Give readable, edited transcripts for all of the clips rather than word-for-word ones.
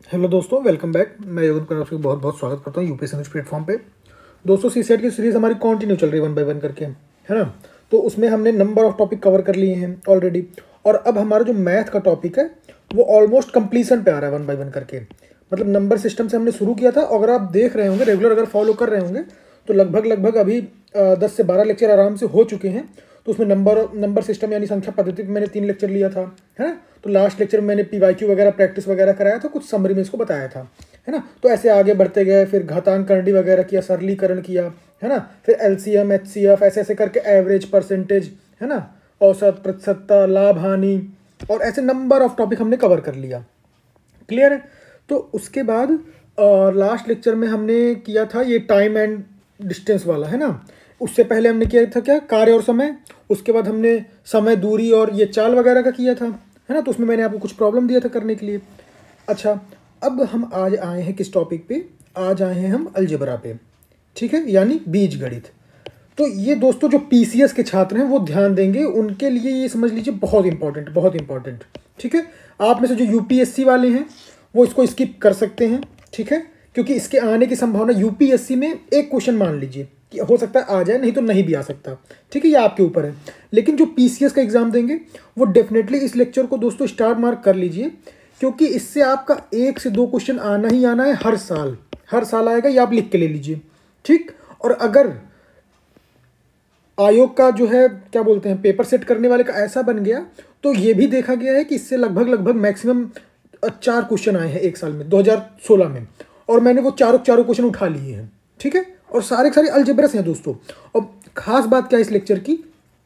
Hello दोस्तों, welcome back. मैं योगन कुमार आपका बहुत बहुत स्वागत करता हूँ यूपीएससी न्यूज़ प्लेटफॉर्म पे। दोस्तों, सीसेट की सीरीज़ हमारी कंटिन्यू चल रही है 1 बाय 1 करके, है ना। तो उसमें हमने नंबर ऑफ टॉपिक कवर कर लिए हैं ऑलरेडी, और अब हमारा जो मैथ का टॉपिक है वो ऑलमोस्ट कंप्लीसन पे आ रहा है 1 बाय 1 करके। मतलब नंबर सिस्टम से हमने शुरू किया था, अगर आप देख रहे होंगे रेगुलर, अगर फॉलो कर रहे होंगे तो लगभग अभी 10 से 12 लेक्चर आराम से हो चुके हैं। तो उसमें नंबर सिस्टम यानी संख्या पद्धति पे मैंने 3 लेक्चर लिया था, है ना। तो लास्ट लेक्चर में मैंने पीवाईक्यू वगैरह प्रैक्टिस वगैरह कराया था, कुछ समरी में इसको बताया था, है ना। तो ऐसे आगे बढ़ते गए, फिर घातांक करणी वगैरह किया, सरलीकरण किया, है ना। फिर एलसीएम, एचसीएफ, ऐसे ऐसे करके एवरेज, परसेंटेज, है ना, औसत, प्रतिशतता, लाभ, हानि, और ऐसे नंबर ऑफ टॉपिक हमने कवर कर लिया। क्लियर है। तो उसके बाद लास्ट लेक्चर में हमने किया था ये टाइम एंड डिस्टेंस वाला, है ना। उससे पहले हमने किया था क्या, कार्य और समय। उसके बाद हमने समय, दूरी और ये चाल वगैरह का किया था, है ना। तो उसमें मैंने आपको कुछ प्रॉब्लम दिया था करने के लिए। अच्छा, अब हम आज आए हैं किस टॉपिक पे, आज आए हैं हम अलजेब्रा पे, ठीक है, यानी बीजगणित। तो ये दोस्तों जो पीसीएस के छात्र हैं वो ध्यान देंगे, उनके लिए ये समझ लीजिए बहुत इंपॉर्टेंट, बहुत इंपॉर्टेंट, ठीक है। आप में से जो यूपीएससी वाले हैं वो इसको स्किप कर सकते हैं, ठीक है, क्योंकि इसके आने की संभावना यूपीएससी में एक क्वेश्चन मान लीजिए कि हो सकता है आ जाए, नहीं तो नहीं भी आ सकता, ठीक है, ये आपके ऊपर है। लेकिन जो पीसीएस का एग्जाम देंगे वो डेफिनेटली इस लेक्चर को दोस्तों स्टार मार्क कर लीजिए, क्योंकि इससे आपका 1 से 2 क्वेश्चन आना ही आना है, हर साल आएगा, ये आप लिख के ले लीजिए, ठीक। और अगर आयोग का जो है क्या बोलते हैं पेपर सेट करने वाले का ऐसा बन गया, तो ये भी देखा गया है कि इससे लगभग मैक्सिमम 4 क्वेश्चन आए हैं एक साल में, 2016 में, और मैंने वो चारों क्वेश्चन उठा लिए हैं, ठीक है। और सारे के सारे अलजेब्रस हैं दोस्तों। और खास बात क्या है इस लेक्चर की,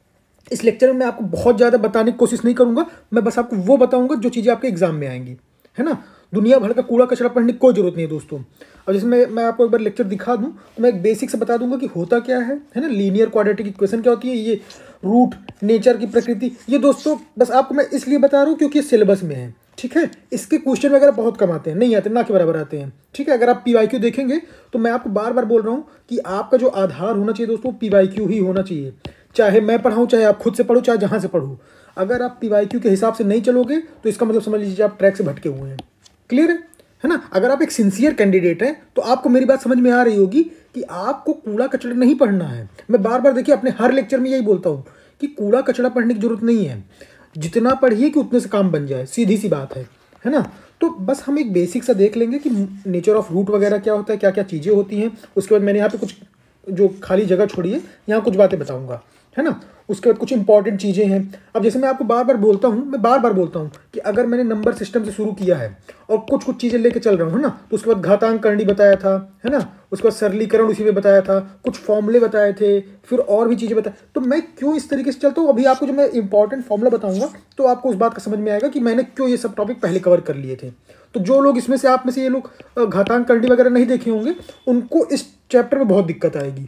इस लेक्चर में मैं आपको बहुत ज़्यादा बताने की कोशिश नहीं करूंगा, मैं बस आपको वो बताऊंगा जो चीज़ें आपके एग्जाम में आएंगी, है ना। दुनिया भर का कूड़ा कचरा पढ़ने की कोई जरूरत नहीं है दोस्तों। और जिसमें मैं आपको एक बार लेक्चर दिखा दूं तो मैं एक बेसिक से बता दूंगा कि होता क्या है ना। लीनियर क्वाड्रेटिक इक्वेशन क्या होती है, ये रूट, नेचर की प्रकृति, ये दोस्तों बस आपको मैं इसलिए बता रहा हूँ क्योंकि ये सिलेबस में है, ठीक है। इसके क्वेश्चन वगैरह बहुत कम आते हैं, नहीं आते, ना के बराबर आते हैं, ठीक है। अगर आप पीवाईक्यू देखेंगे तो मैं आपको बार बार बोल रहा हूँ कि आपका जो आधार होना चाहिए दोस्तों पीवाईक्यू ही होना चाहिए। चाहे मैं पढ़ाऊँ, चाहे आप खुद से पढ़ो, चाहे जहाँ से पढ़ो, अगर आप पीवाईक्यू के हिसाब से नहीं चलोगे तो इसका मतलब समझ लीजिए आप ट्रैक से भटके हुए हैं। क्लियर है ना। अगर आप एक सिंसियर कैंडिडेट हैं तो आपको मेरी बात समझ में आ रही होगी कि आपको कूड़ा कचरा नहीं पढ़ना है। मैं बार बार देखिए अपने हर लेक्चर में यही बोलता हूँ कि कूड़ा कचरा पढ़ने की जरूरत नहीं है, जितना पढ़िए कि उतने से काम बन जाए, सीधी सी बात है ना। तो बस हम एक बेसिक सा देख लेंगे कि नेचर ऑफ रूट वगैरह क्या होता है, क्या क्या चीज़ें होती हैं। उसके बाद मैंने यहाँ पे कुछ जो खाली जगह छोड़ी है, यहाँ कुछ बातें बताऊँगा, है ना। उसके बाद कुछ इंपॉर्टेंट चीज़ें हैं। अब जैसे मैं आपको बार बार बोलता हूँ कि अगर मैंने नंबर सिस्टम से शुरू किया है और कुछ चीज़ें लेके चल रहा हूँ, है ना, तो उसके बाद घातांक करणी बताया था, है ना, उसके बाद सरलीकरण उसी में बताया था, कुछ फॉर्मूले बताए थे, फिर और भी चीज़ें बताए। तो मैं क्यों इस तरीके से चलता हूँ, अभी आपको जो मैं इंपॉर्टेंट फॉर्मूला बताऊँगा तो आपको उस बात का समझ में आएगा कि मैंने क्यों ये सब टॉपिक पहले कवर कर लिए थे। तो जो लोग इसमें से, आप में से ये लोग घातांक करणी वगैरह नहीं देखे होंगे, उनको इस चैप्टर में बहुत दिक्कत आएगी,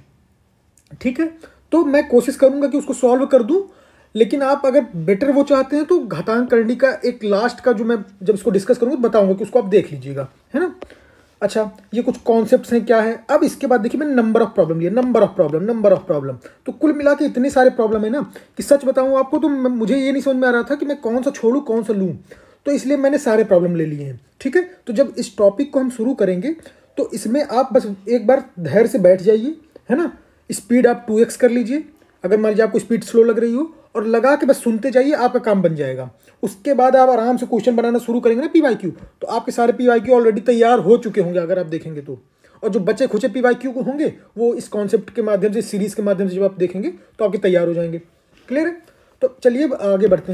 ठीक है। तो मैं कोशिश करूंगा कि उसको सॉल्व कर दूं, लेकिन आप अगर बेटर वो चाहते हैं तो घातांक करणी का एक लास्ट का जो मैं जब इसको डिस्कस करूंगा बताऊंगा कि उसको आप देख लीजिएगा, है ना। अच्छा, ये कुछ कॉन्सेप्ट्स हैं क्या है। अब इसके बाद देखिए मैंने नंबर ऑफ प्रॉब्लम लिया, नंबर ऑफ प्रॉब्लम। तो कुल मिला के इतने सारे प्रॉब्लम है ना कि सच बताऊं आपको तो मुझे ये नहीं समझ में आ रहा था कि मैं कौन सा छोड़ूं कौन सा लूं, तो इसलिए मैंने सारे प्रॉब्लम ले लिए हैं, ठीक है। तो जब इस टॉपिक को हम शुरू करेंगे तो इसमें आप बस एक बार धैर्य से बैठ जाइए, है ना। स्पीड आप 2x कर लीजिए, अगर मान लीजिए आपको स्पीड स्लो लग रही हो, और लगा के बस सुनते जाइए, आपका काम बन जाएगा। उसके बाद आप आराम से क्वेश्चन बनाना शुरू करेंगे ना पीवाईक्यू, तो आपके सारे पीवाईक्यू ऑलरेडी तैयार हो चुके होंगे अगर आप देखेंगे तो। और जो बचे खुचे पीवाईक्यू को होंगे वो इस कॉन्सेप्ट के माध्यम से, सीरीज के माध्यम से जब आप देखेंगे तो आपके तैयार हो जाएंगे। क्लियर है। तो चलिए आगे बढ़ते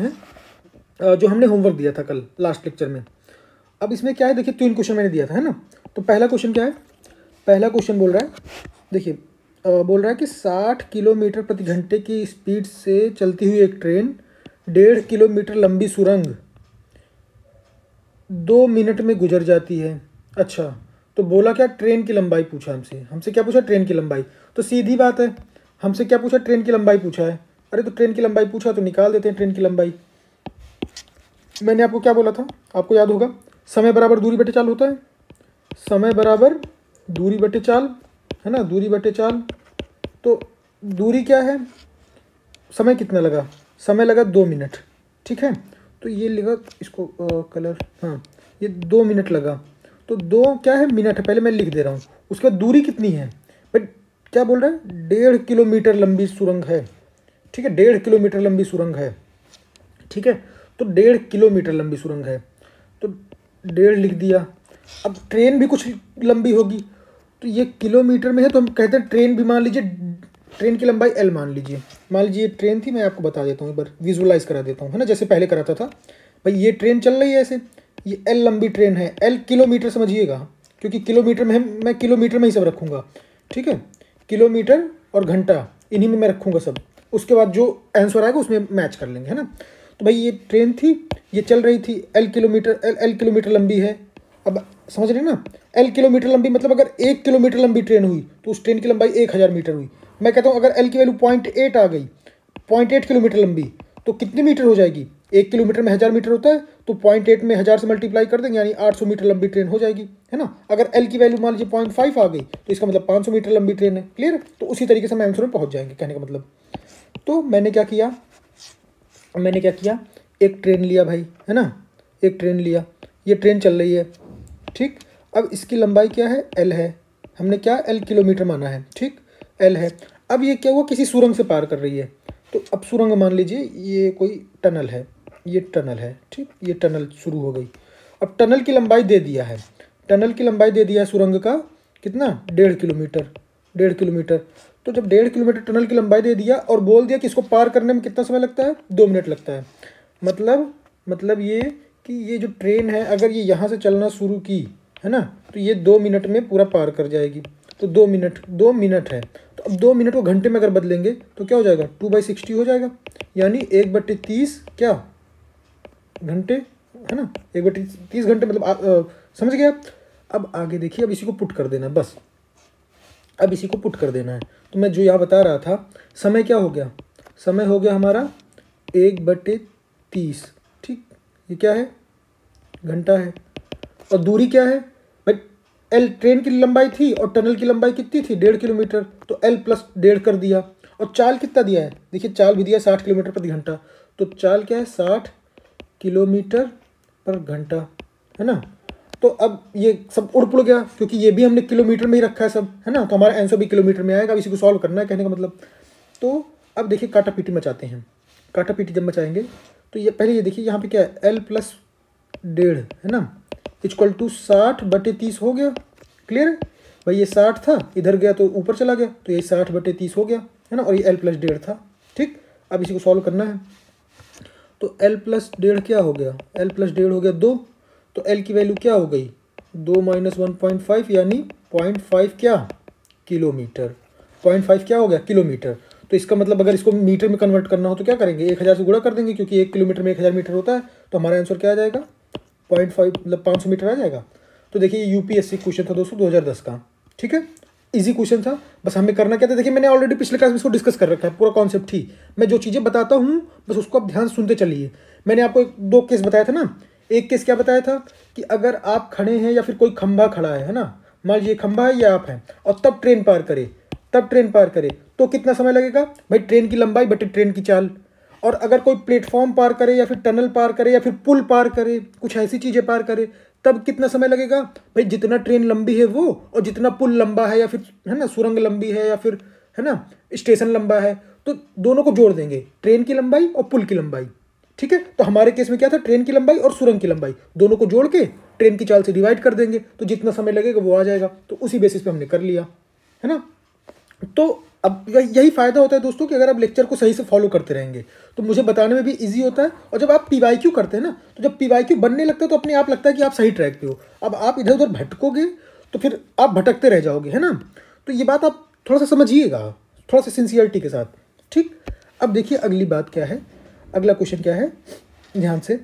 हैं। जो हमने होमवर्क दिया था कल लास्ट लेक्चर में, अब इसमें क्या है देखिए, 3 क्वेश्चन मैंने दिया था, है ना। तो पहला क्वेश्चन क्या है, पहला क्वेश्चन बोल रहा है, देखिए बोल रहा है कि 60 किलोमीटर प्रति घंटे की स्पीड से चलती हुई एक ट्रेन 1.5 किलोमीटर लंबी सुरंग 2 मिनट में गुजर जाती है। अच्छा, तो बोला क्या, ट्रेन की लंबाई पूछा हमसे क्या पूछा, ट्रेन की लंबाई। तो सीधी बात है, हमसे क्या पूछा, ट्रेन की लंबाई पूछा है। अरे तो ट्रेन की लंबाई पूछा तो निकाल देते हैं ट्रेन की लंबाई। मैंने आपको क्या बोला था, आपको याद होगा, समय बराबर दूरी बटे चाल होता है, समय बराबर दूरी बटे चाल, है ना, दूरी बटे चाल। तो दूरी क्या है, समय कितना लगा, समय लगा 2 मिनट, ठीक है। तो ये लगा इसको कलर, हाँ, ये 2 मिनट लगा। तो 2 क्या है मिनट है, पहले मैं लिख दे रहा हूँ। उसके बाद दूरी कितनी है बट क्या बोल रहा है, 1.5 किलोमीटर लंबी सुरंग है, ठीक है, 1.5 किलोमीटर लंबी सुरंग है, ठीक है। तो 1.5 किलोमीटर लंबी सुरंग है, तो 1.5 लिख दिया। अब ट्रेन भी कुछ लंबी होगी, तो ये किलोमीटर में है तो हम कहते हैं ट्रेन भी मान लीजिए, ट्रेन की लंबाई L मान लीजिए। मान लीजिए ये ट्रेन थी, मैं आपको बता देता हूँ, एक बार विजुअलाइज करा देता हूँ, है ना, जैसे पहले कराता था। भाई ये ट्रेन चल रही है ऐसे, ये L लंबी ट्रेन है, L किलोमीटर समझिएगा, क्योंकि किलोमीटर में मैं किलोमीटर में ही सब रखूँगा, ठीक है। किलोमीटर और घंटा इन्हीं में मैं रखूँगा सब, उसके बाद जो आंसर आएगा उसमें मैच कर लेंगे, है ना। तो भाई ये ट्रेन थी, ये चल रही थी, L किलोमीटर लंबी है। अब समझ रहे हैं ना, L किलोमीटर लंबी मतलब अगर 1 किलोमीटर लंबी ट्रेन हुई तो उस ट्रेन की लंबाई 1000 मीटर हुई। मैं कहता हूँ अगर L की वैल्यू 0.8 आ गई, 0.8 किलोमीटर लंबी, तो कितने मीटर हो जाएगी, 1 किलोमीटर में 1000 मीटर होता है, तो 0.8 में 1000 से मल्टीप्लाई कर देंगे, यानी 800 मीटर लंबी ट्रेन हो जाएगी, है ना। अगर L की वैल्यू मान लीजिए 0.5 आ गई तो इसका मतलब 500 मीटर लंबी ट्रेन है। क्लियर। तो उसी तरीके से हम आंसर में पहुँच जाएंगे, कहने का मतलब। तो मैंने क्या किया, एक ट्रेन लिया भाई, है ना, एक ट्रेन लिया, ये ट्रेन चल रही है, ठीक। अब इसकी लंबाई क्या है, L है, हमने क्या L किलोमीटर माना है, ठीक, L है। अब ये क्या हुआ, किसी सुरंग से पार कर रही है, तो अब सुरंग मान लीजिए ये कोई टनल है, ये टनल है, ठीक, ये टनल शुरू हो गई। अब टनल की लंबाई दे दिया है, सुरंग का कितना, 1.5 किलोमीटर, 1.5 किलोमीटर। तो जब 1.5 किलोमीटर टनल की लंबाई दे दिया और बोल दिया कि इसको पार करने में कितना समय लगता है, 2 मिनट लगता है। मतलब ये कि ये जो ट्रेन है अगर ये यहाँ से चलना शुरू की, है ना, तो ये 2 मिनट में पूरा पार कर जाएगी। तो 2 मिनट है, तो अब 2 मिनट को घंटे में अगर बदलेंगे तो क्या हो जाएगा, 2/60 हो जाएगा, यानी 1/30 क्या घंटे, है ना, 1/30 घंटे, मतलब समझ गए आप। अब आगे देखिए, अब इसी को पुट कर देना है बस, अब इसी को पुट कर देना है। तो मैं जो यहाँ बता रहा था, समय क्या हो गया, समय हो गया हमारा 1/30, ठीक, ये क्या है, घंटा है। और दूरी क्या है भाई, L ट्रेन की लंबाई थी और टनल की लंबाई कितनी थी, 1.5 किलोमीटर, तो L + 1.5 कर दिया। और चाल कितना दिया है, देखिए चाल भी दिया 60 किलोमीटर प्रति घंटा, तो चाल क्या है, 60 किलोमीटर पर घंटा, है ना। तो अब ये सब उड़ गया, क्योंकि ये भी हमने किलोमीटर में ही रखा है सब, है ना, तो हमारा आंसर भी किलोमीटर में आएगा। अब इसी को सॉल्व करना है, कहने का मतलब। तो अब देखिए काटा पीटी मचाते हैं, काटा पीटी जब मचाएंगे तो ये पहले ये देखिए यहाँ पे क्या है, L + 1.5, है ना, = 60/30 हो गया। क्लियर है भाई, ये 60 था, इधर गया तो ऊपर चला गया, तो ये 60/30 हो गया, है ना, और ये L + 1.5 था, ठीक। अब इसी को सॉल्व करना है, तो L + 1.5 क्या हो गया, L + 1.5 हो गया 2, तो L की वैल्यू क्या हो गई, 2 - 1.5, यानी 0.5 क्या, किलोमीटर, 0.5 क्या हो गया, किलोमीटर। तो इसका मतलब अगर इसको मीटर में कन्वर्ट करना हो तो क्या करेंगे, 1000 से गुणा कर देंगे, क्योंकि 1 किलोमीटर में 1000 मीटर होता है, तो हमारा आंसर क्या आ जाएगा, 0.5 मतलब 500 मीटर आ जाएगा। तो देखिए UPSC क्वेश्चन था दोस्तों 2010 का, ठीक है, इजी क्वेश्चन था। बस हमें करना क्या था, देखिए मैंने ऑलरेडी पिछले क्लास में इसको डिस्कस कर रखा है, पूरा कॉन्सेप्ट ही। मैं जो चीज़ें बताता हूँ बस उसको आप ध्यान सुनते चलिए। मैंने आपको 2 केस बताया था ना, एक केस क्या बताया था कि अगर आप खड़े हैं या फिर कोई खंभा खड़ा है ना, मान लीजिए खंभा है या आप हैं, और तब ट्रेन पार करे तो कितना समय लगेगा भाई, ट्रेन की लंबाई बटे ट्रेन की चाल। और अगर कोई प्लेटफॉर्म पार करे या फिर टनल पार करे या फिर पुल पार करे, कुछ ऐसी चीज़ें पार करे, तब कितना समय लगेगा भाई, जितना ट्रेन लंबी है वो, और जितना पुल लंबा है या फिर, है ना, सुरंग लंबी है या फिर, है ना, स्टेशन लंबा है, तो दोनों को जोड़ देंगे, ट्रेन की लंबाई और पुल की लंबाई, ठीक है। तो हमारे केस में क्या था, ट्रेन की लंबाई और सुरंग की लंबाई दोनों को जोड़ के ट्रेन की चाल से डिवाइड कर देंगे, तो जितना समय लगेगा वो आ जाएगा। तो उसी बेसिस पे हमने कर लिया, है ना। तो अब यही फ़ायदा होता है दोस्तों कि अगर आप लेक्चर को सही से फॉलो करते रहेंगे तो मुझे बताने में भी इजी होता है। और जब आप PYQ करते हैं ना, तो जब PYQ बनने लगता है तो अपने आप लगता है कि आप सही ट्रैक पे हो। अब आप इधर उधर भटकोगे तो फिर आप भटकते रह जाओगे, है ना। तो ये बात आप थोड़ा सा समझिएगा, थोड़ा सा सिंसियरिटी के साथ, ठीक। अब देखिए अगली बात क्या है, अगला क्वेश्चन क्या है, ध्यान से।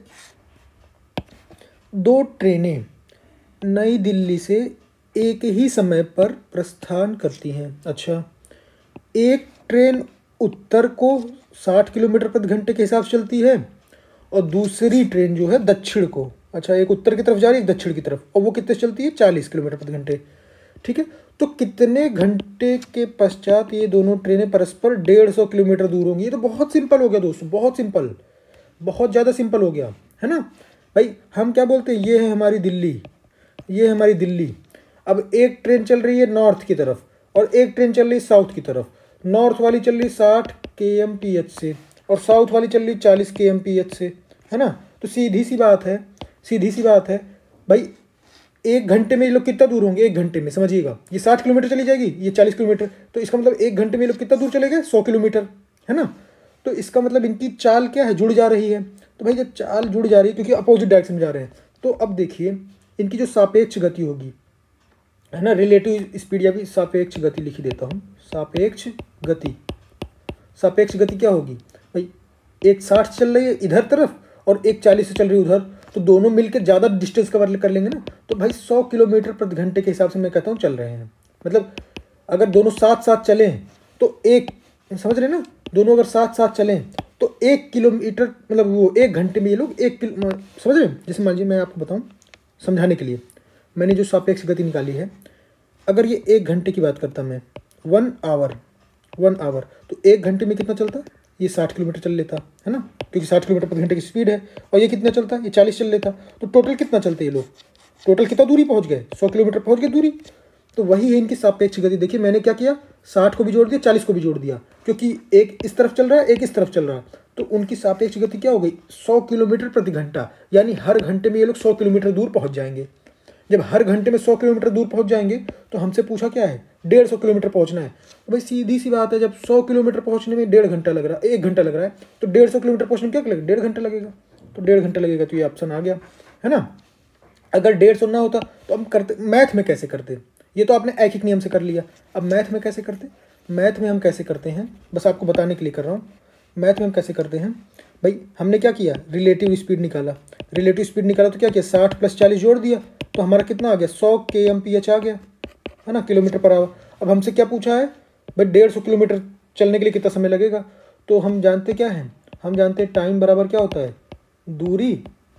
2 ट्रेनें नई दिल्ली से एक ही समय पर प्रस्थान करती हैं। अच्छा, एक ट्रेन उत्तर को 60 किलोमीटर प्रति घंटे के हिसाब से चलती है और दूसरी ट्रेन जो है दक्षिण को, अच्छा, एक उत्तर की तरफ जा रही है, एक दक्षिण की तरफ, और वो कितने से चलती है, 40 किलोमीटर प्रति घंटे, ठीक है। तो कितने घंटे के पश्चात ये दोनों ट्रेनें परस्पर 150 किलोमीटर दूर होंगी। ये तो बहुत सिंपल हो गया दोस्तों, बहुत सिंपल, बहुत ज़्यादा सिंपल हो गया, है ना भाई। हम क्या बोलते हैं, ये है हमारी दिल्ली, ये है हमारी दिल्ली। अब एक ट्रेन चल रही है नॉर्थ की तरफ और एक ट्रेन चल रही है साउथ की तरफ। नॉर्थ वाली चल रही 60 kmph से और साउथ वाली चल रही 40 kmph से, है ना। तो सीधी सी बात है, सीधी सी बात है भाई, 1 घंटे में ये लोग कितना दूर होंगे? 1 घंटे में समझिएगा, ये 60 किलोमीटर चली जाएगी, ये 40 किलोमीटर, तो इसका मतलब 1 घंटे में ये लोग कितना दूर चले गए? 100 किलोमीटर, है ना। तो इसका मतलब इनकी चाल क्या है? जुड़ जा रही है। तो भाई जब चाल जुड़ जा रही है क्योंकि अपोजिट डायरेक्शन में जा रहे हैं, तो अब देखिए इनकी जो सापेक्ष गति होगी, है ना, रिलेटिव स्पीड या भी सापेक्ष गति लिख देता हूँ। सापेक्ष गति, सापेक्ष गति क्या होगी भाई? एक 60 चल रही है इधर तरफ और एक 40 से चल रही है उधर, तो दोनों मिलकर ज़्यादा डिस्टेंस कवर कर लेंगे ना। तो भाई 100 किलोमीटर प्रति घंटे के हिसाब से मैं कहता हूँ चल रहे हैं। मतलब अगर दोनों साथ साथ चलें तो एक, समझ रहे ना, दोनों अगर साथ साथ चलें तो 1 किलोमीटर, मतलब वो 1 घंटे में ये लोग 1 किलो, समझ रहे हैं। जैसे मान लीजिए मैं आपको बताऊँ समझाने के लिए, मैंने जो सापेक्ष गति निकाली है, अगर ये 1 घंटे की बात करता मैं, 1 आवर, तो 1 घंटे में कितना चलता? ये 60 किलोमीटर चल लेता, है ना, क्योंकि 60 किलोमीटर प्रति घंटे की स्पीड है। और ये कितना चलता? ये 40 चल लेता। तो टोटल कितना चलते ये लोग? टोटल कितना दूरी पहुंच गए? 100 किलोमीटर पहुंच गए दूरी। तो वही है इनकी सापेक्ष गति। देखिए मैंने क्या किया, 60 को भी जोड़ दिया, 40 को भी जोड़ दिया, क्योंकि एक इस तरफ चल रहा है, एक इस तरफ चल रहा है। तो उनकी सापेक्ष गति क्या हो गई? 100 किलोमीटर प्रति घंटा, यानी हर घंटे में ये लोग 100 किलोमीटर दूर पहुँच जाएंगे। जब हर घंटे में 100 किलोमीटर दूर पहुंच जाएंगे तो हमसे पूछा क्या है? 150 किलोमीटर पहुंचना है। तो भाई सीधी सी बात है, जब 100 किलोमीटर पहुंचने में 1.5 घंटा लग रहा है, 1 घंटा लग रहा है, तो 150 किलोमीटर पहुंचने में क्या लगेगा? 1.5 घंटा लगेगा। तो 1.5 घंटा लगेगा, तो ये ऑप्शन आ गया, है ना। अगर 150 ना होता तो हम करते, मैथ में कैसे करते? ये तो आपने एक नियम से कर लिया। अब मैथ में कैसे करते? मैथ में हम कैसे करते हैं, बस आपको बताने के लिए कर रहा हूँ। मैथ में हम कैसे करते हैं भाई, हमने क्या किया? रिलेटिव स्पीड निकाला। रिलेटिव स्पीड निकाला तो क्या किया? 60 + 40 जोड़ दिया, तो हमारा कितना आ गया? 100 kmph आ गया, है ना, किलोमीटर पर आवर। अब हमसे क्या पूछा है भाई? 150 किलोमीटर चलने के लिए कितना समय लगेगा? तो हम जानते क्या हैं? हम जानते हैं टाइम बराबर क्या होता है? दूरी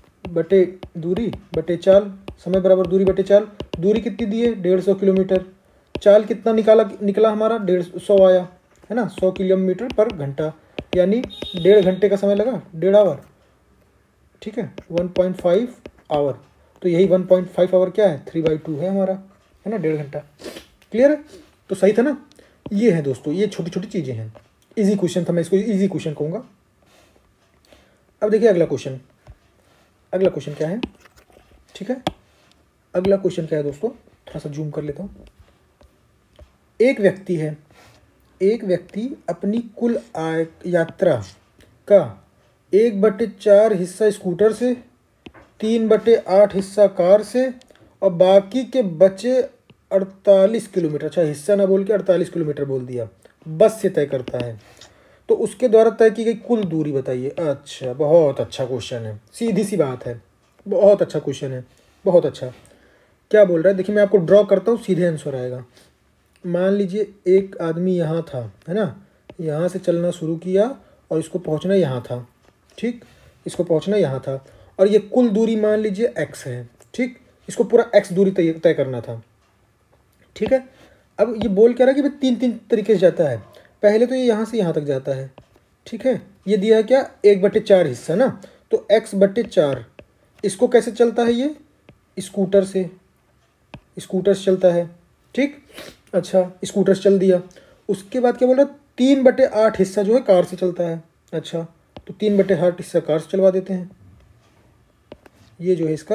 बटे चाल। समय बराबर दूरी बटे चाल। दूरी कितनी दी है? 150 किलोमीटर। चाल कितना निकला हमारा? 150 आया, है ना, 100 किलोमीटर पर घंटा, यानी 1.5 घंटे का समय लगा, 1.5 आवर, ठीक है, 1.5 आवर। तो यही 1.5 आवर क्या है? 3/2 है हमारा, है ना, 1.5 घंटा। क्लियर है? तो सही था ना। ये है दोस्तों, ये छोटी छोटी चीज़ें हैं। इजी क्वेश्चन था, मैं इसको इजी क्वेश्चन कहूँगा। अब देखिए अगला क्वेश्चन, अगला क्वेश्चन क्या है, ठीक है। अगला क्वेश्चन क्या है दोस्तों, थोड़ा सा जूम कर लेता हूँ। एक व्यक्ति अपनी कुल यात्रा का 1/4 हिस्सा स्कूटर से, 3/8 हिस्सा कार से और बाकी के बचे 48 किलोमीटर, अच्छा हिस्सा ना बोल के 48 किलोमीटर बोल दिया, बस से तय करता है। तो उसके द्वारा तय की गई कुल दूरी बताइए। अच्छा, बहुत अच्छा क्वेश्चन है, सीधी सी बात है, बहुत अच्छा क्वेश्चन है, बहुत अच्छा। क्या बोल रहा है देखिए, मैं आपको ड्रॉ करता हूँ, सीधे आंसर आएगा। मान लीजिए एक आदमी यहाँ था, है ना, यहाँ से चलना शुरू किया और इसको पहुँचना यहाँ था, ठीक, इसको पहुँचना यहाँ था, और ये कुल दूरी मान लीजिए x है, ठीक, इसको पूरा x दूरी तय करना था, ठीक है। अब ये बोल क्या रहा है कि भाई 3 तरीके से जाता है। पहले तो ये यहाँ से यहाँ तक जाता है, ठीक है, ये दिया है क्या? 1/4 हिस्सा ना, तो x/4, इसको कैसे चलता है? ये स्कूटर से चलता है, ठीक। अच्छा, स्कूटर से चल दिया। उसके बाद क्या बोल रहा है? 3/8 हिस्सा जो है कार से चलता है। अच्छा, तो 3/8 हिस्सा कार से चलवा देते हैं। ये जो है इसका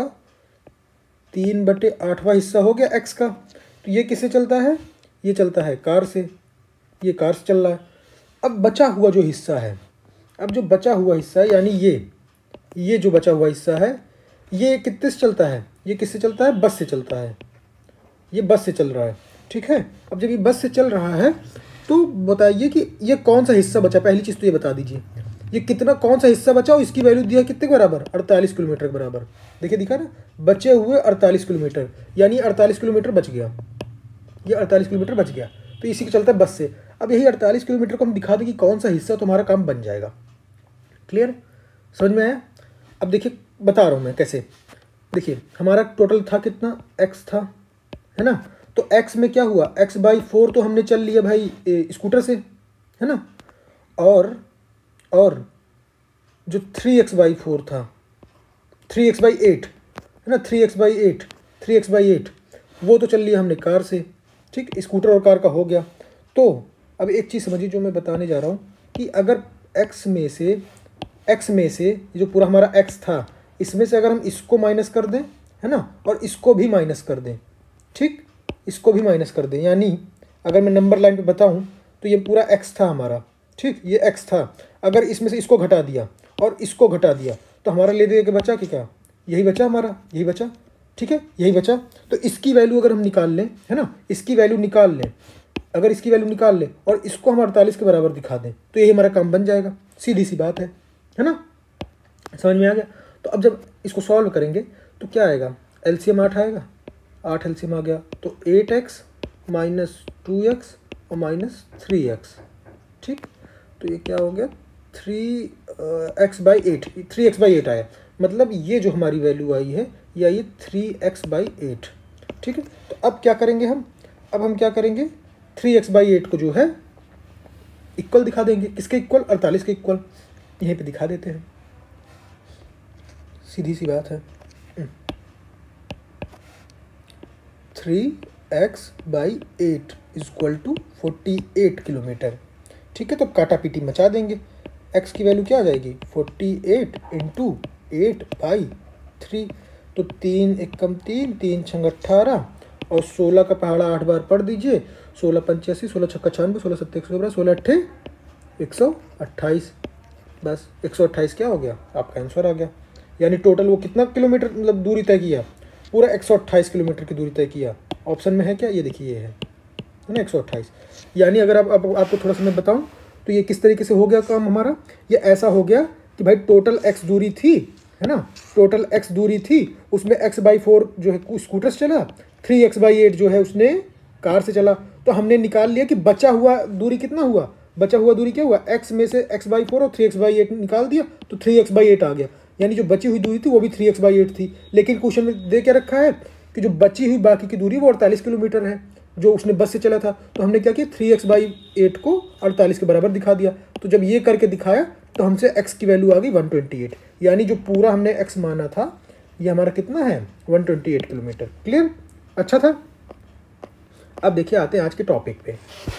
3/8वां हिस्सा हो गया x का। तो ये किससे चलता है? ये चलता है कार से, ये कार से चल रहा है। अब बचा हुआ जो हिस्सा है, अब जो बचा हुआ हिस्सा है, यानी ये जो बचा हुआ हिस्सा है, ये कितने से चलता है? ये किससे चलता है? बस से चलता है, ये बस से चल रहा है, ठीक है। अब जब ये बस से चल रहा है तो बताइए कि ये कौन सा हिस्सा बचा? पहली चीज़ तो ये बता दीजिए, ये कितना, कौन सा हिस्सा बचा और इसकी वैल्यू दिया कितने के बराबर? 48 किलोमीटर के बराबर। देखिए दिखा ना, बचे हुए 48 किलोमीटर, यानी 48 किलोमीटर बच गया, ये 48 किलोमीटर बच गया, तो इसी को चलता है बस से। अब यही 48 किलोमीटर को हम दिखा दें कि कौन सा हिस्सा तुम्हारा काम बन जाएगा। क्लियर, समझ में आया? अब देखिए बता रहा हूँ मैं कैसे। देखिए हमारा टोटल था कितना? x था, है ना, तो x में क्या हुआ? x/4 तो हमने चल लिया भाई स्कूटर से, है ना, और जो 3x/4 था, 3x/8, है ना, 3x/8 3x/8 वो तो चल लिया हमने कार से, ठीक, स्कूटर और कार का हो गया। तो अब एक चीज़ समझिए जो मैं बताने जा रहा हूँ कि अगर x में से जो पूरा हमारा x था, इसमें से अगर हम इसको माइनस कर दें, है ना, और इसको भी माइनस कर दें, ठीक, इसको भी माइनस कर दें, यानी अगर मैं नंबर लाइन पे बताऊं तो ये पूरा x था हमारा, ठीक, ये x था। अगर इसमें से इसको घटा दिया और इसको घटा दिया तो हमारा ले दे के बचा कि क्या, यही बचा हमारा, यही बचा, ठीक है, यही बचा। तो इसकी वैल्यू अगर हम निकाल लें, है ना, इसकी वैल्यू निकाल लें, अगर इसकी वैल्यू निकाल लें और इसको हम 48 के बराबर दिखा दें तो यही हमारा काम बन जाएगा। सीधी सी बात है ना, समझ में आ गया। तो अब जब इसको सॉल्व करेंगे तो क्या आएगा, एलसीएम 8 आएगा, 8 एलसीएम आ गया तो 8x माइनस 2x और माइनस 3x, ठीक। तो ये क्या हो गया, 3x/8, 3x/8 आया, मतलब ये जो हमारी वैल्यू आई है ये आई है 3x/8, ठीक है। तो अब क्या करेंगे हम, अब हम क्या करेंगे, 3x/8 को जो है इक्वल दिखा देंगे, किसके इक्वल, 48 के इक्वल, यहीं पे दिखा देते हैं, सीधी सी बात है। 3x/8 इक्वल टू 48 किलोमीटर, ठीक है। तो काटा पीटी मचा देंगे, x की वैल्यू क्या आ जाएगी, 48 इंटू 8/3, तो 3 एकम 3, 3 छंग 18 और 16 का पहाड़ा 8 बार पढ़ दीजिए, 16 85, 16 छक्का 96, 16 सत्ते 115, 16 अट्ठे 128, बस 128 क्या हो गया, आपका आंसर आ गया। यानी टोटल वो कितना किलोमीटर मतलब दूरी तय किया, पूरा 128 किलोमीटर की दूरी तय किया। ऑप्शन में है क्या, ये देखिए ये है ना 128। यानी अगर आपको थोड़ा सा मैं बताऊं तो ये किस तरीके से हो गया काम हमारा, ये ऐसा हो गया कि भाई टोटल x दूरी थी, है ना, टोटल x दूरी थी, उसमें x/4 जो है स्कूटर से चला, 3x/8 जो है उसने कार से चला। तो हमने निकाल लिया कि बचा हुआ दूरी कितना हुआ, बचा हुआ दूरी क्या हुआ, x में से x/4 और 3x/8 निकाल दिया तो 3x/8 आ गया। यानी जो बची हुई दूरी थी वो भी 3x/8 थी, लेकिन क्वेश्चन में दे क्या रखा है कि जो बची हुई बाकी की दूरी वो 48 किलोमीटर है जो उसने बस से चला था। तो हमने क्या किया, 3x/8 को 48 के बराबर दिखा दिया। तो जब ये करके दिखाया तो हमसे x की वैल्यू आ गई 128, यानी जो पूरा हमने x माना था ये हमारा कितना है, 128 किलोमीटर। क्लियर, अच्छा था। अब देखिए आते हैं आज के टॉपिक पे।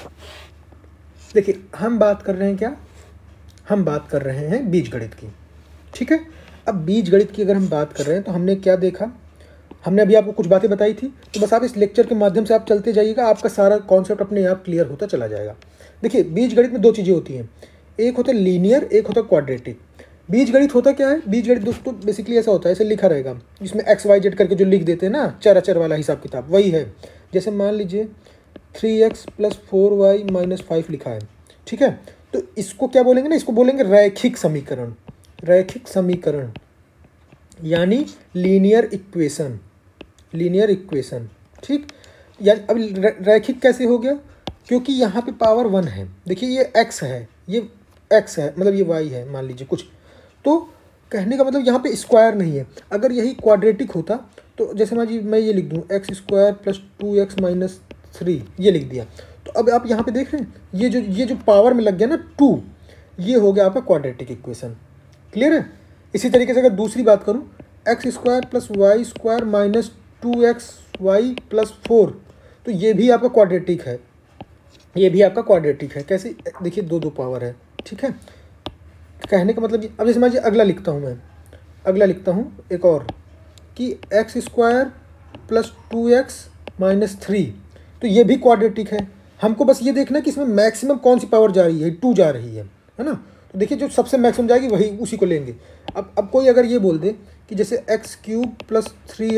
देखिए हम बात कर रहे हैं क्या, हम बात कर रहे हैं बीजगणित की, ठीक है। अब बीजगणित की अगर हम बात कर रहे हैं तो हमने क्या देखा, हमने अभी आपको कुछ बातें बताई थी, तो बस आप इस लेक्चर के माध्यम से आप चलते जाइएगा, आपका सारा कॉन्सेप्ट अपने आप क्लियर होता चला जाएगा। देखिए बीजगणित में दो चीज़ें होती हैं, एक होता है लीनियर, एक होता है क्वाड्रेटिक। बीजगणित होता क्या है, बीजगणित दोस्तों बेसिकली ऐसा होता है, ऐसे लिखा रहेगा जिसमें XYZ करके जो लिख देते हैं ना, चर अचर वाला हिसाब किताब वही है। जैसे मान लीजिए 3x + 4y - 5 लिखा है, ठीक है। तो इसको क्या बोलेंगे ना, इसको बोलेंगे रैखिक समीकरण, रैखिक समीकरण यानी लीनियर इक्वेशन, लीनियर इक्वेशन, ठीक। या अब रैखिक कैसे हो गया, क्योंकि यहाँ पे पावर 1 है। देखिए ये x है, ये x है, मतलब ये y है मान लीजिए कुछ, तो कहने का मतलब यहाँ पे स्क्वायर नहीं है। अगर यही क्वाड्रेटिक होता तो जैसे मैं ये लिख दूँ x² + 2x - 3, ये लिख दिया। तो अब आप यहाँ पे देख रहे हैं ये जो पावर में लग गया ना 2, ये हो गया आपका क्वाड्रेटिक इक्वेशन। क्लियर है। इसी तरीके से अगर दूसरी बात करूँ, x² + y² - 2xy + 4, तो ये भी आपका क्वाड्रेटिक है, ये भी आपका क्वाड्रेटिक है। कैसे, देखिए दो पावर है, ठीक है। कहने का मतलब ये, अब जैसे समझिए अगला लिखता हूँ मैं, अगला लिखता हूँ एक और कि x² + 2x - 3, तो ये भी क्वाड्रेटिक है। हमको बस ये देखना है कि इसमें मैक्सिमम कौन सी पावर जा रही है, 2 जा रही है ना। तो देखिए जो सबसे मैक्सिमम जाएगी वही उसी को लेंगे। अब कोई अगर ये बोल दे कि जैसे x³ +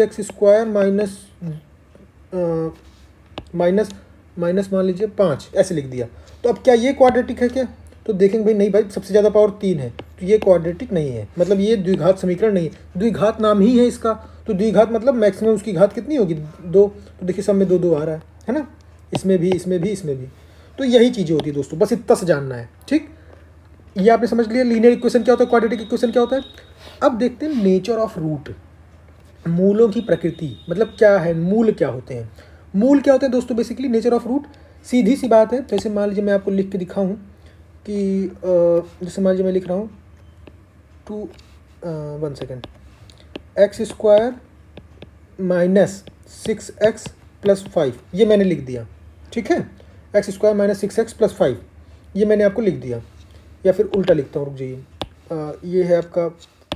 3x² माइनस मान लीजिए 5 ऐसे लिख दिया, तो अब क्या ये क्वाड्रेटिक है क्या, तो देखेंगे भाई नहीं भाई, सबसे ज़्यादा पावर 3 है, तो ये क्वाड्रेटिक नहीं है, मतलब ये द्विघात समीकरण नहीं है। द्विघात नाम ही है इसका, तो द्विघात मतलब मैक्सिमम उसकी घात कितनी होगी, 2। तो देखिए सब में 2 आ रहा है ना, इसमें भी, इसमें भी, इसमें भी। तो यही चीज़ें होती है दोस्तों, बस इतना सा जानना है, ठीक। ये आपने समझ लिया लीनियर इक्वेशन क्या होता है, क्वाड्रेटिक इक्वेशन क्या होता है। अब देखते हैं नेचर ऑफ रूट, मूलों की प्रकृति, मतलब क्या है, मूल क्या होते हैं। मूल क्या होते हैं दोस्तों, बेसिकली नेचर ऑफ रूट सीधी सी बात है। जैसे मान लीजिए मैं आपको लिख के दिखाऊं कि जैसे मान लीजिए मैं लिख रहा हूँ 1 सेकेंड, x² - 6x प्लस 5, ये मैंने लिख दिया, ठीक है। X square minus 6x plus 5, ये मैंने आपको लिख दिया। या फिर उल्टा लिखता हूँ, रुक जाइए, ये है आपका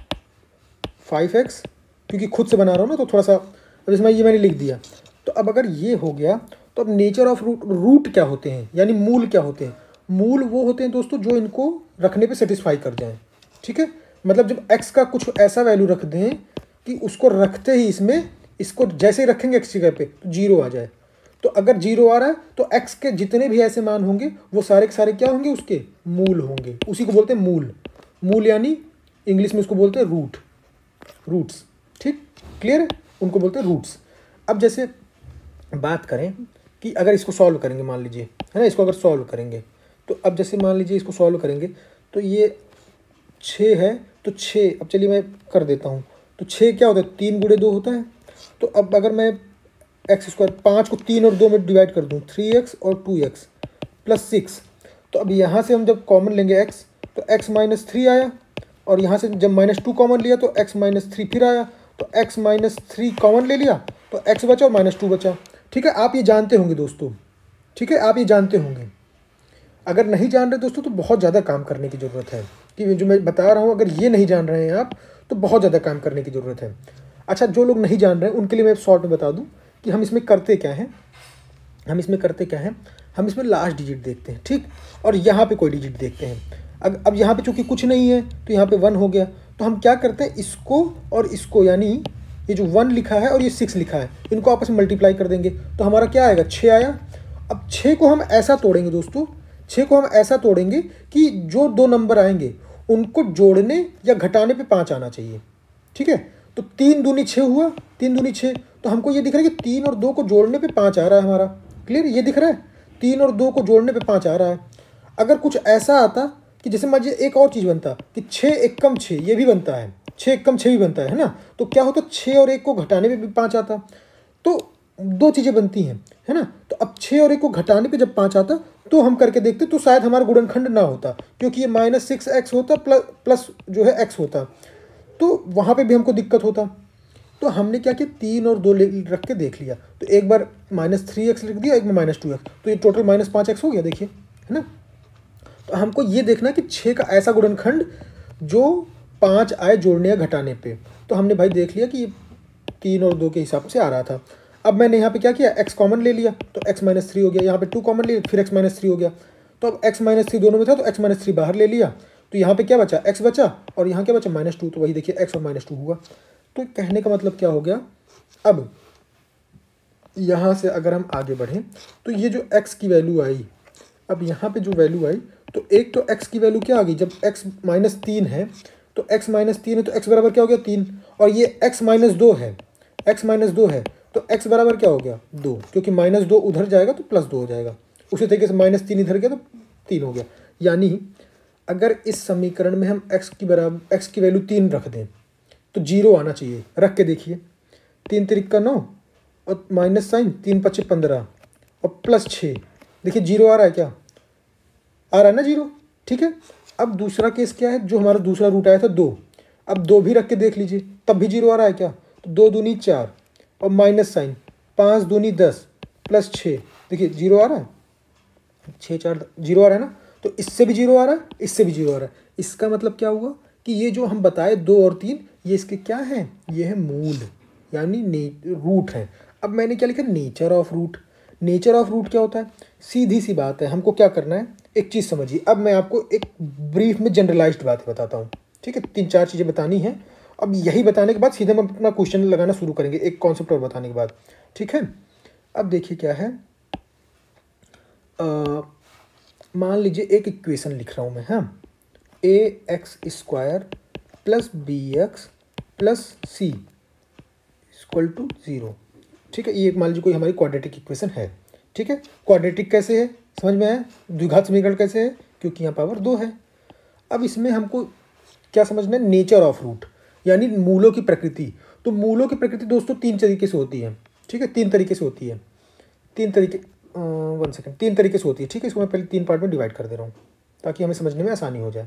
5x, क्योंकि खुद से बना रहा हूँ ना तो थोड़ा सा, अब इसमें ये मैंने लिख दिया। तो अब अगर ये हो गया तो अब नेचर ऑफ रूट, रूट क्या होते हैं यानी मूल क्या होते हैं? मूल वो होते हैं दोस्तों जो इनको रखने पे सेटिस्फाई कर जाएं, ठीक है। मतलब जब x का कुछ ऐसा वैल्यू रख दें कि उसको रखते ही इसमें, इसको जैसे ही रखेंगे x की जगह पे तो 0 आ जाए। तो अगर 0 आ रहा है तो x के जितने भी ऐसे मान होंगे वो सारे के सारे क्या होंगे? उसके मूल होंगे। उसी को बोलते हैं मूल। मूल यानी इंग्लिश में उसको बोलते हैं रूट, रूट्स, ठीक, क्लियर है? उनको बोलते हैं रूट्स। अब जैसे बात करें कि अगर इसको सॉल्व करेंगे, मान लीजिए, है ना, इसको अगर सॉल्व करेंगे तो अब जैसे मान लीजिए इसको सॉल्व करेंगे तो ये 6 है, तो 6, अब चलिए मैं कर देता हूँ। तो 6 क्या होता है? 3 गुणे 2 होता है। तो अब अगर मैं एक्स स्क्वायर 5 को 3 और 2 में डिवाइड कर दूँ, 3x और 2x प्लस 6, तो अब यहाँ से हम जब कॉमन लेंगे x तो x माइनस 3 आया, और यहाँ से जब -2 कॉमन लिया तो x माइनस 3 फिर आया, तो x माइनस 3 कॉमन ले लिया तो x बचा और -2 बचा, ठीक है। आप ये जानते होंगे दोस्तों, ठीक है, आप ये जानते होंगे। अगर नहीं जान रहे दोस्तों तो बहुत ज़्यादा काम करने की ज़रूरत है, कि जो मैं बता रहा हूँ अगर ये नहीं जान रहे हैं आप तो बहुत ज़्यादा काम करने की ज़रूरत है। अच्छा, जो लोग नहीं जान रहे हैं उनके लिए मैं शॉर्ट में बता दूँ कि हम इसमें करते क्या हैं। हम इसमें लास्ट डिजिट देखते हैं, ठीक, और यहाँ पे कोई डिजिट देखते हैं। अब यहाँ पे चूंकि कुछ नहीं है तो यहाँ पे 1 हो गया, तो हम क्या करते हैं, इसको और इसको, यानी ये जो 1 लिखा है और ये 6 लिखा है, इनको आपस में मल्टीप्लाई कर देंगे तो हमारा क्या आएगा? 6 आया। अब 6 को हम ऐसा तोड़ेंगे दोस्तों, 6 को हम ऐसा तोड़ेंगे कि जो 2 नंबर आएंगे उनको जोड़ने या घटाने पे 5 आना चाहिए, ठीक है। तो 3 दूनी 6 हुआ, 3 दूनी 6, तो हमको ये दिख रहा है कि 3 और 2 को जोड़ने पे 5 आ रहा है हमारा, क्लियर, ये दिख रहा है 3 और 2 को जोड़ने पे 5 आ रहा है। अगर कुछ ऐसा आता कि जैसे मान लीजिए एक और चीज़ बनता कि 6 एकम 6, ये भी बनता है, 6 एकम 6 भी बनता है ना, तो क्या होता, 6 और 1 को घटाने पे भी 5 आता, तो 2 चीज़ें बनती हैं, है ना। तो अब 6 और 1 को घटाने पे जब 5 आता तो हम करके देखते तो शायद हमारा गुणनखंड ना होता, क्योंकि ये -6x होता प्लस जो है x होता, तो वहाँ पे भी हमको दिक्कत होता। तो हमने क्या किया, 3 और 2 रख के देख लिया, तो एक बार -3x लिख दिया, एक में -2x, तो ये टोटल -5x हो गया, देखिए, है ना। तो हमको ये देखना कि 6 का ऐसा गुणनखंड जो 5 आए जोड़ने या घटाने पे। तो हमने भाई देख लिया कि ये 3 और 2 के हिसाब से आ रहा था। अब मैंने यहाँ पे क्या किया, x कॉमन ले लिया तो x -3 हो गया, यहाँ पे 2 कॉमन ले लिया फिर x -3 हो गया। तो अब x -3 दोनों में था तो x -3 बाहर ले लिया, तो यहाँ पे क्या बचा, x बचा, और यहाँ क्या बचा, -2, तो वही देखिए x और -2 हुआ। तो कहने का मतलब क्या हो गया, अब यहाँ से अगर हम आगे बढ़ें तो ये जो x की वैल्यू आई, अब यहाँ पे जो वैल्यू आई, तो एक तो x की वैल्यू क्या आ गई, जब x -3 है तो x -3 है तो x बराबर क्या हो गया, 3, और ये x -2 है, x -2 है तो x बराबर क्या हो गया, 2, क्योंकि -2 उधर जाएगा तो +2 हो जाएगा। उसी तरीके से -3 इधर गया तो 3 हो गया। यानी अगर इस समीकरण में हम x की वैल्यू 3 रख दें तो 0 आना चाहिए। रख के देखिए, 3 तिरिक का 9 और माइनस साइन, 3 पच्चे 15 और +6, देखिए 0 आ रहा है, क्या आ रहा है ना, 0, ठीक है। अब दूसरा केस क्या है, जो हमारा दूसरा रूट आया था 2, अब 2 भी रख के देख लीजिए, तब भी 0 आ रहा है, क्या, तो 2 दूनी 4 और माइनस साइन, 5 दूनी 10 +6, देखिए 0 आ रहा है, 6 4 0 आ रहा है ना। तो इससे भी 0 आ रहा है, इससे भी 0 आ रहा है। इसका मतलब क्या हुआ कि ये जो हम बताए 2 और 3, ये इसके क्या हैं, ये है मूल, यानी रूट है। अब मैंने क्या लिखा, nature of root. Nature of root क्या होता है, सीधी सी बात है, हमको क्या करना है, एक चीज़ समझिए। अब मैं आपको एक ब्रीफ में जनरलाइज्ड बात बताता हूँ, ठीक है, 3-4 चीज़ें बतानी है। अब यही बताने के बाद सीधे हम अपना क्वेश्चन लगाना शुरू करेंगे, एक कॉन्सेप्ट और बताने के बाद, ठीक है। अब देखिए क्या है, मान लीजिए एक इक्वेशन लिख रहा हूँ मैं, हाँ, ax² + bx + c = 0, ठीक है। ये मान लीजिए कोई हमारी क्वाड्रेटिक इक्वेशन है, ठीक है। क्वाड्रेटिक कैसे है, समझ में आया, द्विघात समीकरण कैसे है, क्योंकि यहाँ पावर 2 है। अब इसमें हमको क्या समझना है, नेचर ऑफ रूट, यानी मूलों की प्रकृति। तो मूलों की प्रकृति दोस्तों 3 तरीके से होती है, ठीक है, 3 तरीके से होती है, 3 तरीके 3 तरीके से होती है, ठीक है। इसको मैं पहले 3 पार्ट में डिवाइड कर दे रहा हूँ ताकि हमें समझने में आसानी हो जाए,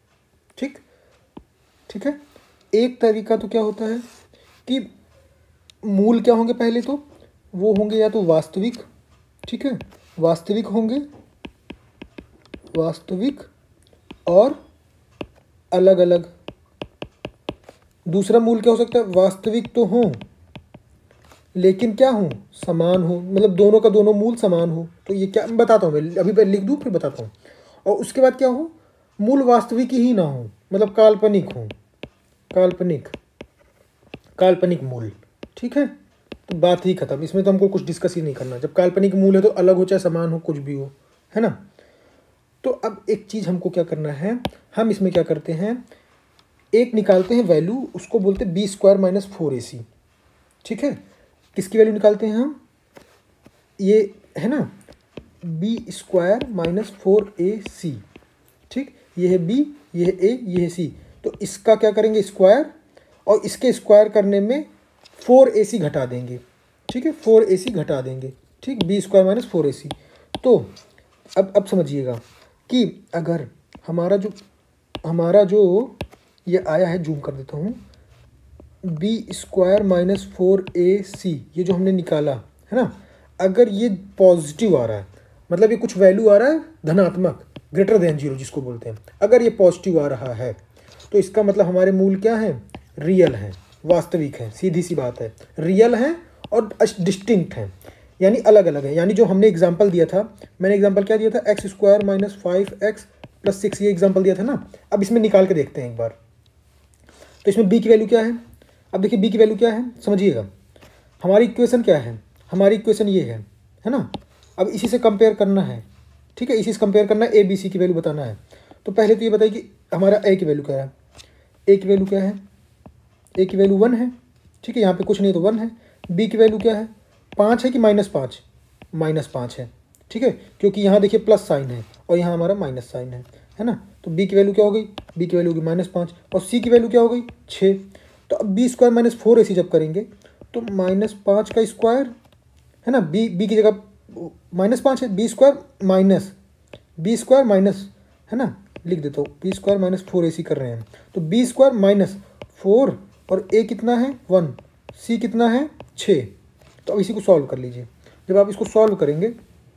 ठीक, ठीक है। एक तरीका तो क्या होता है कि मूल क्या होंगे पहले तो, वो होंगे या तो वास्तविक, ठीक है, वास्तविक होंगे, वास्तविक और अलग अलग। दूसरा मूल क्या हो सकता है, वास्तविक तो हो लेकिन क्या हो, समान हो, मतलब दोनों का दोनों मूल समान हो। तो ये क्या, मैं बताता हूँ, मैं अभी पहले लिख दूँ फिर बताता हूँ। और उसके बाद क्या हो, मूल वास्तविक ही ना हो, मतलब काल्पनिक हो, काल्पनिक, काल्पनिक मूल, ठीक है। तो बात ही खत्म, इसमें तो हमको कुछ डिस्कस ही नहीं करना। जब काल्पनिक मूल है तो अलग हो चाहे समान हो, कुछ भी हो, है ना। तो अब एक चीज़ हमको क्या करना है, हम इसमें क्या करते हैं, एक निकालते हैं वैल्यू, उसको बोलते हैं b² - 4ac, ठीक है। किसकी वैल्यू निकालते हैं हम, ये है ना b² - 4ac, ठीक। ये है b, ये है a, ये है c। तो इसका क्या करेंगे, स्क्वायर, और इसके स्क्वायर करने में 4ac घटा देंगे, ठीक है, 4ac घटा देंगे, ठीक, b² - 4ac। तो अब समझिएगा कि अगर हमारा जो ये आया है, जूम कर देता हूँ, b² - 4ac, ये जो हमने निकाला है ना, अगर ये पॉजिटिव आ रहा है, मतलब ये कुछ वैल्यू आ रहा है धनात्मक, ग्रेटर देन 0 जिसको बोलते हैं, अगर ये पॉजिटिव आ रहा है तो इसका मतलब हमारे मूल क्या है, रियल है, वास्तविक है, सीधी सी बात है, रियल है और डिस्टिंक्ट है, यानी अलग अलग है। यानी जो हमने एग्जाम्पल दिया था, मैंने एग्जाम्पल क्या दिया था, x² - 5x + 6, ये एग्जाम्पल दिया था ना। अब इसमें निकाल के देखते हैं एक बार। तो इसमें b की वैल्यू क्या है, अब देखिए b की वैल्यू क्या है, समझिएगा। हमारी इक्वेशन क्या है, हमारी इक्वेशन ये है ना। अब इसी से कंपेयर करना है, ठीक है, इसी से कंपेयर करना है, a b c की वैल्यू बताना है। तो पहले तो ये बताइए कि हमारा a की वैल्यू क्या है, a की वैल्यू क्या है, a की वैल्यू 1 है, ठीक है, यहाँ पे कुछ नहीं तो 1 है। b की वैल्यू क्या है, 5 है कि -5, -5 है, ठीक है, क्योंकि यहाँ देखिए प्लस साइन है और यहाँ हमारा माइनस साइन है ना। तो b की वैल्यू क्या हो गई, b की वैल्यू होगी -5, और c की वैल्यू क्या हो गई 6। तो अब b² - 4ac जब करेंगे तो -5 का स्क्वायर, है ना, b की जगह -5 है, b² माइनस, है ना, लिख देता हूँ, b² - 4ac कर रहे हैं। तो b² - 4 और a कितना है 1, c कितना है 6। तो अब इसी को सॉल्व कर लीजिए। जब आप इसको सॉल्व करेंगे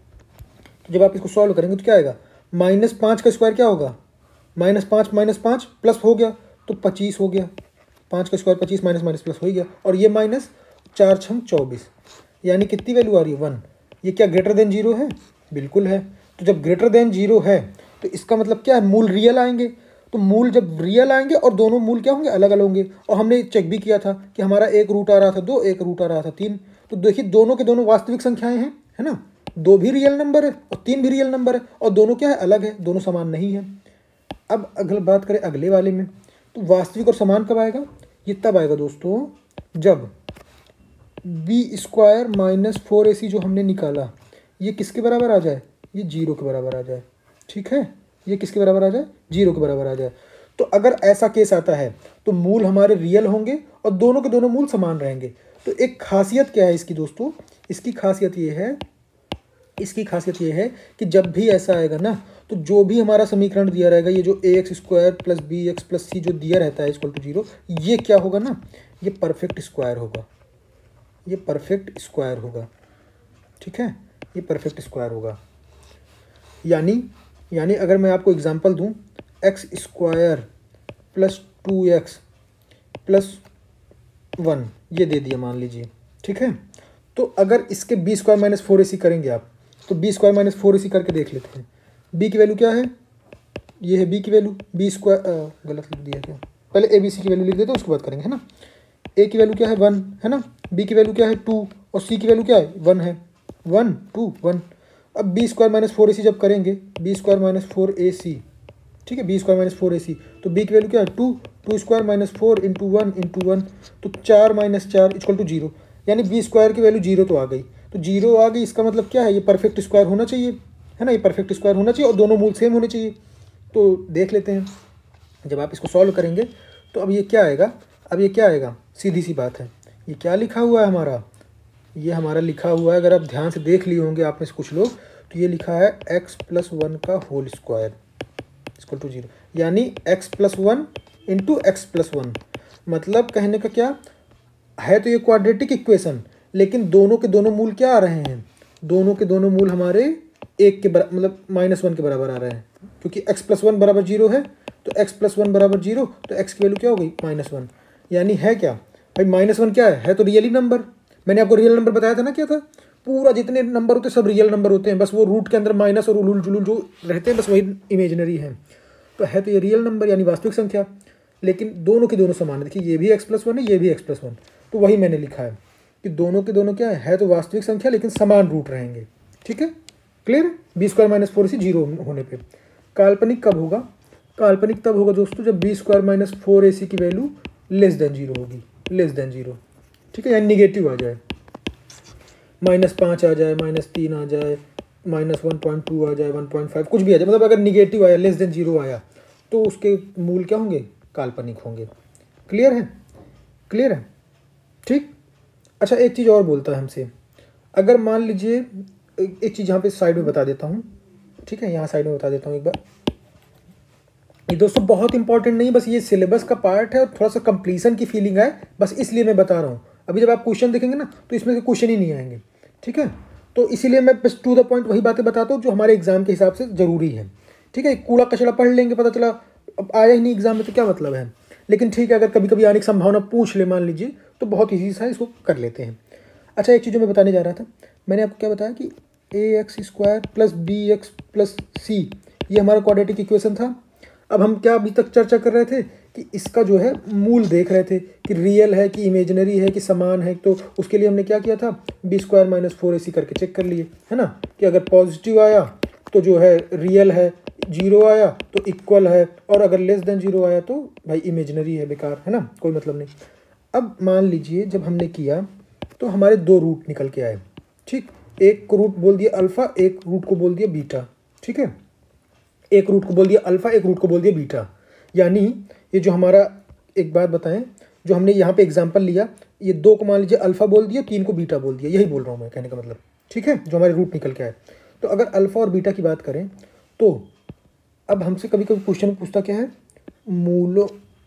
तो क्या आएगा, -5 का स्क्वायर क्या होगा, -5 प्लस हो गया तो 25 हो गया, 5 का स्क्वायर 25, माइनस प्लस हो ही गया, और ये -4 × 24, यानी कितनी वैल्यू आ रही है 1। ये क्या ग्रेटर देन 0 है, बिल्कुल है। तो जब ग्रेटर देन 0 है तो इसका मतलब क्या है, मूल रियल आएंगे। तो मूल जब रियल आएंगे और दोनों मूल क्या होंगे, अलग अलग होंगे। और हमने चेक भी किया था कि हमारा एक रूट आ रहा था 2, एक रूट आ रहा था 3। तो देखिए दोनों के दोनों वास्तविक संख्याएं हैं, है ना, 2 भी रियल नंबर है और 3 भी रियल नंबर है, और दोनों क्या है, अलग है, दोनों समान नहीं है। अब अगर बात करें अगले वाले में, तो वास्तविक और समान कब आएगा, ये तब आएगा दोस्तों जब b² - 4ac जो हमने निकाला ये किसके बराबर आ जाए, ये 0 के बराबर आ जाए, ठीक है, ये किसके बराबर आ जाए, 0 के बराबर आ जाए। तो अगर ऐसा केस आता है तो मूल हमारे रियल होंगे और दोनों के दोनों मूल समान रहेंगे। तो एक खासियत क्या है इसकी दोस्तों, इसकी खासियत ये है कि जब भी ऐसा आएगा ना, तो जो भी हमारा समीकरण दिया रहेगा, ये जो ax² + bx + c जो दिया रहता है = 0, ये क्या होगा ना, ये परफेक्ट स्क्वायर होगा, ये परफेक्ट स्क्वायर होगा, ठीक है, ये परफेक्ट स्क्वायर होगा। यानी अगर मैं आपको एग्जांपल दूं, x² + 2x + 1 ये दे दिया मान लीजिए, ठीक है। तो अगर इसके b² - 4ac करेंगे आप, तो b² - 4ac करके देख लेते हैं। b की वैल्यू क्या है, ये है b की वैल्यू, गलत लिख दिया क्या, पहले abc की वैल्यू लिख देते हैं उसके बाद करेंगे, है ना। a की वैल्यू क्या है 1, है ना, b की वैल्यू क्या है 2 और c की वैल्यू क्या है 1 है, 1 2 1। अब b² - 4ac जब करेंगे, b² - 4ac, ठीक है, b² - 4ac, तो b की वैल्यू क्या है 2 2² - 4 × 1 तो 4 - 4 = 0, यानी b² की वैल्यू 0 तो आ गई। तो 0 आ गई, इसका मतलब क्या है, ये परफेक्ट स्क्वायर होना चाहिए, है ना, ये परफेक्ट स्क्वायर होना चाहिए और दोनों मूल सेम होने चाहिए। तो देख लेते हैं, जब आप इसको सॉल्व करेंगे तो अब ये क्या आएगा, सीधी सी बात है, ये क्या लिखा हुआ है हमारा, ये हमारा लिखा हुआ है, अगर आप ध्यान से देख लिए होंगे आप में से कुछ लोग, तो ये लिखा है x + 1 का होल स्क्वायर = 0, यानी x + 1 × x + 1। मतलब कहने का क्या, है तो ये क्वाड्रेटिक इक्वेशन, लेकिन दोनों के दोनों मूल क्या आ रहे हैं, दोनों के दोनों मूल हमारे एक के बराबर मतलब -1 के बराबर आ रहे हैं, क्योंकि x + 1 = 0 है, तो x + 1 = 0, तो x की वैल्यू क्या हो गई -1। यानी है क्या भाई, -1 क्या है तो रियली नंबर। मैंने आपको रियल नंबर बताया था ना, क्या था, पूरा जितने नंबर होते हैं सब रियल नंबर होते हैं, बस वो रूट के अंदर माइनस और उलूल जुलूल जो रहते हैं बस वही इमेजिनरी है। तो है तो ये रियल नंबर यानी वास्तविक संख्या, लेकिन दोनों के दोनों समान है। देखिए ये भी x + 1 है, ये भी x + 1, तो वही मैंने लिखा है कि दोनों के दोनों क्या है तो वास्तविक संख्या लेकिन समान रूट रहेंगे। ठीक है, क्लियर है। b² - 4ac 0 होने पे काल्पनिक कब होगा, काल्पनिक तब होगा दोस्तों जब b² - 4ac की वैल्यू <0 होगी, <0। ठीक है, यानी निगेटिव आ जाए, -5 आ जाए, -3 आ जाए, -1.2 आ जाए, 1.5 कुछ भी आ जाए, मतलब अगर निगेटिव आया, <0 आया, तो उसके मूल क्या होंगे, काल्पनिक होंगे। क्लियर है, क्लियर है, ठीक। अच्छा एक चीज़ और बोलता है हमसे, अगर मान लीजिए एक चीज़ यहाँ पे साइड में बता देता हूँ, ठीक है, यहाँ साइड में बता देता हूँ एक बार। ये दोस्तों बहुत इंपॉर्टेंट नहीं, बस ये सिलेबस का पार्ट है और थोड़ा सा कंप्लीसन की फीलिंग आए बस इसलिए मैं बता रहा हूँ। अभी जब आप क्वेश्चन देखेंगे ना तो इसमें से क्वेश्चन ही नहीं आएंगे, ठीक है। तो इसीलिए मैं बस टू द पॉइंट वही बातें बताता हूँ जो हमारे एग्जाम के हिसाब से ज़रूरी है, ठीक है। कूड़ा कचड़ा पढ़ लेंगे, पता चला अब आया ही नहीं एग्जाम में तो क्या मतलब है। लेकिन ठीक है, अगर कभी कभी आने की संभावना पूछ ले मान लीजिए तो बहुत ईजी सा इसको कर लेते हैं। अच्छा एक चीज़ जो मैं बताने जा रहा था, मैंने आपको क्या बताया कि ax² + bx + c ये हमारा क्वाड्रेटिक इक्वेशन था। अब हम क्या अभी तक चर्चा कर रहे थे कि इसका जो है मूल देख रहे थे कि रियल है कि इमेजिनरी है कि समान है। तो उसके लिए हमने क्या किया था, b² - 4ac करके चेक कर लिए, है ना, कि अगर पॉजिटिव आया तो जो है रियल है, 0 आया तो इक्वल है, और अगर <0 आया तो भाई इमेजिनरी है, बेकार है ना, कोई मतलब नहीं। अब मान लीजिए जब हमने किया तो हमारे 2 रूट निकल के आए, ठीक। एक को रूट बोल दिया अल्फ़ा, एक रूट को बोल दिया बीटा, ठीक है। एक रूट को बोल दिया अल्फ़ा, एक रूट को बोल दिया बीटा। यानी ये जो हमारा, एक बात बताएं, जो हमने यहाँ पे एग्जांपल लिया, ये 2 को मान लीजिए अल्फ़ा बोल दिया, 3 को बीटा बोल दिया, यही बोल रहा हूँ मैं कहने का मतलब, ठीक है, जो हमारे रूट निकल के आए। तो अगर अल्फ़ा और बीटा की बात करें तो अब हमसे कभी कभी क्वेश्चन पूछता क्या है, मूलों,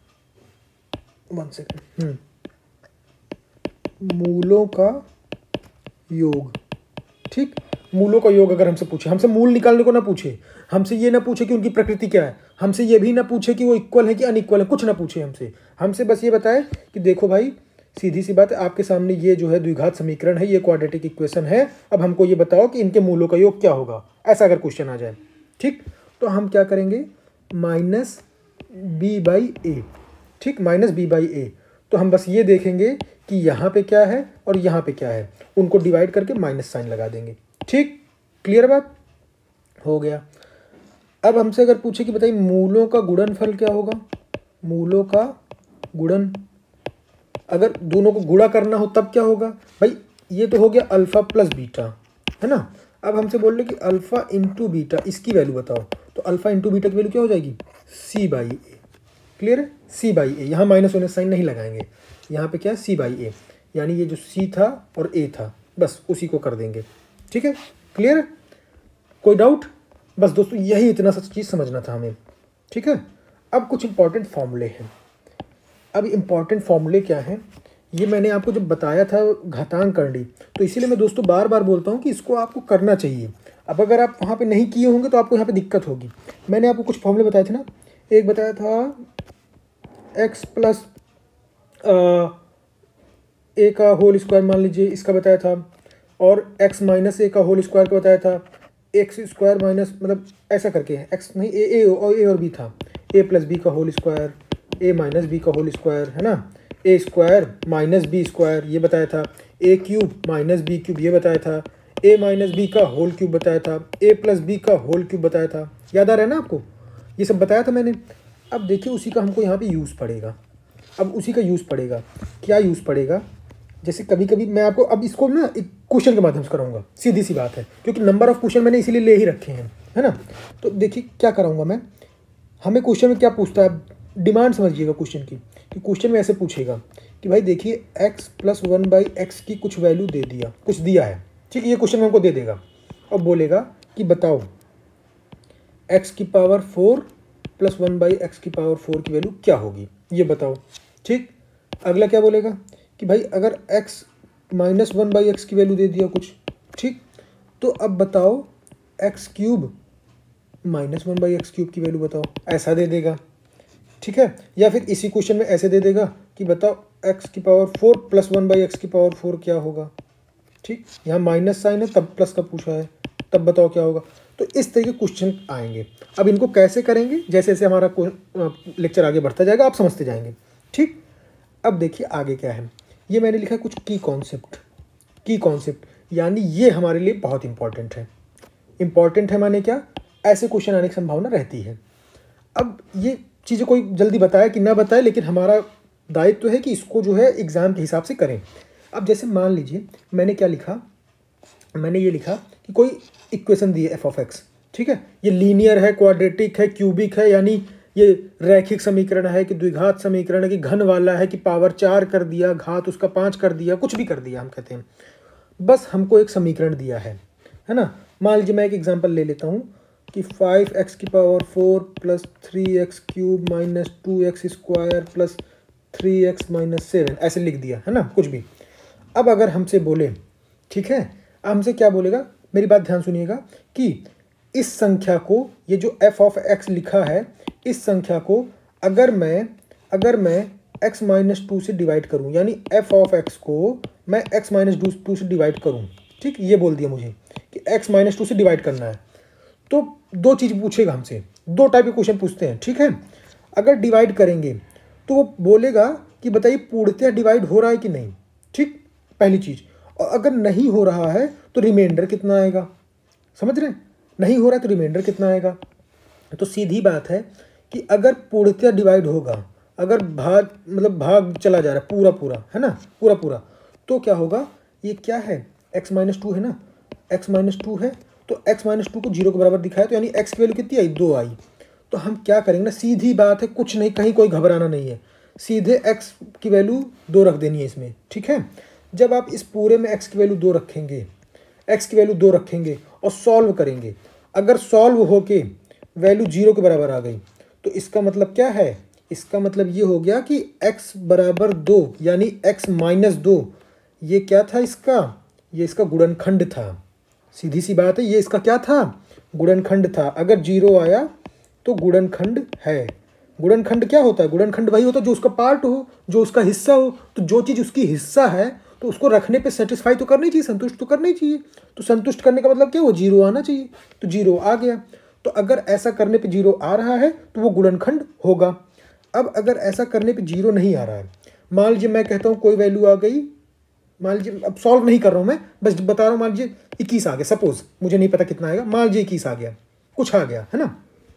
1 सेकेंड, मूलों का योग, ठीक। मूलों का योग अगर हमसे पूछे, हमसे मूल निकालने को ना पूछे, हमसे ये ना पूछे कि उनकी प्रकृति क्या है, हमसे ये भी ना पूछे कि वो इक्वल है कि अनइक्वल है, कुछ ना पूछे हमसे बस ये बताए कि देखो भाई सीधी सी बात है, आपके सामने ये जो है द्विघात समीकरण है, ये क्वाड्रेटिक इक्वेशन है, अब हमको ये बताओ कि इनके मूलों का योग क्या होगा, ऐसा अगर क्वेश्चन आ जाए, ठीक। तो हम क्या करेंगे, -b/a, ठीक, -b/a। तो हम बस ये देखेंगे कि यहाँ पे क्या है और यहाँ पे क्या है, उनको डिवाइड करके माइनस साइन लगा देंगे, ठीक। क्लियर बात हो गया। अब हमसे अगर पूछे कि बताइए मूलों का गुणनफल क्या होगा, मूलों का गुणन, अगर दोनों को गुणा करना हो तब क्या होगा भाई, ये तो हो गया अल्फ़ा + बीटा, है ना। अब हमसे बोल रहे कि अल्फ़ा × बीटा इसकी वैल्यू बताओ, तो अल्फ़ा × बीटा की वैल्यू क्या हो जाएगी, c/a। क्लियर है, c/a, यहाँ माइनस होने साइन नहीं लगाएंगे, यहाँ पे क्या है c/a, यानी ये जो c था और a था बस उसी को कर देंगे, ठीक है। क्लियर है, कोई डाउट, बस दोस्तों यही इतना सा चीज़ समझना था हमें, ठीक है। अब कुछ इंपॉर्टेंट फॉर्मूले हैं। अब इंपॉर्टेंट फॉर्मूले क्या हैं, ये मैंने आपको जब बताया था घातांक करनी, तो इसीलिए मैं दोस्तों बार बार बोलता हूँ कि इसको आपको करना चाहिए। अब अगर आप वहाँ पे नहीं किए होंगे तो आपको यहाँ पे दिक्कत होगी। मैंने आपको कुछ फॉर्मूले बताए थे ना, एक बताया था x + a का होल स्क्वायर मान लीजिए, इसका बताया था, और x - a का होल स्क्वायर का बताया था, x² माइनस मतलब ऐसा करके है, x नहीं a और b था, a + b का होल स्क्वायर, a - b का होल स्क्वायर, है ना, a² - b² ये बताया था, a³ - b³ ये बताया था, a - b का होल क्यूब बताया था, a + b का होल क्यूब बताया था। याद आ रहा है ना आपको, ये सब बताया था मैंने। अब देखिए उसी का हमको यहाँ पे यूज़ पड़ेगा। अब उसी का यूज़ पड़ेगा, क्या यूज़ पड़ेगा, जैसे कभी कभी मैं आपको अब इसको ना एक क्वेश्चन के माध्यम से कराऊंगा, सीधी सी बात है, क्योंकि नंबर ऑफ क्वेश्चन मैंने इसीलिए ले ही रखे हैं, है ना। तो देखिए क्या कराऊंगा मैं, हमें क्वेश्चन में क्या पूछता है, डिमांड समझिएगा क्वेश्चन की, कि क्वेश्चन में ऐसे पूछेगा कि भाई देखिए x + 1/x की कुछ वैल्यू दे दिया, कुछ दिया है, ठीक है, ये क्वेश्चन हमको दे देगा और बोलेगा कि बताओ x⁴ + 1/x⁴ की वैल्यू क्या होगी, ये बताओ, ठीक। अगला क्या बोलेगा कि भाई अगर x -1/x की वैल्यू दे दिया कुछ, ठीक, तो अब बताओ x क्यूब -1/x क्यूब की वैल्यू बताओ, ऐसा दे देगा, ठीक है। या फिर इसी क्वेश्चन में ऐसे दे देगा कि बताओ x⁴ + 1/x⁴ क्या होगा, ठीक, यहाँ माइनस साइन है तब प्लस का पूछा है, तब बताओ क्या होगा। तो इस तरह के क्वेश्चन आएंगे। अब इनको कैसे करेंगे, जैसे जैसे हमारा लेक्चर आगे बढ़ता जाएगा आप समझते जाएंगे, ठीक। अब देखिए आगे क्या है, ये मैंने लिखा कुछ की कॉन्सेप्ट, यानी ये हमारे लिए बहुत इंपॉर्टेंट है माने क्या, ऐसे क्वेश्चन आने की संभावना रहती है। अब ये चीज़ें कोई जल्दी बताए कि ना बताए, लेकिन हमारा दायित्व तो है कि इसको जो है एग्ज़ाम के हिसाब से करें। अब जैसे मान लीजिए मैंने क्या लिखा, मैंने ये लिखा कि कोई इक्वेशन दी है f(x), ठीक है, ये लीनियर है, क्वाड्रेटिक है, क्यूबिक है, यानी ये रैखिक समीकरण है कि द्विघात समीकरण है कि घन वाला है कि पावर 4 कर दिया, घात उसका 5 कर दिया, कुछ भी कर दिया हम कहते हैं, बस हमको एक समीकरण दिया है ना। मान लीजिए मैं एक एग्जांपल ले लेता हूँ कि 5x⁴ + 3x³ - 2x² + 3x - 7 ऐसे लिख दिया है ना, कुछ भी। अब अगर हमसे बोले, ठीक है, हमसे क्या बोलेगा, मेरी बात ध्यान सुनिएगा, कि इस संख्या को, ये जो f(x) लिखा है, इस संख्या को अगर मैं x - 2 से डिवाइड करूं, यानी f(x) को मैं x - 2 से डिवाइड करूं, ठीक, ये बोल दिया मुझे कि x - 2 से डिवाइड करना है, तो दो चीज़ पूछेगा हमसे, दो टाइप के क्वेश्चन पूछते हैं, ठीक है। अगर डिवाइड करेंगे तो वो बोलेगा कि बताइए पूर्णतः डिवाइड हो रहा है कि नहीं, ठीक, पहली चीज़। और अगर नहीं हो रहा है तो रिमाइंडर कितना आएगा, समझ रहे हैं, नहीं हो रहा है तो रिमाइंडर कितना आएगा। तो सीधी बात है कि अगर पूर्णतः डिवाइड होगा, अगर भाग चला जा रहा है पूरा है ना, पूरा, तो क्या होगा, ये क्या है, x - 2 है ना, x - 2 है, तो x - 2 को 0 के बराबर दिखाया, तो यानी x की वैल्यू कितनी आई, 2 आई। तो हम क्या करेंगे ना, सीधी बात है, कुछ नहीं, कहीं कोई घबराना नहीं है, सीधे x की वैल्यू 2 रख देनी है इसमें, ठीक है। जब आप इस पूरे में x की वैल्यू 2 रखेंगे और सॉल्व करेंगे, अगर सॉल्व होके वैल्यू 0 के बराबर आ गई तो इसका मतलब क्या है, इसका मतलब ये हो गया कि x = 2, यानी x - 2, ये क्या था इसका, ये इसका गुणनखंड था। सीधी सी बात है, ये इसका क्या था, गुणनखंड था। अगर 0 आया तो गुणनखंड है। गुणनखंड क्या होता है, गुणनखंड वही होता है जो उसका पार्ट हो, जो उसका हिस्सा हो। तो जो चीज़ उसकी हिस्सा है तो उसको रखने पे सेटिस्फाई तो करनी चाहिए, संतुष्ट तो करनी चाहिए। तो संतुष्ट करने का मतलब क्या, वो 0 आना चाहिए, तो 0 आ गया। तो अगर ऐसा करने पे 0 आ रहा है तो वो गुणनखंड होगा। अब अगर ऐसा करने पे 0 नहीं आ रहा है, मान लीजिए मैं कहता हूँ कोई वैल्यू आ गई, मान लीजिए, अब सॉल्व नहीं कर रहा हूँ मैं, बस बता रहा हूँ, मान लीजिए 21 आ गया, सपोज, मुझे नहीं पता कितना आएगा, मान लीजिए 21 आ गया, कुछ आ गया है ना।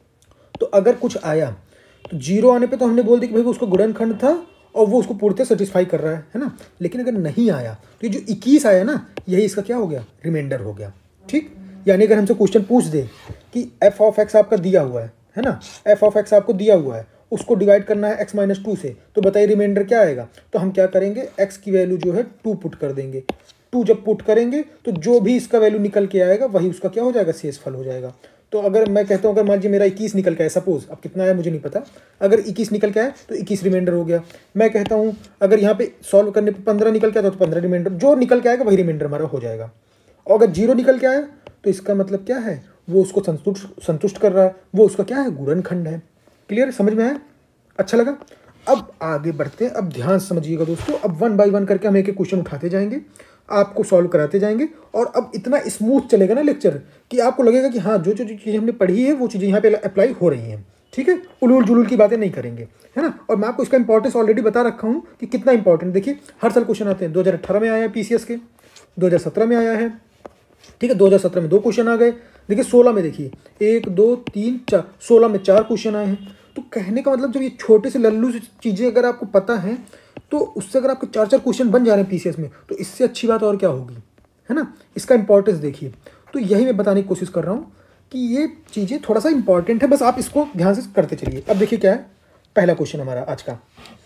तो अगर कुछ आया तो 0 आने पे तो हमने बोल दिया कि भाई वो उसका गुणनखंड था और वो उसको पूर्णतः सेटिस्फाई कर रहा है ना। लेकिन अगर नहीं आया तो ये जो 21 आया ना, यही इसका क्या हो गया, रिमाइंडर हो गया, ठीक। यानी अगर हमसे क्वेश्चन पूछ दे कि f(x) आपका दिया हुआ है ना, f(x) आपको दिया हुआ है, उसको डिवाइड करना है x - 2 से, तो बताइए रिमाइंडर क्या आएगा। तो हम क्या करेंगे, x की वैल्यू जो है 2 पुट कर देंगे। 2 जब पुट करेंगे तो जो भी इसका वैल्यू निकल के आएगा वही उसका क्या हो जाएगा, शेषफल हो जाएगा। तो अगर मैं कहता हूँ, अगर मान लीजिए मेरा 21 निकल के आया, सपोज, अब कितना आया मुझे नहीं पता, अगर 21 निकल के आया तो 21 रिमाइंडर हो गया। मैं कहता हूँ अगर यहाँ पे सॉल्व करने पे 15 निकल के आया तो 15 रिमाइंडर, जो निकल के आएगा वही रिमाइंडर हमारा हो जाएगा। और अगर 0 निकल के आया तो इसका मतलब क्या है, वो उसको संतुष्ट कर रहा है, वो उसका क्या है, गुणनखंड है। क्लियर, समझ में आया, अच्छा लगा। अब आगे बढ़ते हैं, अब ध्यान समझिएगा दोस्तों, अब 1 बाय 1 करके हम एक एक क्वेश्चन उठाते जाएंगे, आपको सॉल्व कराते जाएंगे, और अब इतना स्मूथ चलेगा ना लेक्चर कि आपको लगेगा कि हाँ, जो जो चीज़ें हमने पढ़ी है वो चीज़ें यहाँ पे अप्लाई हो रही हैं, ठीक है। उलूल जुलूल की बातें नहीं करेंगे, है ना। और मैं आपको इसका इंपॉर्टेंस ऑलरेडी बता रखा हूँ कि कितना इंपॉर्टेंट। देखिए हर साल क्वेश्चन आते हैं, 2018 में आया है PCS के, 2017 में आया है, ठीक है, 2017 में 2 क्वेश्चन आ गए, देखिए 16 में देखिए 1 2 3 4, 16 में 4 क्वेश्चन आए हैं। तो कहने का मतलब जब ये छोटे से लल्लू से चीज़ें अगर आपको पता है तो उससे अगर आपके 4 क्वेश्चन बन जा रहे हैं PCS में, तो इससे अच्छी बात और क्या होगी, है ना। इसका इंपॉर्टेंस देखिए, तो यही मैं बताने की कोशिश कर रहा हूँ कि ये चीज़ें थोड़ा सा इंपॉर्टेंट है, बस आप इसको ध्यान से करते चलिए। अब देखिए क्या है, पहला क्वेश्चन हमारा आज का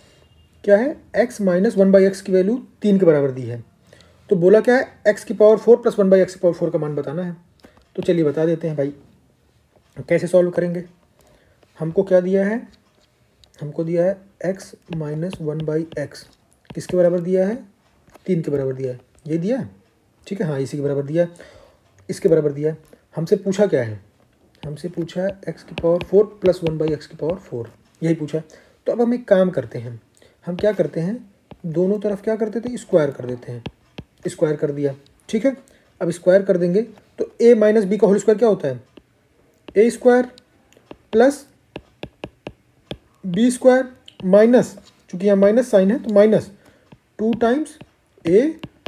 क्या है, x - 1/x की वैल्यू 3 के बराबर दी है। तो बोला क्या है, x⁴ + 1/x⁴ का मान बताना है। तो चलिए बता देते हैं भाई, कैसे सॉल्व करेंगे। हमको क्या दिया है, हमको दिया है x - 1/x, किसके बराबर दिया है, 3 के बराबर दिया है, ये दिया है, ठीक है, हाँ इसी के बराबर दिया है, इसके बराबर दिया है। हमसे पूछा क्या है, हमसे पूछा है x की पावर 4 प्लस 1/x की पावर 4, यही पूछा है। तो अब हम एक काम करते हैं, हम क्या करते हैं, दोनों तरफ क्या करते थे, स्क्वायर कर देते हैं, स्क्वायर कर दिया, ठीक है। अब स्क्वायर कर देंगे तो a माइनस बी का होल स्क्वायर क्या होता है, A square plus B square minus, चूंकि यहाँ माइनस साइन है तो माइनस 2 टाइम्स ए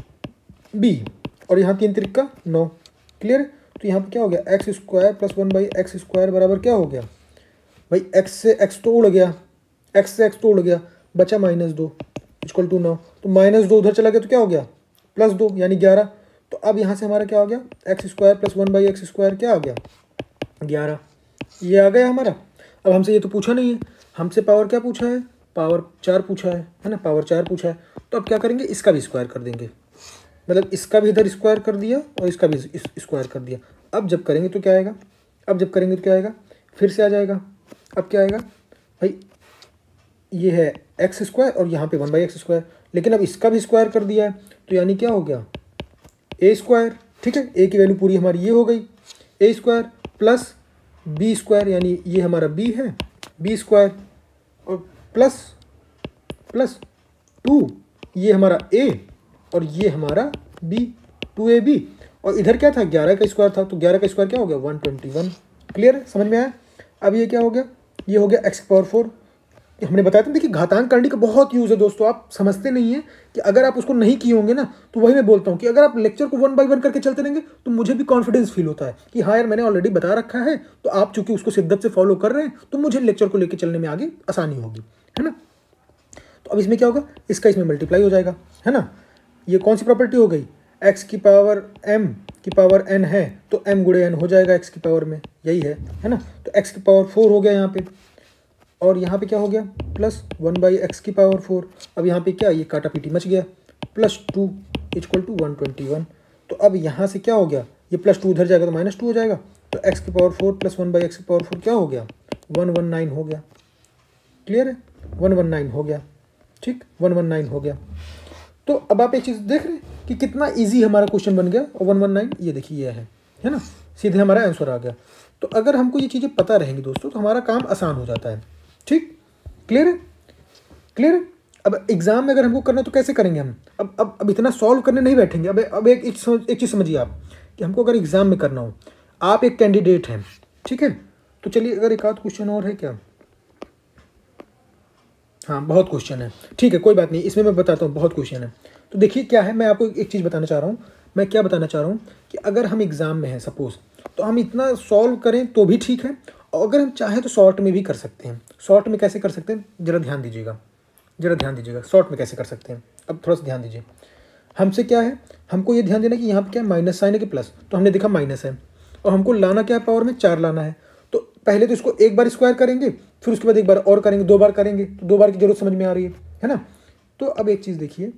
बी, और यहाँ 3 त्रिक 9, क्लियर। तो यहाँ पे क्या हो गया, X square plus 1/x square बराबर क्या हो गया भाई, x से x तो उड़ गया, x से x तो उड़ गया, बचा -2 इक्वल टू 9। तो -2 उधर चला गया तो क्या हो गया, +2 यानी 11। तो अब यहाँ से हमारा क्या हो गया, X square plus 1/x square क्या आ गया, 11, ये आ गया हमारा। अब हमसे ये तो पूछा नहीं है, हमसे पावर क्या पूछा है, पावर 4 पूछा है ना, पावर 4 पूछा है। तो अब क्या करेंगे, इसका भी स्क्वायर कर देंगे, मतलब इसका भी इधर स्क्वायर कर दिया और इसका भी स्क्वायर कर दिया। अब जब करेंगे तो क्या आएगा, अब जब करेंगे तो क्या आएगा, फिर से आ जाएगा। अब क्या आएगा भाई, ये है एक्स स्क्वायर और यहाँ पे 1/x स्क्वायर, लेकिन अब इसका भी स्क्वायर कर दिया है तो यानी क्या हो गया, ए स्क्वायर, ठीक है, ए की वैल्यू पूरी हमारी ये हो गई, A square plus B square, यानी ये हमारा बी है, बी स्क्वायर और प्लस प्लस 2, ये हमारा ए और ये हमारा बी, 2ab। और इधर क्या था, 11 का स्क्वायर था, तो 11 का स्क्वायर क्या हो गया, 121। क्लियर है, समझ में आया। अब ये क्या हो गया, ये हो गया x की पावर 4। हमने बताया था, देखिए घातांक करने का बहुत यूज़ है दोस्तों, आप समझते नहीं है कि अगर आप उसको नहीं किए होंगे ना, तो वही मैं बोलता हूँ कि अगर आप लेक्चर को 1 बाय 1 करके चलते रहेंगे तो मुझे भी कॉन्फिडेंस फील होता है कि हाँ यार मैंने ऑलरेडी बता रखा है, तो आप चूंकि उसको शिद्दत से फॉलो कर रहे हैं तो मुझे लेक्चर को लेकर चलने में आगे आसानी होगी, है ना। तो अब इसमें क्या होगा, इसका इसमें मल्टीप्लाई हो जाएगा, है ना। ये कौन सी प्रॉपर्टी हो गई, x की पावर m की पावर n है तो m गुणे n हो जाएगा x की पावर में, यही है ना। तो x की पावर 4 हो गया यहाँ पे, और यहाँ पे क्या हो गया, प्लस 1/x की पावर 4। अब यहाँ पे क्या, ये काटा पीटी मच गया, +2 इक्वल टू 121। तो अब यहाँ से क्या हो गया, ये +2 उधर जाएगा तो -2 हो जाएगा, तो x की पावर 4 प्लस 1/x की पावर 4 क्या हो गया, 119 हो गया। क्लियर है, 119 हो गया, ठीक, 119 हो गया। तो अब आप एक चीज़ देख रहे हैं कि कितना इजी हमारा क्वेश्चन बन गया, और 119 ये देखिए ये है ना, सीधे हमारा आंसर आ गया। तो अगर हमको ये चीज़ें पता रहेंगी दोस्तों तो हमारा काम आसान हो जाता है, ठीक, क्लियर है, क्लियर है। अब एग्जाम में अगर हमको करना तो कैसे करेंगे हम, अब इतना सॉल्व करने नहीं बैठेंगे। अब एक चीज़ समझिए आप कि हमको अगर एग्जाम में करना हो, आप एक कैंडिडेट हैं, ठीक है, तो चलिए अगर एक आध क्वेश्चन और है क्या, हाँ बहुत क्वेश्चन है, ठीक है कोई बात नहीं, इसमें मैं बताता हूँ, बहुत क्वेश्चन है। तो देखिए क्या है, मैं आपको एक चीज़ बताना चाह रहा हूँ, मैं क्या बताना चाह रहा हूँ कि अगर हम एग्ज़ाम में हैं सपोज़, तो हम इतना सॉल्व करें तो भी ठीक है, और अगर हम चाहें तो शॉर्ट में भी कर सकते हैं। शॉर्ट में कैसे कर सकते हैं, ज़रा ध्यान दीजिएगा, ज़रा ध्यान दीजिएगा, शॉर्ट में कैसे कर सकते हैं। अब थोड़ा सा ध्यान दीजिए, हमसे क्या है, हमको ये ध्यान देना कि यहाँ पर क्या माइनस साइन है कि प्लस, तो हमने देखा माइनस है, और हमको लाना क्या है, पावर में 4 लाना है। तो पहले तो इसको एक बार स्क्वायर करेंगे, फिर उसके बाद एक बार और करेंगे, 2 बार करेंगे, तो 2 बार की जरूरत समझ में आ रही है ना। तो अब एक चीज़ देखिए,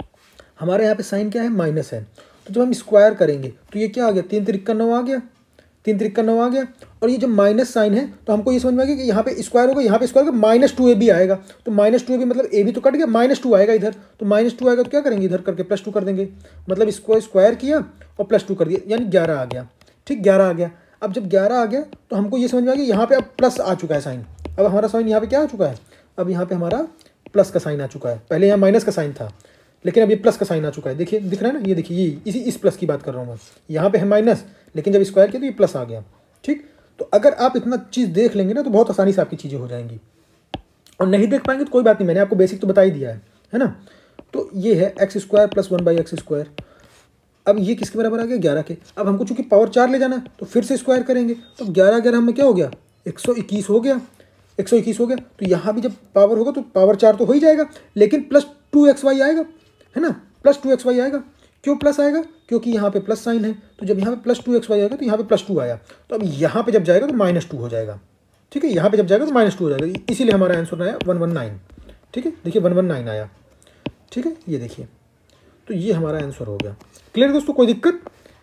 हमारे यहाँ पे साइन क्या है, माइनस है, तो जब हम स्क्वायर करेंगे तो ये क्या आ गया, 3 त्रिक 9 आ गया, 3 त्रिक 9 आ गया। और ये जब माइनस साइन है तो हमको ये समझ में आ गया कि यहाँ पे स्क्वायर होगा, यहाँ पे स्क्वायर होगा, -2ab आएगा, तो -2ab मतलब a भी तो कट गया, -2 आएगा इधर, तो -2 आएगा तो क्या करेंगे, इधर करके +2 कर देंगे, मतलब इसको स्क्वायर किया और +2 कर दिया, यानी 11 आ गया, ठीक, 11 आ गया। अब जब 11 आ गया तो हमको ये समझ में आ गया यहाँ पे अब प्लस आ चुका है साइन, अब हमारा साइन यहाँ पे क्या आ चुका है, अब यहाँ पे हमारा प्लस का साइन आ चुका है, पहले यहाँ माइनस का साइन था लेकिन अब ये प्लस का साइन आ चुका है, देखिए दिख रहा है ना, ये देखिए ये इस प्लस की बात कर रहा हूँ मैं, यहाँ पे है माइनस लेकिन जब स्क्वायर किया तो ये प्लस आ गया, ठीक। तो अगर आप इतना चीज़ देख लेंगे ना तो बहुत आसानी से आपकी चीज़ें हो जाएंगी, और नहीं देख पाएंगे तो कोई बात नहीं, मैंने आपको बेसिक तो बता ही दिया है ना। तो ये है x square plus 1/x square, अब ये किसके बराबर आ गया, 11 के। अब हमको चूंकि पावर 4 ले जाना तो फिर से स्क्वायर करेंगे, तो 11 11 हमें क्या हो गया, 121 हो गया, 121 हो गया। तो यहाँ भी जब पावर होगा तो पावर 4 तो हो ही जाएगा, लेकिन +2xy आएगा, है ना, +2xy आएगा। क्यों प्लस आएगा, क्योंकि यहाँ पे प्लस साइन है, तो जब यहाँ पे +2xy आएगा तो यहाँ पे +2 आया, तो अब यहाँ पे जब जाएगा तो -2 हो जाएगा, ठीक है, यहाँ पे जब जाएगा तो -2 हो जाएगा, इसीलिए हमारा आंसर आया 119, ठीक है, देखिए 119 आया, ठीक है, ये देखिए, तो ये हमारा आंसर हो गया। क्लियर दोस्तों, कोई दिक्कत,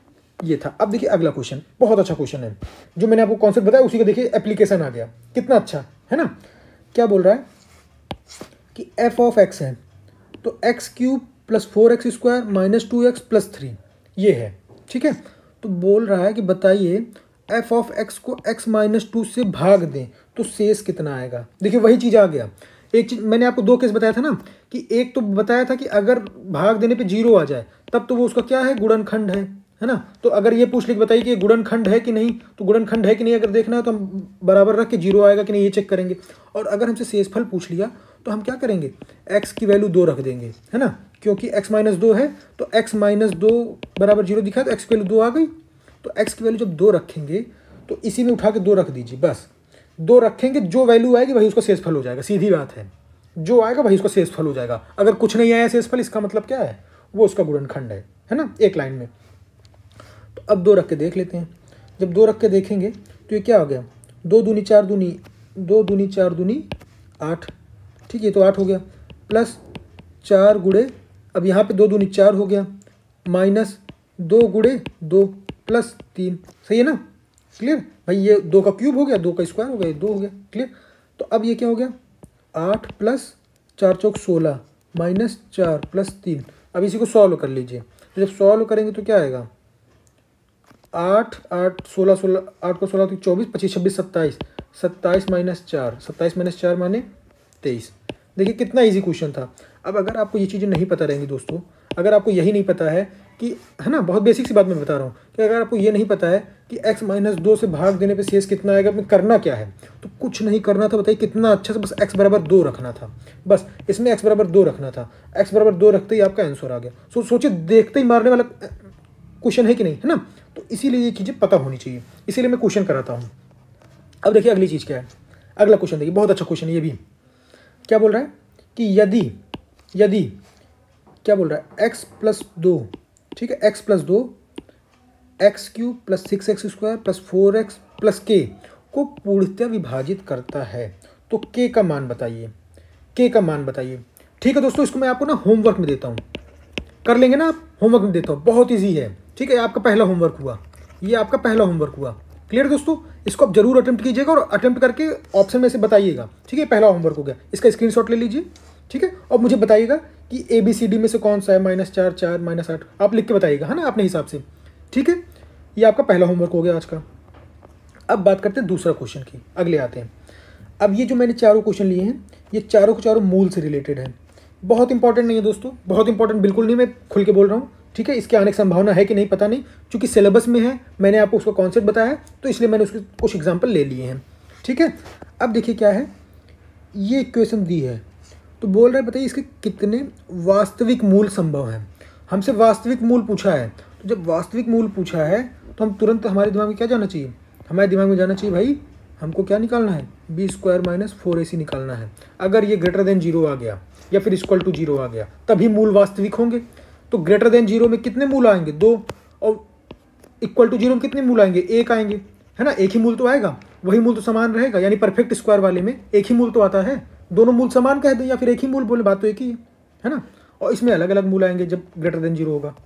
ये था। अब देखिए अगला क्वेश्चन, बहुत अच्छा क्वेश्चन है, जो मैंने आपको कॉन्सेप्ट बताया उसी का देखिए एप्लीकेशन आ गया, कितना अच्छा है ना। क्या बोल रहा है कि f ऑफ x है, तो x³ plus 4x² minus 2x plus 3 ये है। ठीक है, तो बोल रहा है कि बताइए f ऑफ x को x माइनस 2 से भाग दें तो शेष कितना आएगा। देखिए वही चीज़ आ गया। एक चीज़ मैंने आपको दो केस बताया था ना, कि एक तो बताया था कि अगर भाग देने पे 0 आ जाए तब तो वो उसका क्या है, गुणनखंड है ना। तो अगर ये पूछ लिख बताइए कि ये गुणनखंड है कि नहीं, तो गुणनखंड है कि नहीं अगर देखना है तो हम बराबर रख के 0 आएगा कि नहीं ये चेक करेंगे। और अगर हमसे शेषफल पूछ लिया तो हम क्या करेंगे, x की वैल्यू 2 रख देंगे, है ना, क्योंकि x माइनस 2 है तो x माइनस 2 बराबर 0 दिखा, तो x की वैल्यू 2 आ गई। तो x की वैल्यू जब 2 रखेंगे तो इसी में उठा के 2 रख दीजिए, बस 2 रखेंगे, जो वैल्यू आएगी वही उसका शेषफल हो जाएगा। सीधी बात है, जो आएगा वही उसका शेषफल हो जाएगा। अगर कुछ नहीं आया शेषफल, इसका मतलब क्या है, वो उसका गुणनखंड है ना, एक लाइन में। तो अब 2 रख के देख लेते हैं। जब 2 रख के देखेंगे तो ये क्या हो गया, 2 दूनी 4 दूनी 2 दूनी 4 दूनी 8। ठीक है, तो 8 हो गया, प्लस 4 गुणे, अब यहाँ पे 2 दूनी 4 हो गया, माइनस 2 गुणे 2 प्लस 3। सही है ना, क्लियर भाई। ये 2 का क्यूब हो गया, 2 का स्क्वायर हो गया, 2 हो गया, क्लियर। तो अब ये क्या हो गया, 8 प्लस 4 चौक 16 माइनस 4 प्लस 3। अब इसी को सॉल्व कर लीजिए। तो जब सॉल्व करेंगे तो क्या आएगा, 8 8 16 16 8 को 16 तो 24 25 26 27 27 माइनस 4 27 माइनस 4 माने 23। देखिए कितना इजी क्वेश्चन था। अब अगर आपको ये चीज़ें नहीं पता रहेंगी दोस्तों, अगर आपको यही नहीं पता है कि, है ना, बहुत बेसिक सी बात मैं बता रहा हूँ कि अगर आपको ये नहीं पता है कि x माइनस 2 से भाग देने पे शेष कितना आएगा, अपने करना क्या है, तो कुछ नहीं करना था। बताइए कितना अच्छा से, बस x बराबर 2 रखना था, बस इसमें x बराबर 2 रखना था। x बराबर 2 रखते ही आपका आंसर आ गया। सोचिए देखते ही मारने वाला क्वेश्चन है कि नहीं, है ना। तो इसीलिए ये चीज़ें पता होनी चाहिए, इसीलिए मैं क्वेश्चन कराता हूँ। अब देखिए अगली चीज़ क्या है, अगला क्वेश्चन देखिए, बहुत अच्छा क्वेश्चन है ये भी। क्या बोल रहा है कि यदि क्या बोल रहा है, x प्लस 2, ठीक है, x plus 2 X cube plus 6x square plus 4x plus k को पूर्णतः विभाजित करता है तो k का मान बताइए, k का मान बताइए। ठीक है दोस्तों, इसको मैं आपको ना होमवर्क में देता हूँ, कर लेंगे ना आप, होमवर्क में देता हूँ, बहुत ईजी है। ठीक है, आपका पहला होमवर्क हुआ, ये आपका पहला होमवर्क हुआ। क्लियर दोस्तों, इसको आप जरूर अटेम्प्ट कीजिएगा और अटेम्प्ट करके ऑप्शन में से बताइएगा। ठीक है, पहला होमवर्क हो गया, इसका स्क्रीनशॉट ले लीजिए। ठीक है, और मुझे बताइएगा कि ABCD में से कौन सा है, -4 4 -8 आप लिख के बताइएगा, है ना, अपने हिसाब से। ठीक है, ये आपका पहला होमवर्क हो गया आज का। अब बात करते हैं दूसरा क्वेश्चन की, अगले आते हैं। अब ये जो मैंने चारों क्वेश्चन लिए हैं, ये चारों के चारों मूल से रिलेटेड हैं। बहुत इंपॉर्टेंट नहीं है दोस्तों, बहुत इंपॉर्टेंट बिल्कुल नहीं, मैं खुल के बोल रहा हूँ। ठीक है, इसके आने की संभावना है कि नहीं पता नहीं, क्योंकि सिलेबस में है, मैंने आपको उसका कॉन्सेप्ट बताया है, तो इसलिए मैंने उसके कुछ एग्जाम्पल ले लिए हैं। ठीक है, अब देखिए क्या है, ये इक्वेशन दी है तो बोल रहा है बताइए इसके कितने वास्तविक मूल संभव हैं। हमसे वास्तविक मूल पूछा है, तो जब वास्तविक मूल पूछा है तो हम तुरंत, हमारे दिमाग में क्या जाना चाहिए, हमारे दिमाग में जाना चाहिए भाई हमको क्या निकालना है, b² माइनस 4ac निकालना है। अगर ये ग्रेटर देन 0 आ गया या फिर इक्वल टू 0 आ गया तभी मूल वास्तविक होंगे। तो ग्रेटर देन 0 में कितने मूल आएंगे, 2, और इक्वल टू 0 में कितने मूल आएंगे, 1 आएंगे, है ना। एक ही मूल तो आएगा, वही मूल तो समान रहेगा, यानी परफेक्ट स्क्वायर वाले में एक ही मूल तो आता है। दोनों मूल समान कह दें या फिर एक ही मूल बोले, बात तो एक ही है ना। और इसमें अलग अलग मूल आएंगे जब ग्रेटर देन 0 होगा।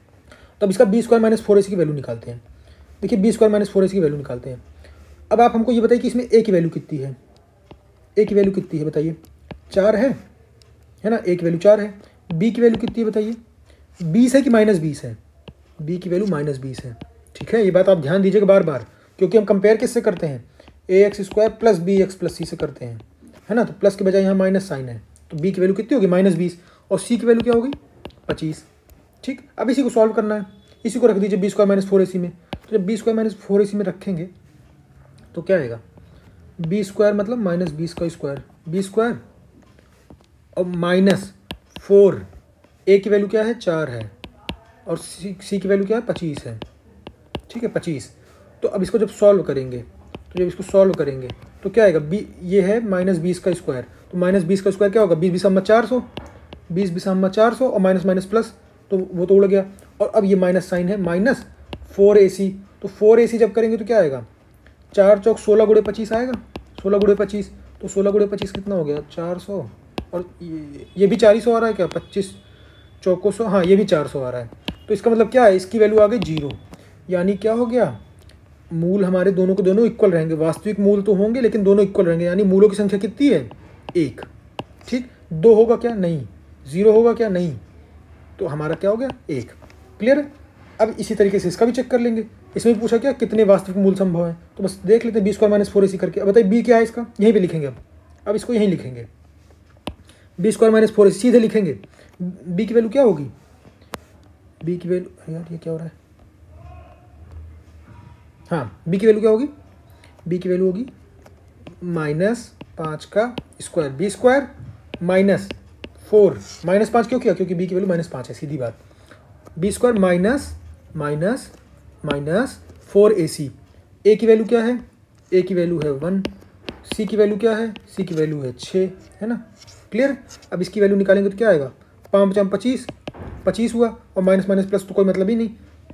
तो अब इसका b² माइनस 4ac की वैल्यू निकालते हैं। देखिए b² माइनस 4ac की वैल्यू निकालते हैं। अब आप हमको ये बताइए कि इसमें a की वैल्यू कितनी है, a की वैल्यू कितनी है बताइए, 4 है ना, a की वैल्यू 4 है। b की वैल्यू कितनी है बताइए, 20 है कि -20 है, b की वैल्यू -20 है। ठीक है, ये बात आप ध्यान दीजिएगा बार बार, क्योंकि हम कंपेयर किससे करते हैं, ax² plus bx plus c से करते हैं, है ना। तो प्लस के बजाय यहाँ माइनस साइन है, तो b की वैल्यू कितनी होगी -20 और c की वैल्यू क्या होगी 25। ठीक, अब इसी को सॉल्व करना है, इसी को रख दीजिए b² माइनस 4ac में। तो जब b² माइनस 4ac में रखेंगे तो क्या आएगा, b² मतलब -20 का स्क्वायर, b² और -4, a की वैल्यू क्या है 4 है और c की वैल्यू क्या है 25 है। ठीक है, 25। तो अब इसको जब सॉल्व करेंगे, तो जब इसको सॉल्व करेंगे तो क्या आएगा, ये है -20 का स्क्वायर, तो -20 का स्क्वायर क्या होगा, 20 20 400, 20 20 400 और माइनस माइनस प्लस, तो वो तो उड़ गया। और अब ये माइनस साइन है, -4ac, तो 4ac जब करेंगे तो क्या आएगा, 4 चौक 16 गुणे 25 आएगा, 16 गुणे 25, तो 16 गुणे 25 कितना हो गया 400, और ये भी 400 आ रहा है क्या, 25 चौको 100, हाँ ये भी 400 आ रहा है। तो इसका मतलब क्या है, इसकी वैल्यू आ गई 0, यानी क्या हो गया, मूल हमारे दोनों के दोनों इक्वल रहेंगे। वास्तविक मूल तो होंगे लेकिन दोनों इक्वल रहेंगे, यानी मूलों की संख्या कितनी है 1। ठीक, 2 होगा क्या, नहीं, 0 होगा क्या, नहीं, तो हमारा क्या हो गया 1। क्लियर है। अब इसी तरीके से इसका भी चेक कर लेंगे। इसमें भी पूछा क्या कितने वास्तविक मूल संभव हैं, तो बस देख लेते हैं बी स्क्वायर माइनस 4ac करके। अब बताइए बी क्या है इसका, यहीं पे लिखेंगे। अब इसको यहीं लिखेंगे, बी स्क्वायर माइनस 4ac सीधे लिखेंगे। बी की वैल्यू क्या होगी, बी की वैल्यू, यार ये क्या हो रहा है, हाँ बी की वैल्यू क्या होगी, बी की वैल्यू होगी -5 का स्क्वायर, बी स्क्वायर माइनस 4, -5 क्यों किया, क्योंकि बी की वैल्यू -5 है, सीधी बात। B square minus 4ac। ए की वैल्यू क्या है, ए की वैल्यू है 1, सी की वैल्यू क्या है, सी की वैल्यू है 6, है ना। क्लियर। अब इसकी वैल्यू निकालेंगे तो क्या आएगा, 5×5 25 हुआ, और माइनस माइनस प्लस तो कोई मतलब ही नहीं,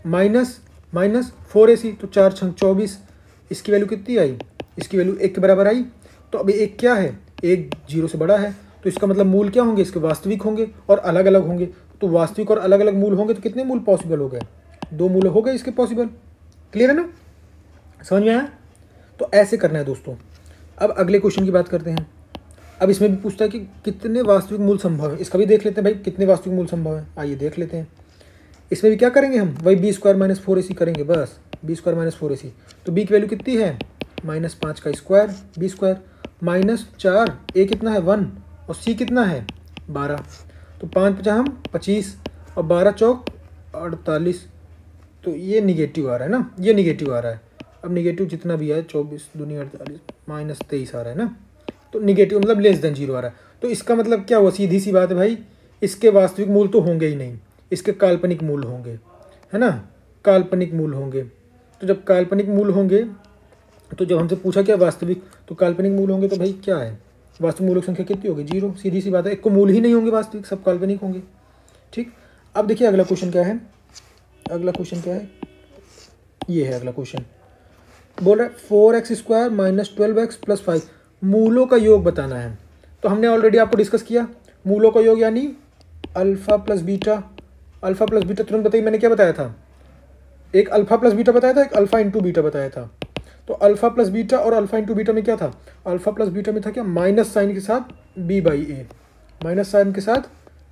माइनस 4ac, तो 4×6 24। इसकी वैल्यू कितनी आई, इसकी वैल्यू 1 के बराबर आई। तो अब 1 क्या है, 1 0 से बड़ा है, तो इसका मतलब मूल क्या होंगे, इसके वास्तविक होंगे और अलग अलग होंगे। तो वास्तविक और अलग अलग मूल होंगे तो कितने मूल पॉसिबल हो गए, 2 मूल हो गए इसके पॉसिबल। क्लियर है ना, समझ में आया। तो ऐसे करना है दोस्तों। अब अगले क्वेश्चन की बात करते हैं। अब इसमें भी पूछता है कि कितने वास्तविक मूल संभव है, इसका भी देख लेते हैं भाई, कितने वास्तविक मूल संभव है, आइए देख लेते हैं। इसमें भी क्या करेंगे हम, वही बी स्क्वायर माइनस 4ac करेंगे, बस बी स्क्वायर माइनस 4ac। तो बी की वैल्यू कितनी है, -5 का स्क्वायर, बी स्क्वायर -4, ए कितना है 1, और सी कितना है 12। तो 5×5 25, और 12×4 48। तो ये निगेटिव आ रहा है ना, ये निगेटिव आ रहा है। अब निगेटिव जितना भी है 24 दूनी 48, -23 आ रहा है ना। तो निगेटिव मतलब लेस देन 0 आ रहा है। तो इसका मतलब क्या हुआ, सीधी सी बात है भाई, इसके वास्तविक मूल तो होंगे ही नहीं, इसके काल्पनिक मूल होंगे, है ना, काल्पनिक मूल होंगे। तो जब काल्पनिक मूल होंगे, तो जब हमसे पूछा क्या वास्तविक, तो काल्पनिक मूल होंगे, तो भाई क्या है, वास्तविक मूलों की संख्या कितनी होगी 0, सीधी सी बात है। एक को मूल ही नहीं होंगे वास्तविक, सब काल्पनिक होंगे। ठीक। अब देखिए अगला क्वेश्चन क्या है, अगला क्वेश्चन क्या है, ये है अगला क्वेश्चन। बोल रहा है 4x² - 12x + 5 मूलों का योग बताना है। तो हमने ऑलरेडी आपको डिस्कस किया, मूलों का योग यानी alpha plus beta. Alpha plus beta तुरंत बताइए, मैंने क्या बताया था, एक अल्फा प्लस बीटा बताया था, एक अल्फा इंटू बीटा बताया था। तो अल्फा प्लस बीटा और अल्फा इंटू बीटा में क्या था, अल्फा प्लस बीटा में था क्या, माइनस साइन के साथ b/a, माइनस साइन के साथ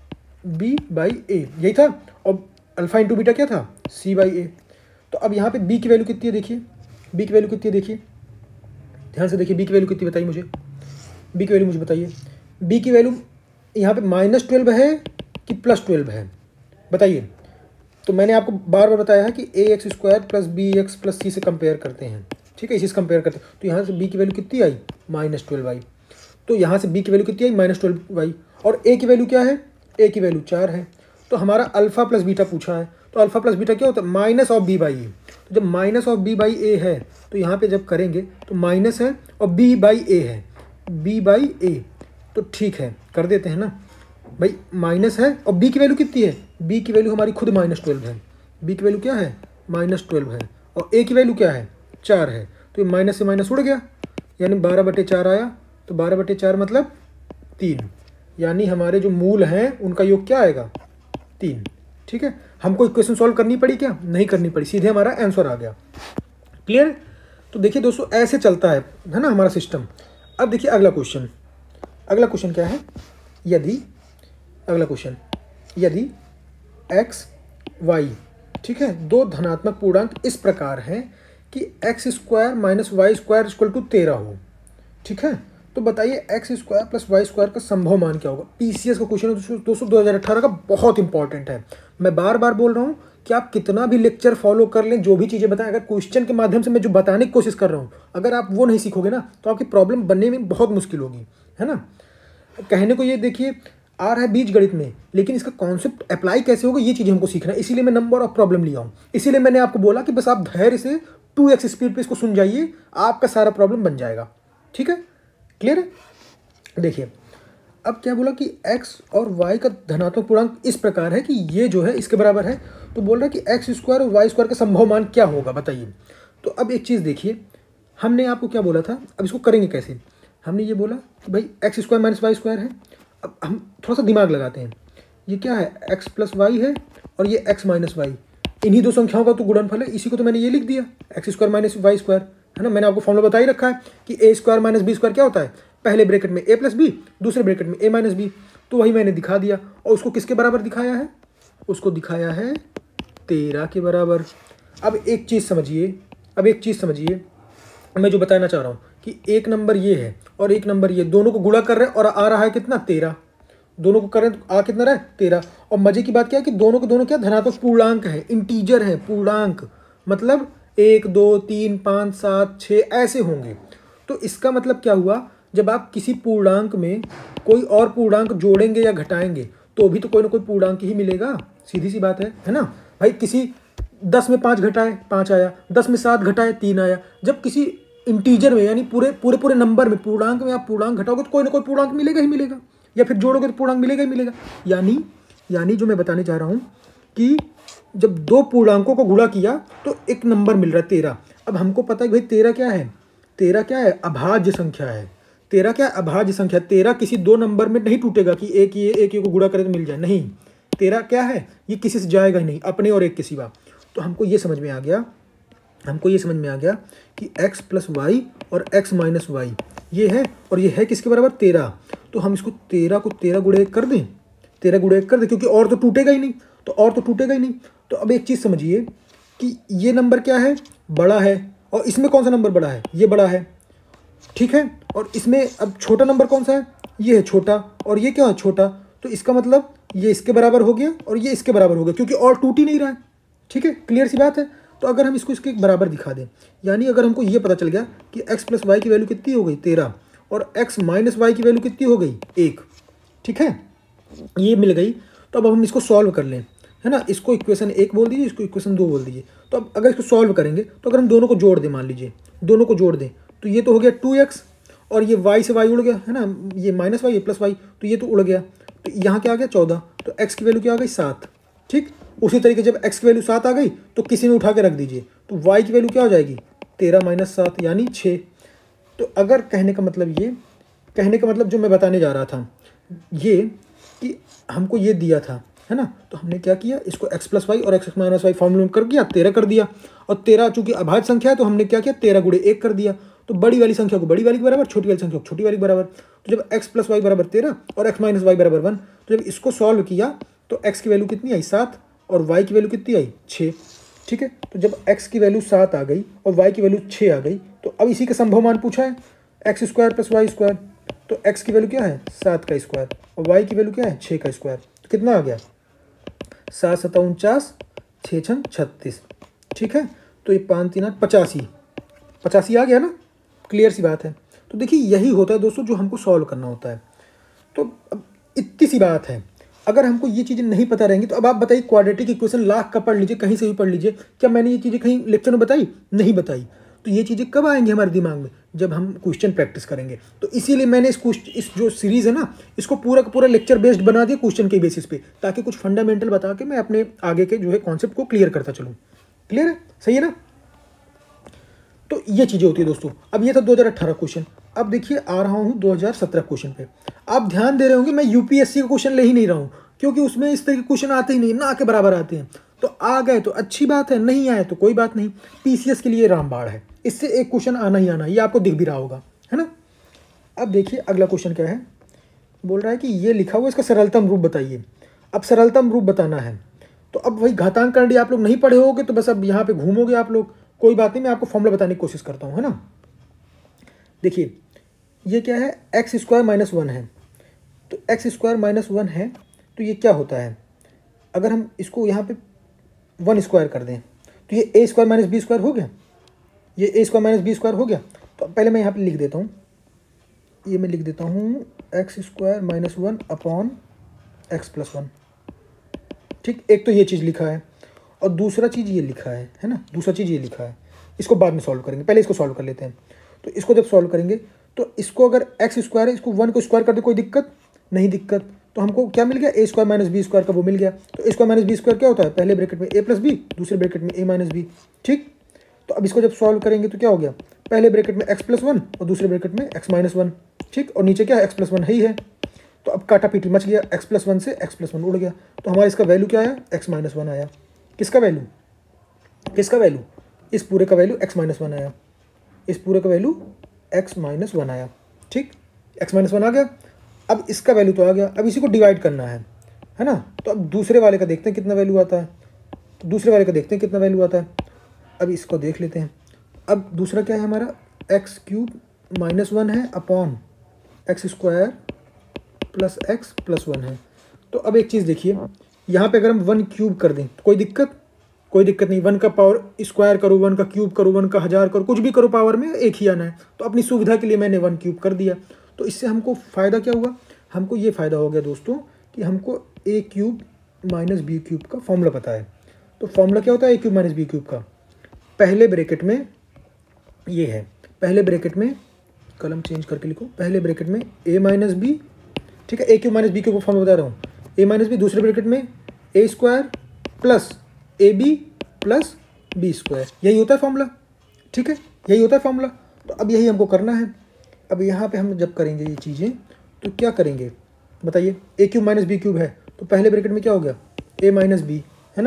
b/a, यही था। और अल्फा इंटू बीटा क्या था, c/a। तो अब यहाँ पे b की वैल्यू कितनी है, देखिए b की वैल्यू कितनी है, देखिए ध्यान से देखिए, b की वैल्यू कितनी बताइए मुझे, b की वैल्यू मुझे बताइए। b की वैल्यू यहाँ पे -12 है कि +12 है, बताइए। तो मैंने आपको बार बार बताया है कि ax² + bx + c से कंपेयर करते हैं, ठीक है, इसी से कंपेयर करते हैं। तो यहाँ से b की वैल्यू कितनी आई, -12 आई। तो यहाँ से b की वैल्यू कितनी आई, -12 आई। और a की वैल्यू क्या है, a की वैल्यू 4 है। तो हमारा अल्फा प्लस बीटा पूछा है, तो अल्फा प्लस बीटा क्या होता है, -b/a। तो जब -b/a है, तो यहाँ पे जब करेंगे तो माइनस है और b/a है, b/a। तो ठीक है, कर देते हैं ना भाई, माइनस है और b की वैल्यू कितनी है, b की वैल्यू हमारी खुद -12 है, b की वैल्यू क्या है, -12 है, और a की वैल्यू क्या है, 4 है। तो ये माइनस से माइनस उड़ गया, यानी 12/4 आया। तो 12/4 मतलब 3, यानी हमारे जो मूल हैं उनका योग क्या आएगा, 3। ठीक है, हमको इक्वेशन सॉल्व करनी पड़ी क्या, नहीं करनी पड़ी, सीधे हमारा आंसर आ गया। क्लियर। तो देखिए दोस्तों ऐसे चलता है ना हमारा सिस्टम। अब देखिए अगला क्वेश्चन, अगला क्वेश्चन क्या है, यदि अगला क्वेश्चन, यदि x y, ठीक है, दो धनात्मक पूर्णांक इस प्रकार हैं कि x² - y² = 13 हो, ठीक है, तो बताइए x² + y² का संभव मान क्या होगा। पीसीएस का क्वेश्चन है दोस्तों, 2018 का, बहुत इंपॉर्टेंट है। मैं बार बार बोल रहा हूँ कि आप कितना भी लेक्चर फॉलो कर लें, जो भी चीज़ें बताएं, अगर क्वेश्चन के माध्यम से मैं जो बताने की कोशिश कर रहा हूँ, अगर आप वो नहीं सीखोगे ना, तो आपकी प्रॉब्लम बनने में बहुत मुश्किल होगी, है ना। कहने को ये देखिए आ रहा है बीजगणित में, लेकिन इसका कॉन्सेप्ट अप्लाई कैसे होगा, ये चीज़ हमको सीखना है। इसीलिए मैं नंबर ऑफ प्रॉब्लम लिया हूँ, इसीलिए मैंने आपको बोला कि बस आप धैर्य से 2x स्पीड पे इसको सुन जाइए, आपका सारा प्रॉब्लम बन जाएगा। ठीक है, क्लियर है। देखिए अब क्या बोला कि x और y का धनात्मक पूर्णांक इस प्रकार है कि ये जो है इसके बराबर है। तो बोल रहा है कि x² और y² का संभव मान क्या होगा, बताइए। तो अब एक चीज़ देखिए, हमने आपको क्या बोला था, अब इसको करेंगे कैसे। हमने ये बोला कि भाई x² - y² है। अब हम थोड़ा सा दिमाग लगाते हैं, ये क्या है, x + y है और ये x - y, इन्हीं दो संख्याओं का तो गुणनफल है। इसी को तो मैंने ये लिख दिया, x² - y², है ना। मैंने आपको फॉर्मूला बता ही रखा है कि a² - b² क्या होता है, पहले ब्रैकेट में a + b, दूसरे ब्रैकेट में a - b। तो वही मैंने दिखा दिया, और उसको किसके बराबर दिखाया है, उसको दिखाया है 13 के बराबर। अब एक चीज़ समझिए, मैं जो बताना चाह रहा हूँ कि एक नंबर ये है और एक नंबर ये, दोनों को गुणा कर रहे हैं और आ रहा है कितना 13। दोनों को कर रहे हैं तो आ कितना रहा है 13। और मजे की बात क्या है कि दोनों के दोनों क्या धनात्मक पूर्णांक है, इंटीजर है, पूर्णांक मतलब 1 2 3 5 7 6 ऐसे होंगे। तो इसका मतलब क्या हुआ, जब आप किसी पूर्णांक में कोई और पूर्णांक जोड़ेंगे या घटाएंगे तो भी तो कोई ना कोई पूर्णांक ही मिलेगा, सीधी सी बात है ना भाई। किसी 10 में 5 घटाए 5 आया, 10 में 7 घटाए 3 आया। जब किसी इंटीजर में यानी पूरे नंबर में पूर्णांक में आप पूर्णांक घटाओगे तो कोई ना कोई पूर्णांक मिलेगा ही मिलेगा, या फिर जोड़ोगे तो पूर्णांक मिलेगा ही मिलेगा। यानी जो मैं बताने चाह रहा हूँ कि जब दो पूर्णांकों को गुणा किया तो एक नंबर मिल रहा है 13। अब हमको पता है भाई 13 क्या है, 13 क्या है, अभाज्य संख्या है। 13 क्या है, अभाज्य संख्या। 13 किसी दो नंबर में नहीं टूटेगा कि एक ये को गुणा करें तो मिल जाए, नहीं। 13 क्या है, ये किसी से जाएगा ही नहीं, अपने और एक के सिवा। तो हमको ये समझ में आ गया कि x प्लस वाई और x माइनस वाई ये है, और ये है किसके बराबर 13। तो हम इसको 13 को 13 गुणे 1 कर दें, 13 गुणे 1 कर दें, क्योंकि और तो टूटेगा ही नहीं, तो अब एक चीज़ समझिए कि ये नंबर क्या है, बड़ा है, और इसमें कौन सा नंबर बड़ा है, ये बड़ा है, ठीक है। और इसमें अब छोटा नंबर कौन सा है, ये है छोटा, और ये क्या है छोटा। तो इसका मतलब ये इसके बराबर हो गया और ये इसके बराबर हो गया, क्योंकि और टूट ही नहीं रहा है, ठीक है, क्लियर सी बात है। तो अगर हम इसको इसके बराबर दिखा दें, यानी अगर हमको ये पता चल गया कि x प्लस वाई की वैल्यू कितनी हो गई 13 और x माइनस वाई की वैल्यू कितनी हो गई 1, ठीक है, ये मिल गई। तो अब हम इसको सॉल्व कर लें, है ना। इसको इक्वेशन 1 बोल दीजिए, इसको इक्वेशन 2 बोल दीजिए। तो अब अगर इसको सॉल्व करेंगे तो अगर हम दोनों को जोड़ दें, मान लीजिए दोनों को जोड़ दें, तो ये तो हो गया 2x, और ये y से y उड़ गया, है ना, ये माइनस वाई प्लस वाई, तो ये तो उड़ गया। तो यहाँ क्या आ गया 14, तो x की वैल्यू क्या आ गई 7, ठीक। उसी तरीके जब x की वैल्यू 7 आ गई तो किसी में उठा के रख दीजिए, तो y की वैल्यू क्या हो जाएगी 13 माइनस 7 यानी 6। तो अगर कहने का मतलब जो मैं बताने जा रहा था ये कि हमको ये दिया था, है ना, तो हमने क्या किया, इसको x प्लस वाई और x माइनस वाई फॉर्मूला कर दिया, 13 कर दिया। और 13 चूंकि अभाज्य संख्या है तो हमने क्या किया, 13 गुणे 1 कर दिया। तो बड़ी वाली संख्या को बड़ी वाली के बराबर, छोटी वाली संख्या को छोटी वाली के बराबर। तो जब x प्लस वाई बराबर 13 और x माइनस वाई बराबर 1, तो जब इसको सॉल्व किया तो x की वैल्यू कितनी आई 7 और y की वैल्यू कितनी आई 6, ठीक है। तो जब x की वैल्यू 7 आ गई और y की वैल्यू 6 आ गई, तो अब इसी का संभव मान पूछा है, x square plus Y square. तो x की वैल्यू क्या है 7 का स्क्वायर और y की वैल्यू क्या है 6 का स्क्वायर। तो कितना आ गया 7 7 49 6 6 36, ठीक है। तो ये 5 3 8 85 आ गया ना, क्लियर सी बात है। तो देखिए यही होता है दोस्तों जो हमको सॉल्व करना होता है। तो अब इतनी सी बात है, अगर हमको ये चीज़ें नहीं पता रहेंगी तो अब आप बताइए, क्वाड्रेटिक इक्वेशन लाख का पढ़ लीजिए, कहीं से भी पढ़ लीजिए, क्या मैंने ये चीज़ें कहीं लेक्चर में बताई, नहीं बताई। तो ये चीज़ें कब आएंगी हमारे दिमाग में, जब हम क्वेश्चन प्रैक्टिस करेंगे। तो इसीलिए मैंने इस जो सीरीज़ है ना, इसको पूरा का पूरा लेक्चर बेस्ड बना दिया क्वेश्चन के बेसिस पे, ताकि कुछ फंडामेंटल बता के मैं अपने आगे के जो है कॉन्सेप्ट को क्लियर करता चलूँ। क्लियर है, सही है ना। तो ये चीज़ें होती है दोस्तों। अब ये था 2018 क्वेश्चन। अब देखिए आ रहा हूँ 2017 क्वेश्चन पे। आप ध्यान दे रहे होंगे मैं यूपीएससी का क्वेश्चन ले ही नहीं रहा हूँ, क्योंकि उसमें इस तरह के क्वेश्चन आते ही नहीं, ना के बराबर आते हैं। तो आ गए तो अच्छी बात है, नहीं आए तो कोई बात नहीं। पीसीएस के लिए रामबाण है, इससे एक क्वेश्चन आना ही आना, ये आपको दिख भी रहा होगा, है ना। अब देखिए अगला क्वेश्चन क्या है, बोल रहा है कि ये लिखा हुआ इसका सरलतम रूप बताइए। अब सरलतम रूप बताना है तो अब वही घातांक करंडी आप लोग नहीं पढ़े होगे तो बस अब यहाँ पे घूमोगे आप लोग, कोई बात नहीं, मैं आपको फॉर्मूला बताने की कोशिश करता हूँ, है ना। देखिए ये क्या है, एक्स स्क्वायर माइनस 1 है। तो एक्स स्क्वायर माइनस 1 है तो ये क्या होता है, अगर हम इसको यहाँ पे 1 स्क्वायर कर दें तो ये A square minus B square हो गया, ये A square minus B square हो गया। तो पहले मैं यहाँ पे लिख देता हूँ, ये मैं लिख देता हूँ X square minus 1 upon X plus 1, ठीक। एक तो ये चीज़ लिखा है और दूसरा चीज़ ये लिखा है ना, दूसरा चीज़ ये लिखा है। इसको बाद में सॉल्व करेंगे, पहले इसको सॉल्व कर लेते हैं। तो इसको जब सॉल्व करेंगे तो इसको अगर एक्स स्क्वायर है, इसको 1 को स्क्वायर कर दे, कोई दिक्कत नहीं, दिक्कत। तो हमको क्या मिल गया, A square minus B square का वो मिल गया। तो A square minus B square क्या होता है, पहले ब्रैकेट में ए प्लस बी, दूसरे ब्रैकेट में ए माइनस बी, ठीक। तो अब इसको जब सॉल्व करेंगे तो क्या हो गया, पहले ब्रैकेट में एक्स प्लस 1 और दूसरे ब्रैकेट में एक्स माइनस 1, ठीक। और नीचे क्या है, एक्स प्लस 1 ही है। तो अब काटा पीटी मच गया, एक्स प्लस 1 से एक्स प्लस 1 उड़ गया। तो हमारा इसका वैल्यू क्या आया, एक्स माइनस 1 आया। किसका वैल्यू, इस पूरे का वैल्यू एक्स माइनस 1 आया, इस पूरे का वैल्यू एक्स माइनस 1 आया, ठीक। एक्स माइनस 1 आ गया। अब इसका वैल्यू तो आ गया, अब इसी को डिवाइड करना है। है ना। तो अब दूसरे वाले का देखते हैं कितना वैल्यू आता है, तो दूसरे वाले का देखते हैं कितना वैल्यू आता है। अब इसको देख लेते हैं। अब दूसरा क्या है हमारा, एक्स क्यूब -1 है upon X square plus X plus 1 है। तो अब एक चीज़ देखिए, यहाँ पे अगर हम 1 क्यूब कर दें तो कोई दिक्कत नहीं। 1 का पावर स्क्वायर करो, 1 का क्यूब करो, 1 का 1000 करो, कुछ भी करो, पावर में एक ही आना है। तो अपनी सुविधा के लिए मैंने 1 क्यूब कर दिया। तो इससे हमको फ़ायदा क्या हुआ, हमको ये फ़ायदा हो गया दोस्तों कि हमको a cube minus B cube का फॉर्मूला पता है। तो फॉर्मूला क्या होता है a cube minus B cube का, पहले ब्रैकेट में ये है, पहले ब्रैकेट में कलम चेंज करके लिखो, पहले ब्रैकेट में a माइनस बी, ठीक है, a cube minus B cube का फॉर्मूला बता रहा हूँ, a माइनस बी, दूसरे ब्रैकेट में a square plus A B plus B square, यही होता है फॉर्मूला, ठीक है, यही होता है फॉर्मूला। तो अब यही हमको करना है। अब यहाँ पे हम जब करेंगे ये चीज़ें तो क्या करेंगे बताइए, a cube minus B cube है तो पहले ब्रैकेट में क्या हो गया, a माइनस बी, है ना,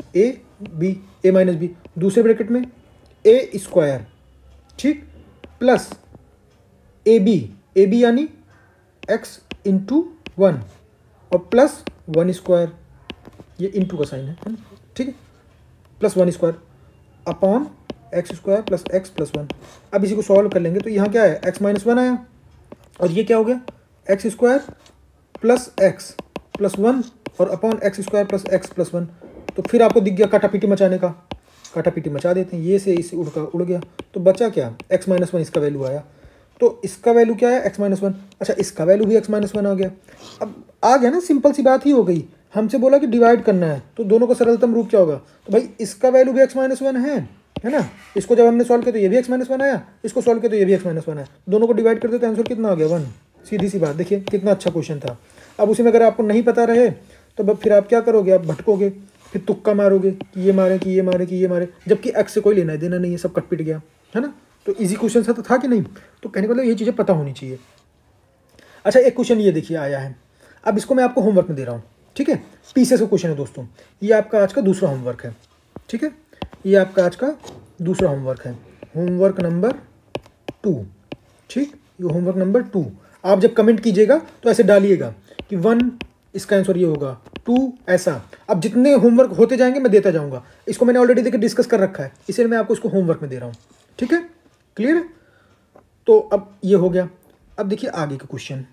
a माइनस बी, दूसरे ब्रैकेट में a स्क्वायर, ठीक, प्लस ए बी यानी x इंटू 1 और प्लस 1 स्क्वायर, ये इंटू का साइन है ना, ठीक है, plus 1 square upon X square plus X plus 1। अब इसी को सॉल्व कर लेंगे तो यहाँ क्या है, x माइनस 1 आया और ये क्या हो गया, X square plus X plus 1 और upon X square plus X plus 1। तो फिर आपको दिख गया काटा पीटी मचाने का, काटा पीटी मचा देते हैं, ये से इसे उड़ गया। तो बचा क्या, x माइनस 1 इसका वैल्यू आया। तो इसका वैल्यू क्या है, x माइनस 1, अच्छा इसका वैल्यू भी x माइनस 1 आ गया। अब आ गया ना, सिंपल सी बात ही हो गई। हमसे बोला कि डिवाइड करना है तो दोनों का सरलतम रूप क्या होगा, तो भाई इसका वैल्यू भी x माइनस 1 है ना, इसको जब हमने सॉल्व किया तो ये भी x माइनस 1 आया, इसको सॉल्व किया तो ये भी x माइनस 1 आया, दोनों को डिवाइड करते तो आंसर कितना आ गया, 1। सीधी सी बात, देखिए कितना अच्छा क्वेश्चन था। अब उसी में अगर आपको नहीं पता रहे तो फिर आप क्या करोगे, आप भटकोगे, फिर तुक्का मारोगे कि ये मारे कि ये मारे कि ये मारे, जबकि एक्स से कोई लेना देना नहीं है, सब कट पिट गया, है ना। तो इजी क्वेश्चन था कि नहीं, तो कहने का मतलब ये चीज़ें पता होनी चाहिए। अच्छा एक क्वेश्चन ये देखिए आया है, अब इसको मैं आपको होमवर्क में दे रहा हूँ, ठीक है, पीसीएस का क्वेश्चन है दोस्तों, ये आपका आज का दूसरा होमवर्क है, ठीक है, ये आपका आज का दूसरा होमवर्क है, होमवर्क नंबर 2, ठीक, ये होमवर्क नंबर 2। आप जब कमेंट कीजिएगा तो ऐसे डालिएगा कि 1 इसका आंसर ये होगा, 2 ऐसा। अब जितने होमवर्क होते जाएंगे मैं देता जाऊंगा, इसको मैंने ऑलरेडी देखकर डिस्कस कर रखा है, इसलिए मैं आपको इसको होमवर्क में दे रहा हूँ, ठीक है, क्लियर है। तो अब ये हो गया। अब देखिए आगे का क्वेश्चन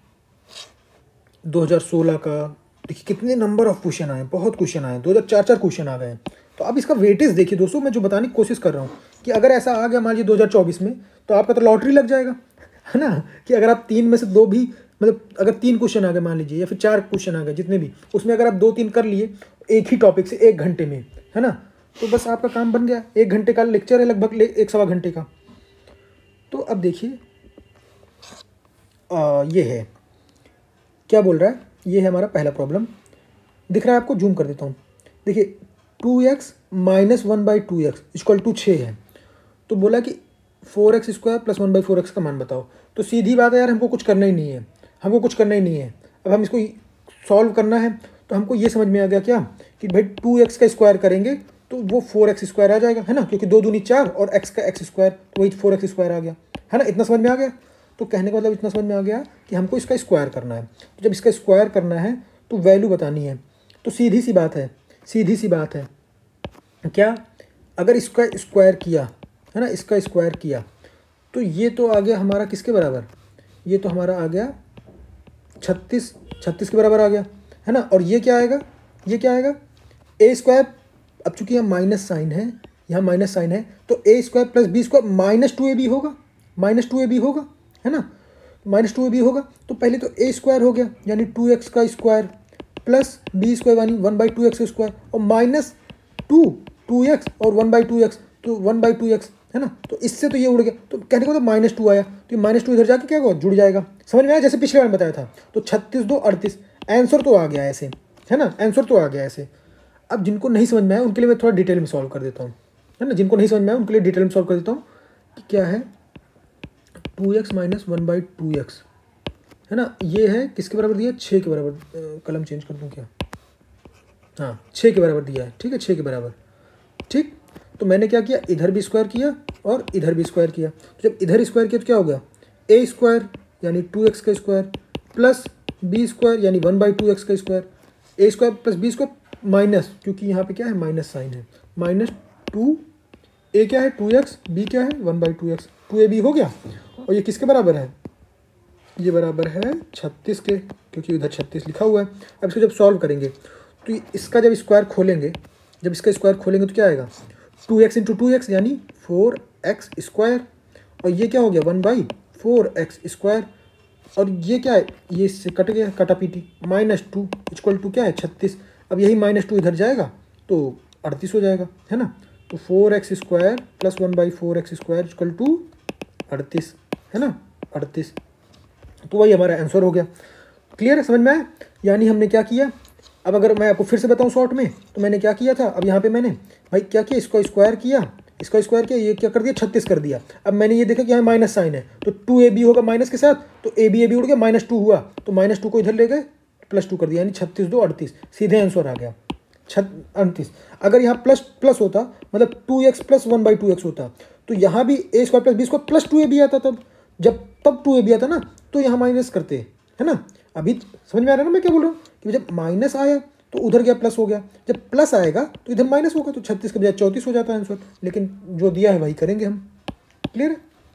2016 का, देखिए कितने नंबर ऑफ क्वेश्चन आए, बहुत क्वेश्चन आए, 2004 क्वेश्चन आ गए। तो अब इसका वेटेज देखिए दोस्तों, मैं जो बताने की कोशिश कर रहा हूँ कि अगर ऐसा आ गया मान लीजिए 2024 में तो आपका तो लॉटरी लग जाएगा, है ना, कि अगर आप 3 में से 2 भी, मतलब अगर 3 क्वेश्चन आ गए मान लीजिए या फिर 4 क्वेश्चन आ गए, जितने भी, उसमें अगर आप 2-3 कर लिए एक ही टॉपिक से 1 घंटे में, है ना, तो बस आपका काम बन गया। 1 घंटे का लेक्चर है, लगभग 1 सवा घंटे का। तो अब देखिए ये है, क्या बोल रहा है, ये है हमारा पहला प्रॉब्लम, दिख रहा है आपको, जूम कर देता हूँ। देखिए 2x minus 1/2x equal to 6 है, तो बोला कि 4x स्क्वायर प्लस 1/4x का मान बताओ। तो सीधी बात है यार, हमको कुछ करना ही नहीं है, हमको कुछ करना ही नहीं है। अब हम इसको सॉल्व करना है तो हमको ये समझ में आ गया क्या कि भाई 2x का स्क्वायर करेंगे तो वो 4x स्क्वायर आ जाएगा, है ना, क्योंकि 2 दूनी 4 और x का x स्क्वायर, तो वही 4x स्क्वायर आ गया, है ना, इतना समझ में आ गया। तो कहने का मतलब इतना समझ में आ गया कि हमको इसका स्क्वायर करना है। तो जब इसका स्क्वायर करना है तो वैल्यू बतानी है, तो सीधी सी बात है, सीधी सी बात है क्या, अगर इसका स्क्वायर किया, है ना, इसका स्क्वायर किया तो ये तो आ गया हमारा किसके बराबर, ये तो हमारा आ गया 36 के बराबर आ गया, है ना। और ये क्या आएगा, ये क्या आएगा, ए स्क्वायर, अब चूंकि यहाँ माइनस साइन है, यहाँ माइनस साइन है तो A square plus B square -2ab होगा, -2ab होगा, है ना, -2ab होगा। तो पहले तो ए स्क्वायर हो गया यानी 2x का स्क्वायर प्लस बी स्क्वायर यानी 1/2x स्क्वायर और माइनस 2x और 1/2x तो 1/2x, है ना। तो इससे तो ये उड़ गया, तो कहने को तो -2 आया, तो ये -2 इधर जाके क्या होगा, जुड़ जाएगा, समझ में आया, जैसे पिछले बार में बताया था। तो 36 2 38 आंसर तो आ गया ऐसे, है ना, आंसर तो आ गया ऐसे। अब जिनको नहीं समझ में आया उनके लिए मैं थोड़ा डिटेल में सॉल्व कर देता हूँ, है ना, जिनको नहीं समझ में आया उनके लिए डिटेल में सॉल्व कर देता हूँ कि क्या है 2x माइनस 1/2x, है ना, ये है किसके बराबर दिया, 6 के बराबर, कलम चेंज कर दूँ क्या, हाँ 6 के बराबर दिया है, ठीक है, 6 के बराबर, ठीक। तो मैंने क्या किया, इधर भी स्क्वायर किया और इधर भी स्क्वायर किया। तो जब इधर स्क्वायर किया तो क्या हो गया, ए स्क्वायर यानी 2x का स्क्वायर प्लस बी स्क्वायर यानी 1/2x का square, A square plus B square minus, क्योंकि यहाँ पे क्या है माइनस साइन है, माइनस 2 ए क्या है 2x, बी क्या है 1/2x, 2ab हो गया। और ये किसके बराबर है, ये बराबर है 36 के, क्योंकि उधर 36 लिखा हुआ है। अब इसको जब सॉल्व करेंगे तो इसका जब स्क्वायर खोलेंगे, जब इसका स्क्वायर खोलेंगे तो क्या आएगा 2x इंटू 2x यानी 4x स्क्वायर, और ये क्या हो गया 1/4x स्क्वायर, और ये क्या है ये इससे कट गया, कटा पीटी, -2 इक्वल टू क्या है 36। अब यही -2 इधर जाएगा तो 38 हो जाएगा, है ना। तो 4x square plus 1/4x square equal to 38, है ना 38। तो वही हमारा आंसर हो गया। क्लियर है, समझ में आया। यानी हमने क्या किया, अब अगर मैं आपको फिर से बताऊं शॉर्ट में, तो मैंने क्या किया था, अब यहाँ पे मैंने भाई क्या किया, इसको स्क्वायर किया, इसका स्क्वायर किया, ये क्या कर दिया 36 कर दिया। अब मैंने ये देखा कि यहाँ माइनस साइन है तो 2ab होगा माइनस के साथ, तो ab उड़ गया, -2 हुआ तो -2 को इधर ले गए, +2 कर दिया, यानी 36 2 38, सीधे आंसर आ गया 38। अगर यहाँ प्लस प्लस होता, मतलब 2x प्लस 1/2x होता, तो यहाँ भी a square plus B square plus 2ab आता, तब 2ab आता ना, तो यहाँ माइनस करते, है ना। अभी समझ में आ रहा है ना मैं क्या बोल रहा हूँ, कि जब माइनस आया तो उधर गया प्लस हो गया, जब प्लस आएगा तो इधर माइनस होगा, तो 36 के बजाय 34 हो जाता है आंसर। लेकिन जो दिया है वही करेंगे हम। क्लियर है।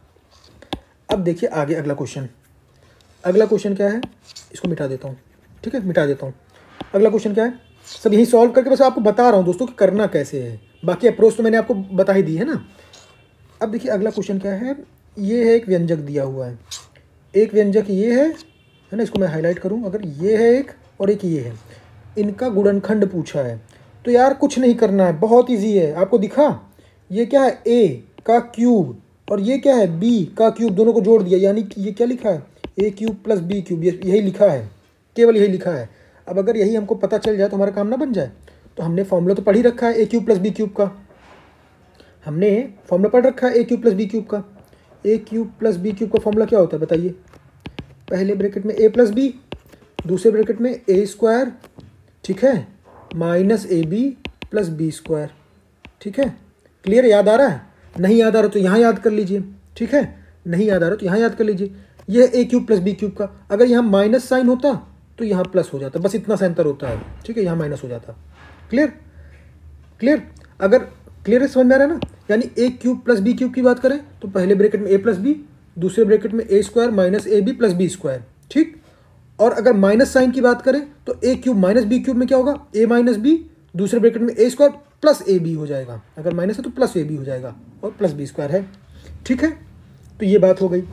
अब देखिए आगे अगला क्वेश्चन, अगला क्वेश्चन क्या है, इसको मिटा देता हूँ, ठीक है, मिटा देता हूँ। अगला क्वेश्चन क्या है, सब यही सॉल्व करके बस आपको बता रहा हूँ दोस्तों कि करना कैसे है, बाकी अप्रोच तो मैंने आपको बता ही दी है ना। अब देखिए अगला क्वेश्चन क्या है, ये है एक व्यंजक दिया हुआ है, एक व्यंजक ये है ना, इसको मैं हाईलाइट करूँ, अगर ये है एक और एक ये है, इनका गुणनखंड पूछा है। तो यार कुछ नहीं करना है, बहुत इजी है, आपको दिखा ये क्या है a का क्यूब और ये क्या है b का क्यूब, दोनों को जोड़ दिया, यानी कि ये क्या लिखा है a cube plus b cube, यही लिखा है, केवल यही लिखा है। अब अगर यही हमको पता चल जाए तो हमारा काम ना बन जाए। तो हमने फॉर्मूला तो पढ़ ही रखा है a cube plus b cube का, हमने फॉर्मूला पढ़ रखा है a cube plus b cube का। a cube plus b cube का फॉर्मूला क्या होता है बताइए, पहले ब्रैकेट में a प्लस b, दूसरे ब्रैकेट में a स्क्वायर, ठीक है, minus ab plus b square, ठीक है। क्लियर, याद आ रहा है, नहीं याद आ रहा तो यहाँ याद कर लीजिए, ठीक है, नहीं याद आ रहा तो यहाँ याद कर लीजिए। ये a cube plus b cube का, अगर यहाँ माइनस साइन होता तो यहाँ प्लस हो जाता, बस इतना सा अंतर होता है, ठीक है, यहाँ माइनस हो जाता। क्लियर, क्लियर, अगर क्लियर है, समझ में आ रहा है ना। यानी a cube plus b cube की बात करें तो पहले ब्रैकेट में a प्लस b, दूसरे ब्रैकेट में a square minus ab plus b square, ठीक। और अगर माइनस साइन की बात करें तो a cube minus b cube में क्या होगा a माइनस b, दूसरे ब्रैकेट में a स्क्वायर प्लस ab हो जाएगा, अगर माइनस है तो प्लस ab हो जाएगा, और प्लस b स्क्वायर है, ठीक है। तो ये बात हो गई।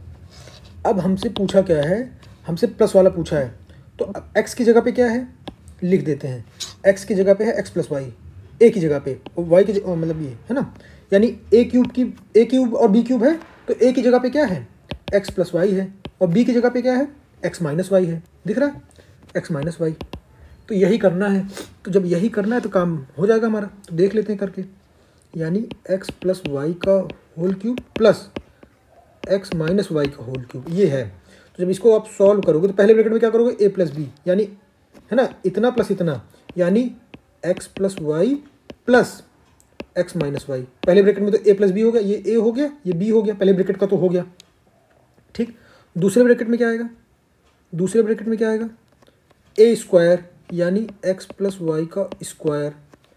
अब हमसे पूछा क्या है, हमसे प्लस वाला पूछा है, तो अब x की जगह पे क्या है लिख देते हैं, x की जगह पे है x प्लस वाई, a की जगह पे और y की जगह, मतलब ये है ना, यानी a क्यूब और b क्यूब है, तो a की जगह पे क्या है x प्लस वाई है, और b की जगह पे क्या है x माइनस वाई है, दिख रहा है x माइनस वाई। तो यही करना है, तो जब यही करना है तो काम हो जाएगा हमारा। तो देख लेते हैं करके, यानी x प्लस वाई का whole cube plus x minus Y का होल क्यूब, ये है। तो जब इसको आप सॉल्व करोगे तो पहले ब्रैकेट में क्या करोगे a प्लस बी, यानी है ना इतना प्लस इतना, यानी x plus Y plus x minus Y. पहले ब्रैकेट में तो a प्लस बी हो गया, ये a हो गया, ये b हो गया, पहले ब्रैकेट का तो हो गया, ठीक। दूसरे ब्रैकेट में क्या आएगा, दूसरे ब्रैकेट में क्या आएगा a स्क्वायर, यानी x प्लस वाई का square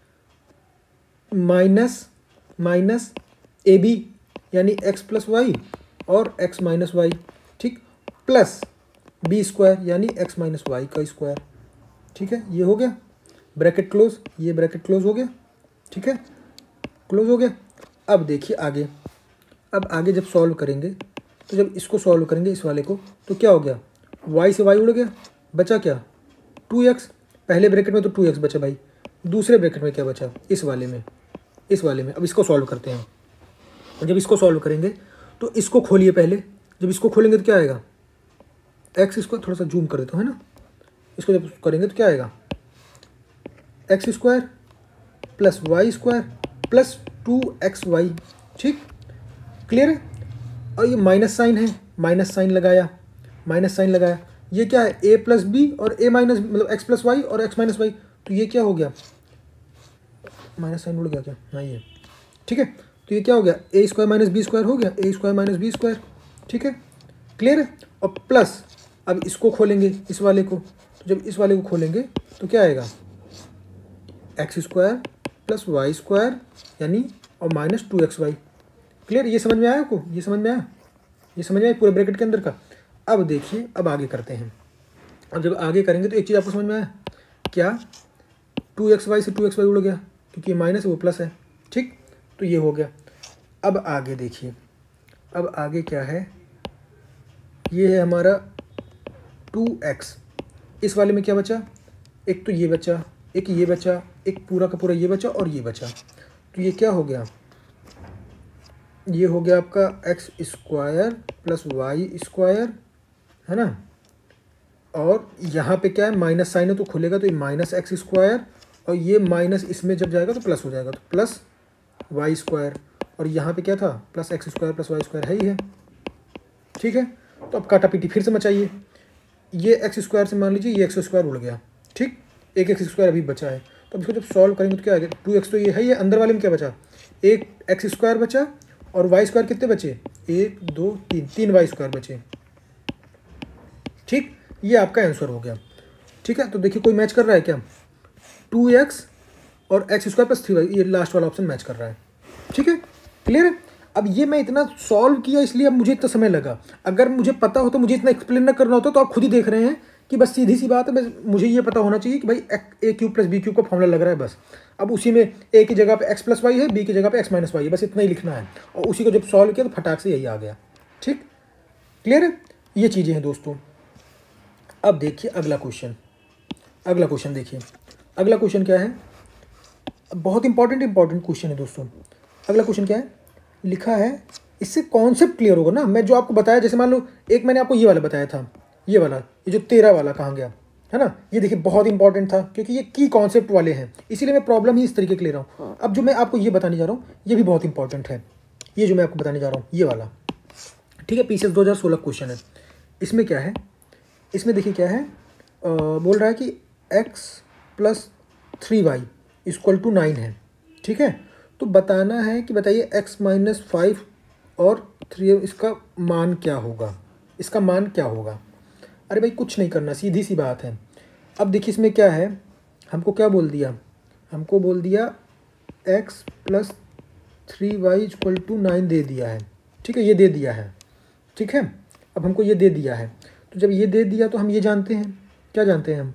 minus minus A B, यानी x प्लस वाई और x माइनस वाई, ठीक, प्लस b स्क्वायर, यानी x माइनस वाई का स्क्वायर, ठीक है। ये हो गया ब्रैकेट क्लोज, ये ब्रैकेट क्लोज हो गया, ठीक है, क्लोज हो गया। अब देखिए आगे, अब आगे जब सॉल्व करेंगे तो जब इसको सॉल्व करेंगे इस वाले को, तो क्या हो गया y से y उड़ गया, बचा क्या 2x, पहले ब्रैकेट में तो 2x बचा भाई, दूसरे ब्रैकेट में क्या बचा इस वाले में, इस वाले में। अब इसको सॉल्व करते हैं, और जब इसको सॉल्व करेंगे तो इसको खोलिए पहले, जब इसको खोलेंगे तो क्या आएगा x, इसको थोड़ा सा जूम कर देता हूँ, है ना, इसको जब करेंगे तो क्या आएगा x square plus Y square plus 2xy, ठीक, क्लियर है। और ये माइनस साइन है, माइनस साइन लगाया, माइनस साइन लगाया, ये क्या है a प्लस बी और a माइनस, मतलब x प्लस वाई और x माइनस वाई, तो ये क्या हो गया माइनस साइन उड़ गया क्या, हाँ ये, ठीक है। तो ये क्या हो गया a square minus B square हो गया, a square minus B square, ठीक है, क्लियर है। और प्लस अब इसको खोलेंगे इस वाले को, तो जब इस वाले को खोलेंगे तो क्या आएगा, X square plus Y square यानी और माइनस 2xy। क्लियर, ये समझ में आया आपको, ये समझ में आया, ये समझ में आया पूरे ब्रैकेट के अंदर का। अब देखिए, अब आगे करते हैं। अब जब आगे करेंगे तो एक चीज़ आपको समझ में आया क्या, 2xy से 2xy उड़ गया क्योंकि ये माइनस है वो प्लस है, ठीक, तो ये हो गया। अब आगे देखिए, अब आगे क्या है, ये है हमारा 2x, इस वाले में क्या बचा, एक तो ये बचा, एक ये बचा, एक पूरा का पूरा ये बचा और ये बचा, तो ये क्या हो गया, ये हो गया आपका X square plus Y square, है ना, और यहाँ पे क्या है माइनस साइन है तो खुलेगा तो ये माइनस एक्स स्क्वायर, और ये माइनस इसमें जब जाएगा तो प्लस हो जाएगा तो प्लस वाई स्क्वायर, और यहाँ पे क्या था plus X square plus Y square है ही है, ठीक है। तो अब काटा पीटी फिर से मचाइए, ये एक्स स्क्वायर से मान लीजिए ये एक्स स्क्वायर उड़ गया, ठीक, एक एक्स स्क्वायर अभी बचा है, तो अब इसको जब सॉल्व करेंगे तो क्या आएगा, 2x तो ये है, ये अंदर वाले में क्या बचा, एक एक्स स्क्वायर बचा और वाई स्क्वायर कितने बचे, 1 2 3, 3 वाई स्क्वायर बचे, ठीक, ये आपका आंसर हो गया, ठीक है। तो देखिए कोई मैच कर रहा है क्या, 2x और एक्स स्क्वायर प्लस 3y, ये लास्ट वाला ऑप्शन मैच कर रहा है, ठीक है, क्लियर है। अब ये मैं इतना सॉल्व किया इसलिए अब मुझे इतना समय लगा, अगर मुझे पता हो तो मुझे इतना एक्सप्लेन ना करना होता, तो आप खुद ही देख रहे हैं कि बस सीधी सी बात है, बस मुझे ये पता होना चाहिए कि भाई A cube plus B cube का फॉर्मूला लग रहा है बस, अब उसी में ए की जगह पे एक्स प्लस वाई है, बी की जगह पे एक्स माइनस वाई है, बस इतना ही लिखना है, और उसी को जब सॉल्व किया तो फटाक से यही आ गया, ठीक, क्लियर है, ये चीज़ें हैं दोस्तों। अब देखिए अगला क्वेश्चन, अगला क्वेश्चन देखिए, अगला क्वेश्चन क्या है, बहुत इंपॉर्टेंट क्वेश्चन है दोस्तों। अगला क्वेश्चन क्या है, लिखा है, इससे कॉन्सेप्ट क्लियर होगा ना, मैं जो आपको बताया, जैसे मान लो एक मैंने आपको ये वाला बताया था, ये वाला, ये जो 13 वाला कहाँ गया, है ना, ये देखिए बहुत इंपॉर्टेंट था क्योंकि ये की कॉन्सेप्ट वाले हैं, इसीलिए मैं प्रॉब्लम ही इस तरीके की ले रहा हूँ। अब जो मैं आपको ये बताने जा रहा हूँ ये भी बहुत इंपॉर्टेंट है, ये जो मैं आपको बताने जा रहा हूँ ये वाला, ठीक है, पीसीएस 2016 क्वेश्चन है। इसमें क्या है, इसमें देखिए क्या है, बोल रहा है कि x plus 3y equal to 9 है, ठीक है, तो बताना है कि बताइए x माइनस 5 और 3 इसका मान क्या होगा, इसका मान क्या होगा। अरे भाई कुछ नहीं करना, सीधी सी बात है। अब देखिए इसमें क्या है, हमको क्या बोल दिया, हमको बोल दिया x plus 3y equal to 9 दे दिया है, ठीक है, ये दे दिया है, ठीक है, अब हमको ये दे दिया है, तो जब ये दे दिया तो हम ये जानते हैं, क्या जानते हैं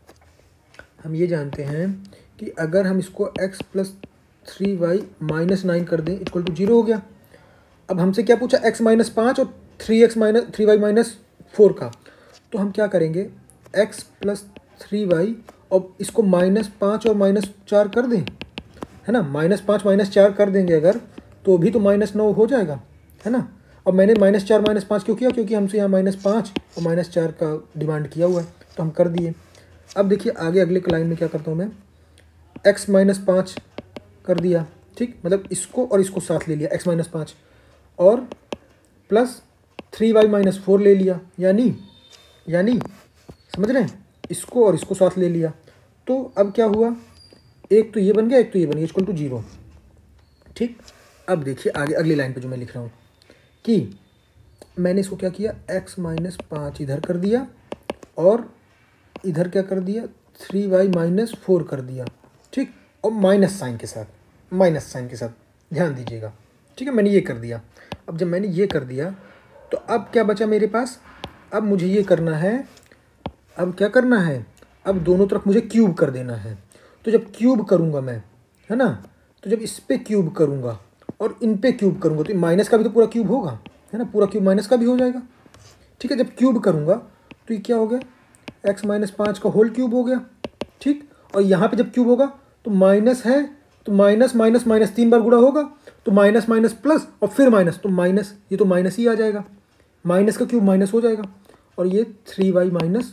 हम ये जानते हैं कि अगर हम इसको x प्लस 3y माइनस 9 कर दें इक्वल टू 0 हो गया। अब हमसे क्या पूछा, x माइनस 5 और 3y माइनस 4 का, तो हम क्या करेंगे, x प्लस 3y और इसको -5 और -4 कर दें, है ना, -5 -4 कर देंगे अगर, तो भी तो -9 हो जाएगा, है ना। अब मैंने -4 -5 क्यों किया, क्योंकि हमसे यहाँ -5 और -4 का डिमांड किया हुआ है, तो हम कर दिए। अब देखिए आगे अगले लाइन में क्या करता हूँ मैं, x -5 कर दिया, ठीक, मतलब इसको और इसको साथ ले लिया, x -5 और प्लस 3y - 4 ले लिया, यानी समझ रहे हैं, इसको और इसको साथ ले लिया, तो अब क्या हुआ, एक तो ये बन गया, एक तो ये बन गया, इक्वल टू 0, ठीक। अब देखिए आगे अगली लाइन पे जो मैं लिख रहा हूँ कि मैंने इसको क्या किया, x -5 इधर कर दिया और इधर क्या कर दिया, 3y - 4 कर दिया, ठीक, और माइनस साइन के साथ ध्यान दीजिएगा, ठीक है, मैंने ये कर दिया। अब जब मैंने ये कर दिया तो अब क्या बचा मेरे पास, अब मुझे ये करना है, अब क्या करना है, अब दोनों तरफ मुझे क्यूब कर देना है, तो जब क्यूब करूँगा मैं, है ना, तो जब इस पे क्यूब करूँगा और इन पे क्यूब करूँगा तो माइनस का भी तो पूरा क्यूब होगा, है ना, पूरा क्यूब माइनस का भी हो जाएगा, ठीक है। जब क्यूब करूँगा तो ये क्या हो गया, x -5 का होल क्यूब हो गया, ठीक, और यहाँ पे जब क्यूब होगा तो माइनस है तो माइनस माइनस माइनस 3 बार गुणा होगा तो माइनस माइनस प्लस और फिर माइनस, तो माइनस, ये तो माइनस ही आ जाएगा, माइनस का क्यूब माइनस हो जाएगा, और ये 3y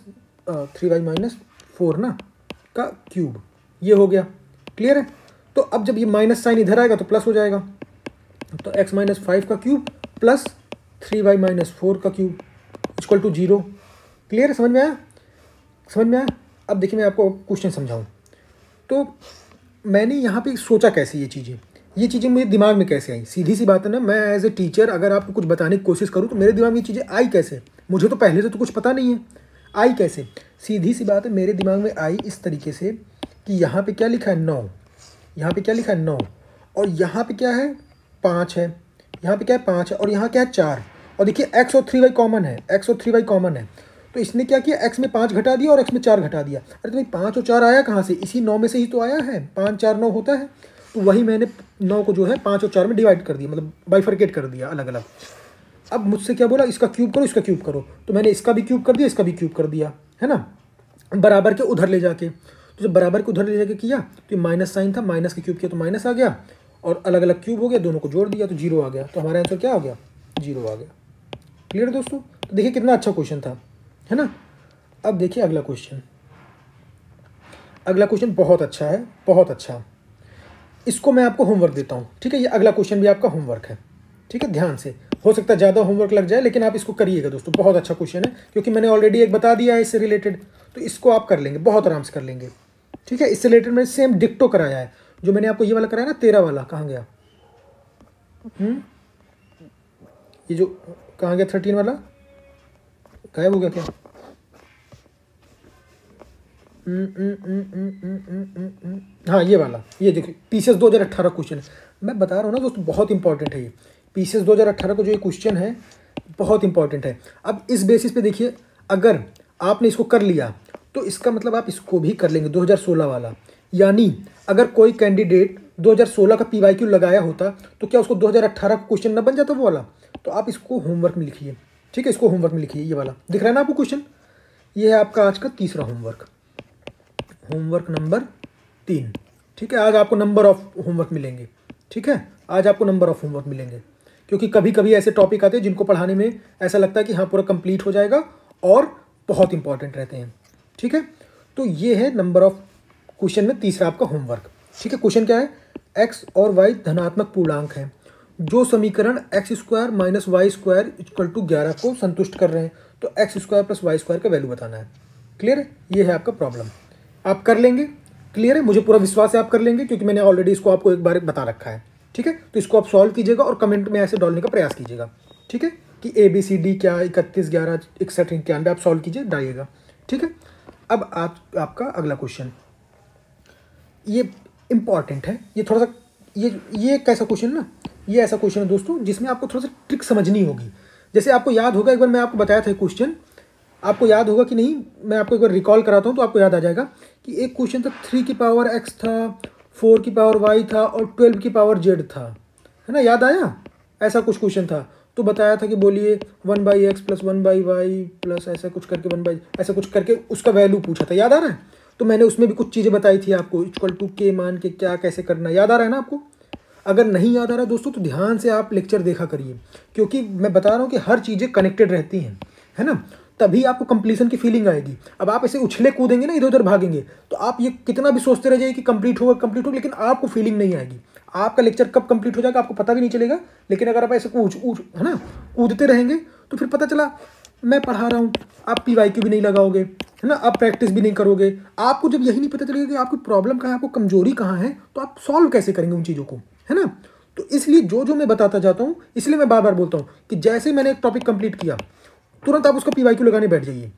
माइनस 4 ना का क्यूब, ये हो गया, क्लियर है। तो अब जब ये माइनस साइन इधर आएगा तो प्लस हो जाएगा, तो x -5 का क्यूब प्लस 3y - 4 का क्यूब इक्वल टू 0, क्लियर है, समझ में आया। अब देखिए मैं आपको क्वेश्चन समझाऊं, तो मैंने यहाँ पे सोचा कैसे ये चीज़ें मेरे दिमाग में कैसे आई, सीधी सी बात है ना, मैं एज ए टीचर अगर आपको कुछ बताने की कोशिश करूँ तो मेरे दिमाग में ये चीज़ें आई कैसे, मुझे तो पहले से तो कुछ पता नहीं है, आई कैसे। सीधी सी बात है, मेरे दिमाग में आई इस तरीके से कि यहाँ पे क्या लिखा है 9, यहाँ पे क्या लिखा है 9, और यहाँ पे क्या है 5 है, यहाँ पे क्या है 5 है, और यहाँ क्या है 4, और देखिए x और 3y कॉमन है, x और 3y कॉमन है, तो इसने क्या किया x में 5 घटा दिया और x में 4 घटा दिया। अरे तो भाई 5 और 4 आया कहाँ से, इसी 9 में से ही तो आया है, 5 4 9 होता है, तो वही मैंने 9 को जो है 5 और 4 में डिवाइड कर दिया, मतलब बाइफरकेट कर दिया अलग अलग। अब मुझसे क्या बोला, इसका क्यूब करो, इसका क्यूब करो, तो मैंने इसका भी क्यूब कर दिया, इसका भी क्यूब कर दिया, है ना, बराबर के उधर ले जाके। तो जब बराबर के उधर ले जाके किया तो ये माइनस साइन था, माइनस के क्यूब किया तो माइनस आ गया, और अलग अलग क्यूब हो गया, दोनों को जोड़ दिया तो 0 आ गया, तो हमारा आंसर क्या हो गया, 0 आ गया। क्लियर है दोस्तों? तो देखिए कितना अच्छा क्वेश्चन था, है ना। अब देखिए अगला क्वेश्चन, अगला क्वेश्चन बहुत अच्छा है, बहुत अच्छा। इसको मैं आपको होमवर्क देता हूँ, ठीक है, ये अगला क्वेश्चन भी आपका होमवर्क है, ठीक है, ध्यान से, हो सकता है ज़्यादा होमवर्क लग जाए, लेकिन आप इसको करिएगा दोस्तों, बहुत अच्छा क्वेश्चन है, क्योंकि मैंने ऑलरेडी एक बता दिया है इससे रिलेटेड, तो इसको आप कर लेंगे, बहुत आराम से कर लेंगे, ठीक है। इससे रिलेटेड मैंने सेम डिक्टो कराया है, जो मैंने आपको ये वाला कराया ना 13 वाला, कहाँ गया, ये जो कहाँ गया 13 वाला, गायब हो गया क्या, हाँ ये वाला, ये देखिए पीसीएस 2018 क्वेश्चन है, मैं बता रहा हूँ ना दोस्तों, बहुत इंपॉर्टेंट है ये पीसीएस 2018 को जो ये क्वेश्चन है बहुत इंपॉर्टेंट है। अब इस बेसिस पे देखिए, अगर आपने इसको कर लिया तो इसका मतलब आप इसको भी कर लेंगे 2016 वाला, यानी अगर कोई कैंडिडेट 2016 का पीवाईक्यू लगाया होता तो क्या उसको 2018 का क्वेश्चन न बन जाता वो वाला। तो आप इसको होमवर्क में लिखिए, ठीक है, इसको होमवर्क में लिखिए, ये वाला दिख रहा है ना आपको क्वेश्चन, ये है आपका आज का तीसरा होमवर्क, होमवर्क नंबर 3, ठीक है। आज आपको नंबर ऑफ होमवर्क मिलेंगे, ठीक है, आज आपको नंबर ऑफ होमवर्क मिलेंगे, क्योंकि कभी कभी ऐसे टॉपिक आते हैं जिनको पढ़ाने में ऐसा लगता है कि हाँ पूरा कंप्लीट हो जाएगा और बहुत इंपॉर्टेंट रहते हैं, ठीक है। तो ये है नंबर ऑफ क्वेश्चन में तीसरा आपका होमवर्क, ठीक है। क्वेश्चन क्या है, एक्स और वाई धनात्मक पूर्णांक हैं, जो समीकरण x square minus y square equal to 11 को संतुष्ट कर रहे हैं, तो x square plus Y square का वैल्यू बताना है। क्लियर है, ये है आपका प्रॉब्लम, आप कर लेंगे, क्लियर है, मुझे पूरा विश्वास है आप कर लेंगे, क्योंकि मैंने ऑलरेडी इसको आपको एक बार बता रखा है, ठीक है। तो इसको आप सॉल्व कीजिएगा और कमेंट में ऐसे डालने का प्रयास कीजिएगा, ठीक है, कि ABCD क्या 31 11 61 91 आप सॉल्व कीजिए, डालिएगा, ठीक है। अब आपका अगला क्वेश्चन, ये इंपॉर्टेंट है, ये थोड़ा सा ये कैसा क्वेश्चन ना, ये ऐसा क्वेश्चन है दोस्तों जिसमें आपको थोड़ा सा ट्रिक समझनी होगी। जैसे आपको याद होगा, एक बार मैं आपको बताया था क्वेश्चन, आपको याद होगा कि नहीं, मैं आपको एक बार रिकॉल कराता हूँ तो आपको याद आ जाएगा कि एक क्वेश्चन था 3 की पावर x था, 4 की पावर y था और 12 की पावर z था, है ना, याद आया, ऐसा कुछ क्वेश्चन था। तो बताया था कि बोलिए 1/x प्लस 1/y प्लस ऐसा कुछ करके 1/, ऐसा कुछ करके उसका वैल्यू पूछा था, याद आ रहा है। तो मैंने उसमें भी कुछ चीज़ें बताई थी आपको, इक्वल टू के मान के क्या कैसे करना, याद आ रहा है ना आपको। अगर नहीं याद आ रहा दोस्तों तो ध्यान से आप लेक्चर देखा करिए, क्योंकि मैं बता रहा हूँ कि हर चीज़ें कनेक्टेड रहती हैं, है ना, तभी आपको कंप्लीशन की फीलिंग आएगी। अब आप ऐसे उछले कूदेंगे ना, इधर उधर भागेंगे, तो आप ये कितना भी सोचते रह जाइए कि कंप्लीट होगा, लेकिन आपको फीलिंग नहीं आएगी, आपका लेक्चर कब कंप्लीट हो जाएगा आपको पता भी नहीं चलेगा। लेकिन अगर आप ऐसे है ना कूदते रहेंगे तो फिर पता चला मैं पढ़ा रहा हूँ, आप PYQ भी नहीं लगाओगे, है ना, आप प्रैक्टिस भी नहीं करोगे। आपको जब यही नहीं पता चलेगा कि आपकी प्रॉब्लम कहाँ है, आपको कमजोरी कहाँ है, तो आप सॉल्व कैसे करेंगे उन चीज़ों को, है ना। तो इसलिए जो मैं बताता जाता हूँ, इसलिए मैं बार बार बोलता हूँ कि जैसे मैंने एक टॉपिक कंप्लीट किया तुरंत आप उसका PYQ लगाने बैठ जाइए,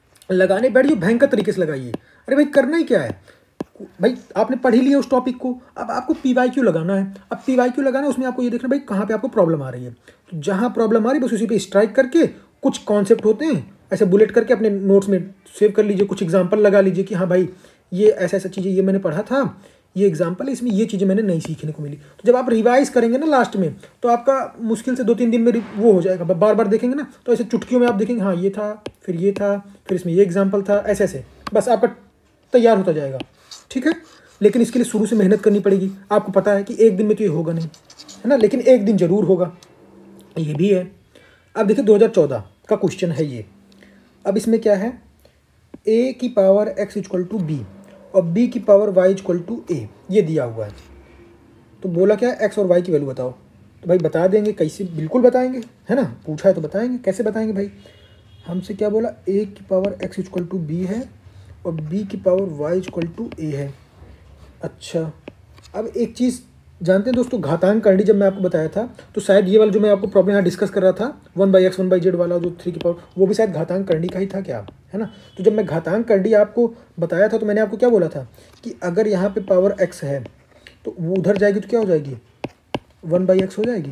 भयंकर तरीके से लगाइए। अरे भाई करना ही क्या है भाई, आपने पढ़ ही लिया उस टॉपिक को, अब आपको PYQ लगाना है। अब PYQ लगाना है, उसमें आपको ये देखना भाई कहाँ पे आपको प्रॉब्लम आ रही है, तो जहाँ प्रॉब्लम आ रही है बस उसी पे स्ट्राइक करके, कुछ कॉन्सेप्ट होते हैं ऐसे बुलेट करके अपने नोट्स में सेव कर लीजिए, कुछ एग्जाम्पल लगा लीजिए कि हाँ भाई ये ऐसा ऐसा चीज़ें ये मैंने पढ़ा था, ये एग्जाम्पल है, इसमें ये चीज़ें मैंने नई सीखने को मिली। तो जब आप रिवाइज करेंगे ना लास्ट में, तो आपका मुश्किल से 2-3 दिन में वो हो जाएगा, बार बार देखेंगे ना तो ऐसे चुटकियों में आप देखेंगे हाँ ये था, फिर ये था, फिर इसमें ये एग्जाम्पल था, ऐसे ऐसे बस आपका तैयार होता जाएगा, ठीक है। लेकिन इसके लिए शुरू से मेहनत करनी पड़ेगी, आपको पता है कि एक दिन में तो ये होगा नहीं, है ना, लेकिन एक दिन ज़रूर होगा, ये भी है। अब देखिए 2014 का क्वेश्चन है ये। अब इसमें क्या है, a की power x equal to b और b की power y equal to a, ये दिया हुआ है। तो बोला क्या है, x और y की वैल्यू बताओ। तो भाई बता देंगे, कैसे, बिल्कुल बताएंगे, है ना, पूछा है तो बताएंगे। कैसे बताएंगे भाई, हमसे क्या बोला, a की power x equal to b है और b की power y equal to a है। अच्छा, अब एक चीज़ जानते हैं दोस्तों, घातांक करनी जब मैं आपको बताया था तो शायद ये वाला जो मैं आपको प्रॉब्लम यहाँ डिस्कस कर रहा था 1/x 1/z वाला जो 3 की पावर, वो भी शायद घातांक करनी का ही था क्या, है ना। तो जब मैं घातांक करनी आपको बताया था तो मैंने आपको क्या बोला था कि अगर यहाँ पे पावर x है तो वो उधर जाएगी तो क्या हो जाएगी, 1/x हो जाएगी,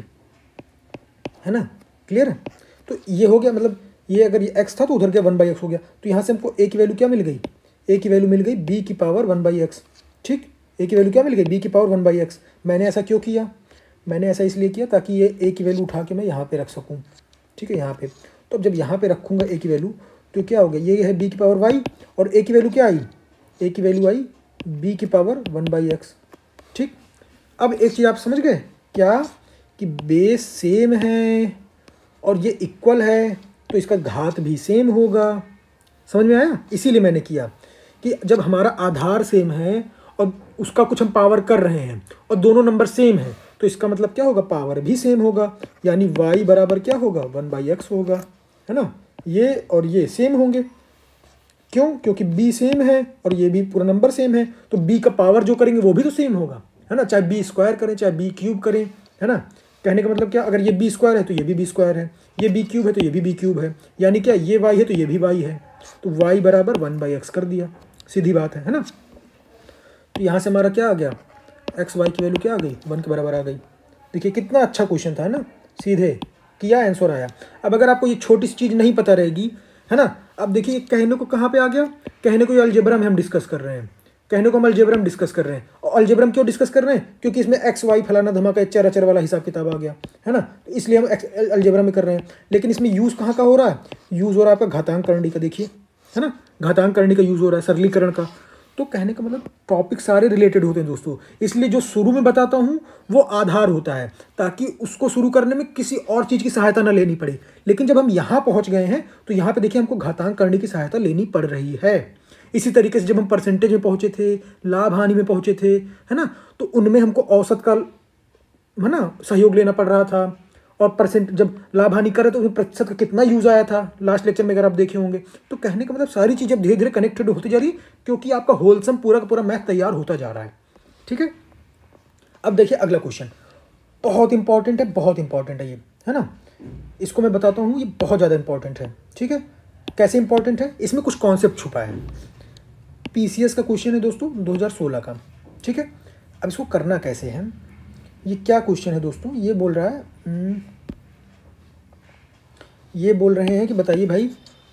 है ना। क्लियर है। तो ये हो गया, मतलब ये अगर ये x था तो उधर गया 1/x हो गया। तो यहाँ से हमको a की वैल्यू क्या मिल गई, a की वैल्यू मिल गई b की पावर 1/x। ठीक, a की वैल्यू क्या मिल गई, b की पावर 1/x। मैंने ऐसा क्यों किया, मैंने ऐसा इसलिए किया ताकि ये a की वैल्यू उठा के मैं यहाँ पे रख सकूँ। ठीक है, यहाँ पे। तो अब जब यहाँ पे रखूँगा a की वैल्यू तो क्या हो गया, ये है b की पावर y और a की वैल्यू क्या आई, a की वैल्यू आई b की पावर 1/x। ठीक, अब एक चीज़ आप समझ गए क्या, कि बेस सेम है और ये इक्वल है तो इसका घात भी सेम होगा। समझ में आया। इसीलिए मैंने किया कि जब हमारा आधार सेम है और उसका कुछ हम पावर कर रहे हैं और दोनों नंबर सेम है तो इसका मतलब क्या होगा, पावर भी सेम होगा, यानी y बराबर क्या होगा, 1/x होगा, है ना। ये और ये सेम होंगे, क्यों, क्योंकि b सेम है और ये भी पूरा नंबर सेम है, तो b का पावर जो करेंगे वो भी तो सेम होगा, है ना। चाहे b स्क्वायर करें चाहे b क्यूब करें, है ना। कहने का मतलब क्या, अगर ये b स्क्वायर है तो ये भी b स्क्वायर है, ये b क्यूब है तो ये भी b क्यूब है, यानी क्या, ये y है तो ये भी y है, तो y बराबर 1/x कर दिया, सीधी बात है ना। तो यहाँ से हमारा क्या आ गया, एक्स वाई की वैल्यू क्या आ गई, 1 के बराबर आ गई। देखिए कितना अच्छा क्वेश्चन था, है ना, सीधे किया, आंसर आया। अब अगर आपको ये छोटी सी चीज़ नहीं पता रहेगी, है ना, अब देखिए कहने को कहाँ पे आ गया, कहने को ये अलजेब्रा में हम डिस्कस कर रहे हैं, कहने को हम अलजेब्रा में डिस्कस कर रहे हैं। और अलजेब्रा में क्यों डिस्कस कर रहे हैं, क्योंकि इसमें एक्स वाई फलाना धमाका एचर अचर वाला हिसाब किताब आ गया, है ना, तो इसलिए हम अलजेब्रा में कर रहे हैं। लेकिन इसमें यूज़ कहाँ का हो रहा है, यूज़ हो रहा है आपका घातांक करणी का, देखिए, है ना, घातांक करणी का यूज़ हो रहा है, सरलीकरण का। तो कहने का मतलब टॉपिक सारे रिलेटेड होते हैं दोस्तों, इसलिए जो शुरू में बताता हूँ वो आधार होता है, ताकि उसको शुरू करने में किसी और चीज़ की सहायता ना लेनी पड़े। लेकिन जब हम यहाँ पहुँच गए हैं तो यहाँ पे देखिए हमको घातांक करने की सहायता लेनी पड़ रही है। इसी तरीके से जब हम परसेंटेज में पहुँचे थे, लाभ हानि में पहुँचे थे, है ना, तो उनमें हमको औसत का, है ना, सहयोग लेना पड़ रहा था। और परसेंट जब लाभ हानि करे तो उसमें प्रतिशत का कितना यूज़ आया था लास्ट लेक्चर में, अगर आप देखे होंगे। तो कहने का मतलब सारी चीज़ें धीरे धीरे कनेक्टेड होती जा रही है, क्योंकि आपका होलसम पूरा का पूरा मैथ तैयार होता जा रहा है। ठीक है, अब देखिए अगला क्वेश्चन बहुत इंपॉर्टेंट है, बहुत इंपॉर्टेंट है ये, है ना, इसको मैं बताता हूँ, ये बहुत ज़्यादा इंपॉर्टेंट है। ठीक है, कैसे इंपॉर्टेंट है, इसमें कुछ कॉन्सेप्ट छुपा है। पीसीएस का क्वेश्चन है दोस्तों 2016 का। ठीक है, अब इसको करना कैसे है, ये क्या क्वेश्चन है दोस्तों, ये बोल रहा है, ये बोल रहे हैं कि बताइए भाई,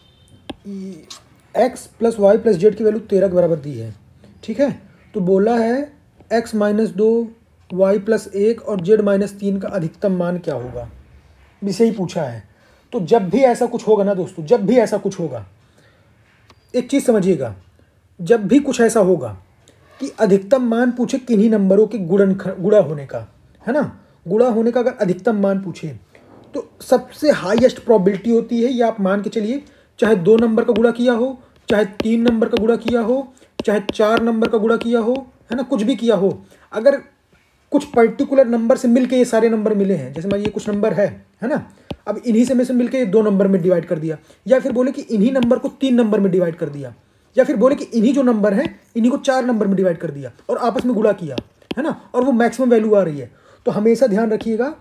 x + y + z की वैल्यू 13 के बराबर दी है। ठीक है, तो बोला है x - 2 y + 1 और z - 3 का अधिकतम मान क्या होगा, इसे ही पूछा है। तो जब भी ऐसा कुछ होगा ना दोस्तों, जब भी ऐसा कुछ होगा, एक चीज़ समझिएगा, जब भी कुछ ऐसा होगा कि अधिकतम मान पूछे किन्हीं नंबरों के गुणा होने का, है ना, गुणा होने का अगर अधिकतम मान पूछे तो सबसे हाईएस्ट प्रोबेबिलिटी होती है, ये आप मान के चलिए, चाहे 2 नंबर का गुणा किया हो, चाहे 3 नंबर का गुणा किया हो, चाहे 4 नंबर का गुणा किया हो, है ना, कुछ भी किया हो, अगर कुछ पर्टिकुलर नंबर से मिलके ये सारे नंबर मिले हैं, जैसे मान ये कुछ नंबर है ना, अब इन्हीं से में से मिलके 2 नंबर में डिवाइड कर दिया, या फिर बोले कि इन्हीं नंबर को 3 नंबर में डिवाइड कर दिया, या फिर बोले कि इन्हीं जो नंबर हैं इन्हीं को 4 नंबर में डिवाइड कर दिया और आपस में गुणा किया, है ना, और वो मैक्सिमम वैल्यू आ रही है, तो हमेशा ध्यान रखिएगा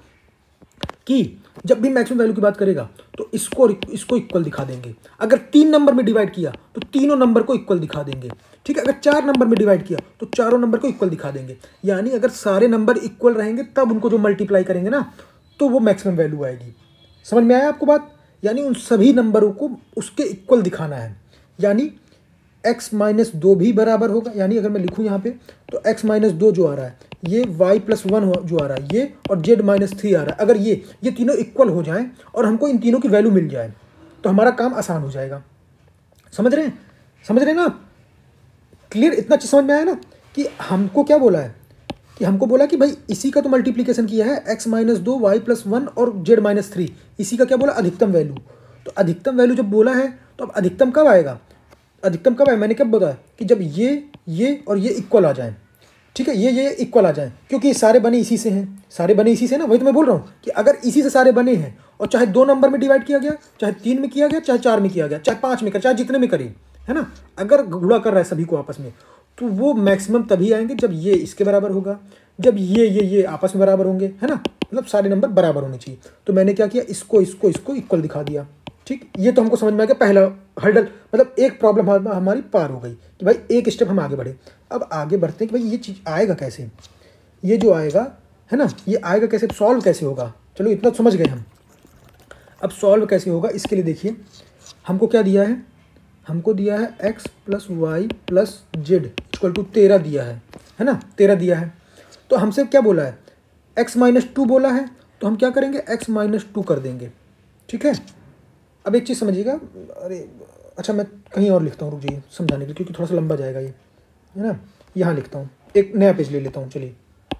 कि जब भी मैक्सिमम वैल्यू की बात करेगा तो इसको इक्वल दिखा देंगे। अगर 3 नंबर में डिवाइड किया तो तीनों नंबर को इक्वल दिखा देंगे। ठीक है, अगर 4 नंबर में डिवाइड किया तो चारों नंबर को इक्वल दिखा देंगे। यानी अगर सारे नंबर इक्वल रहेंगे तब उनको जो मल्टीप्लाई करेंगे ना तो वो मैक्सिमम वैल्यू आएगी। समझ में आया आपको बात, यानी उन सभी नंबरों को उसके इक्वल दिखाना है। यानी x - 2 भी बराबर होगा, यानी अगर मैं लिखूँ यहाँ पे तो x - 2 जो आ रहा है, ये y + 1 जो आ रहा है ये, और z - 3 आ रहा है, अगर ये तीनों इक्वल हो जाएं और हमको इन तीनों की वैल्यू मिल जाए तो हमारा काम आसान हो जाएगा। समझ रहे हैं ना, क्लियर, इतना चीज़ समझ में आया ना, कि हमको क्या बोला है, कि हमको बोला कि भाई इसी का तो मल्टीप्लीकेशन किया है, x - 2 y + 1 और z - 3, इसी का क्या बोला, अधिकतम वैल्यू। तो अधिकतम वैल्यू जब बोला है तो अब अधिकतम कब आएगा, अधिकतम कब है, मैंने कब बताया कि जब ये और ये इक्वल आ जाएं। ठीक है, ये इक्वल आ जाएं, क्योंकि ये सारे बने इसी से हैं, सारे बने इसी से ना, वही तो मैं बोल रहा हूँ कि अगर इसी से सारे बने हैं और चाहे 2 नंबर में डिवाइड किया गया, चाहे 3 में किया गया, चाहे 4 में किया गया, चाहे 5 में, चाहे जितने में करें, है ना, अगर गुणा कर रहा है सभी को आपस में, तो वो मैक्सिमम तभी आएंगे जब ये इसके बराबर होगा, जब ये आपस में बराबर होंगे, है ना, मतलब सारे नंबर बराबर होने चाहिए। तो मैंने क्या किया, इसको इक्वल दिखा दिया। ठीक, ये तो हमको समझ में आ गया, पहला हर्डल, मतलब एक प्रॉब्लम हमारी पार हो गई कि भाई एक स्टेप हम आगे बढ़े। अब आगे बढ़ते हैं कि भाई ये चीज़ आएगा कैसे, ये जो आएगा, है ना, ये आएगा कैसे, सॉल्व कैसे होगा। चलो इतना समझ गए हम। अब सॉल्व कैसे होगा, इसके लिए देखिए हमको क्या दिया है, हमको दिया है x plus Y plus z equal to 13 दिया है ना, 13 दिया है। तो हमसे क्या बोला है, x माइनस 2 बोला है, तो हम क्या करेंगे, x माइनस 2 कर देंगे। ठीक है, अब एक चीज़ समझिएगा, अरे अच्छा मैं कहीं और लिखता हूँ, रुक जाइए समझाने के लिए, क्योंकि थोड़ा सा लंबा जाएगा ये, है ना। यहाँ लिखता हूँ, एक नया पेज ले लेता हूँ। चलिए,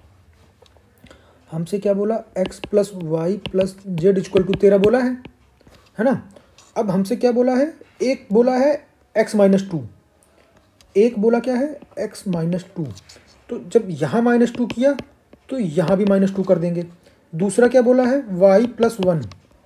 हमसे क्या बोला, x plus Y plus z equal to 13 बोला है ना। अब हमसे क्या बोला है, एक बोला है x माइनस 2, एक बोला क्या है, x माइनस 2। तो जब यहाँ माइनस 2 किया तो यहाँ भी माइनस 2 कर देंगे। दूसरा क्या बोला है, y प्लस 1,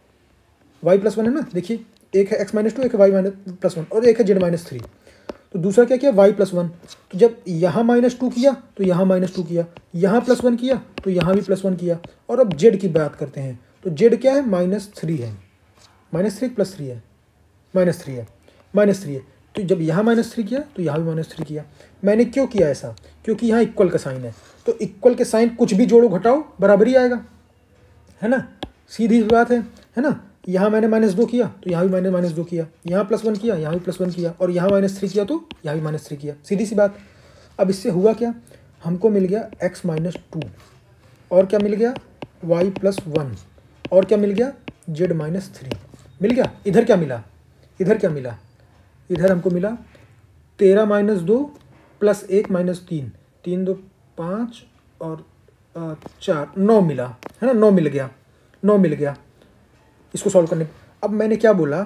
y प्लस 1 है ना, देखिए एक है x माइनस 2, एक है y माइनस प्लस 1 और एक है z माइनस 3। तो दूसरा क्या किया, y प्लस 1। तो जब यहाँ माइनस 2 किया तो यहाँ माइनस 2 किया, यहाँ प्लस 1 किया तो यहाँ भी प्लस 1 किया। और अब z की बात करते हैं, तो z क्या है, माइनस 3 है, माइनस 3 प्लस 3 है, माइनस 3 है, माइनस 3 है। तो जब यहाँ माइनस 3 किया तो यहाँ भी माइनस 3 किया। मैंने क्यों किया ऐसा, क्योंकि यहाँ इक्वल का साइन है, तो इक्वल के साइन कुछ भी जोड़ो घटाओ बराबर ही आएगा, है ना, सीधी बात है ना। यहाँ मैंने माइनस 2 किया तो यहाँ भी मैंने माइनस 2 किया, यहाँ प्लस 1 किया, यहाँ भी प्लस 1 किया, और यहाँ माइनस 3 किया तो यहाँ भी माइनस 3 किया, सीधी सी बात। अब इससे हुआ क्या, हमको मिल गया x माइनस 2, और क्या मिल गया, y प्लस 1, और क्या मिल गया, z माइनस 3 मिल गया। इधर क्या मिला, इधर क्या मिला, इधर हमको मिला 13 माइनस 2 प्लस 1 माइनस 3, 3 2 5 और 4, 9 मिला, है ना, 9 मिल गया, 9 मिल गया इसको सॉल्व करने। अब मैंने क्या बोला,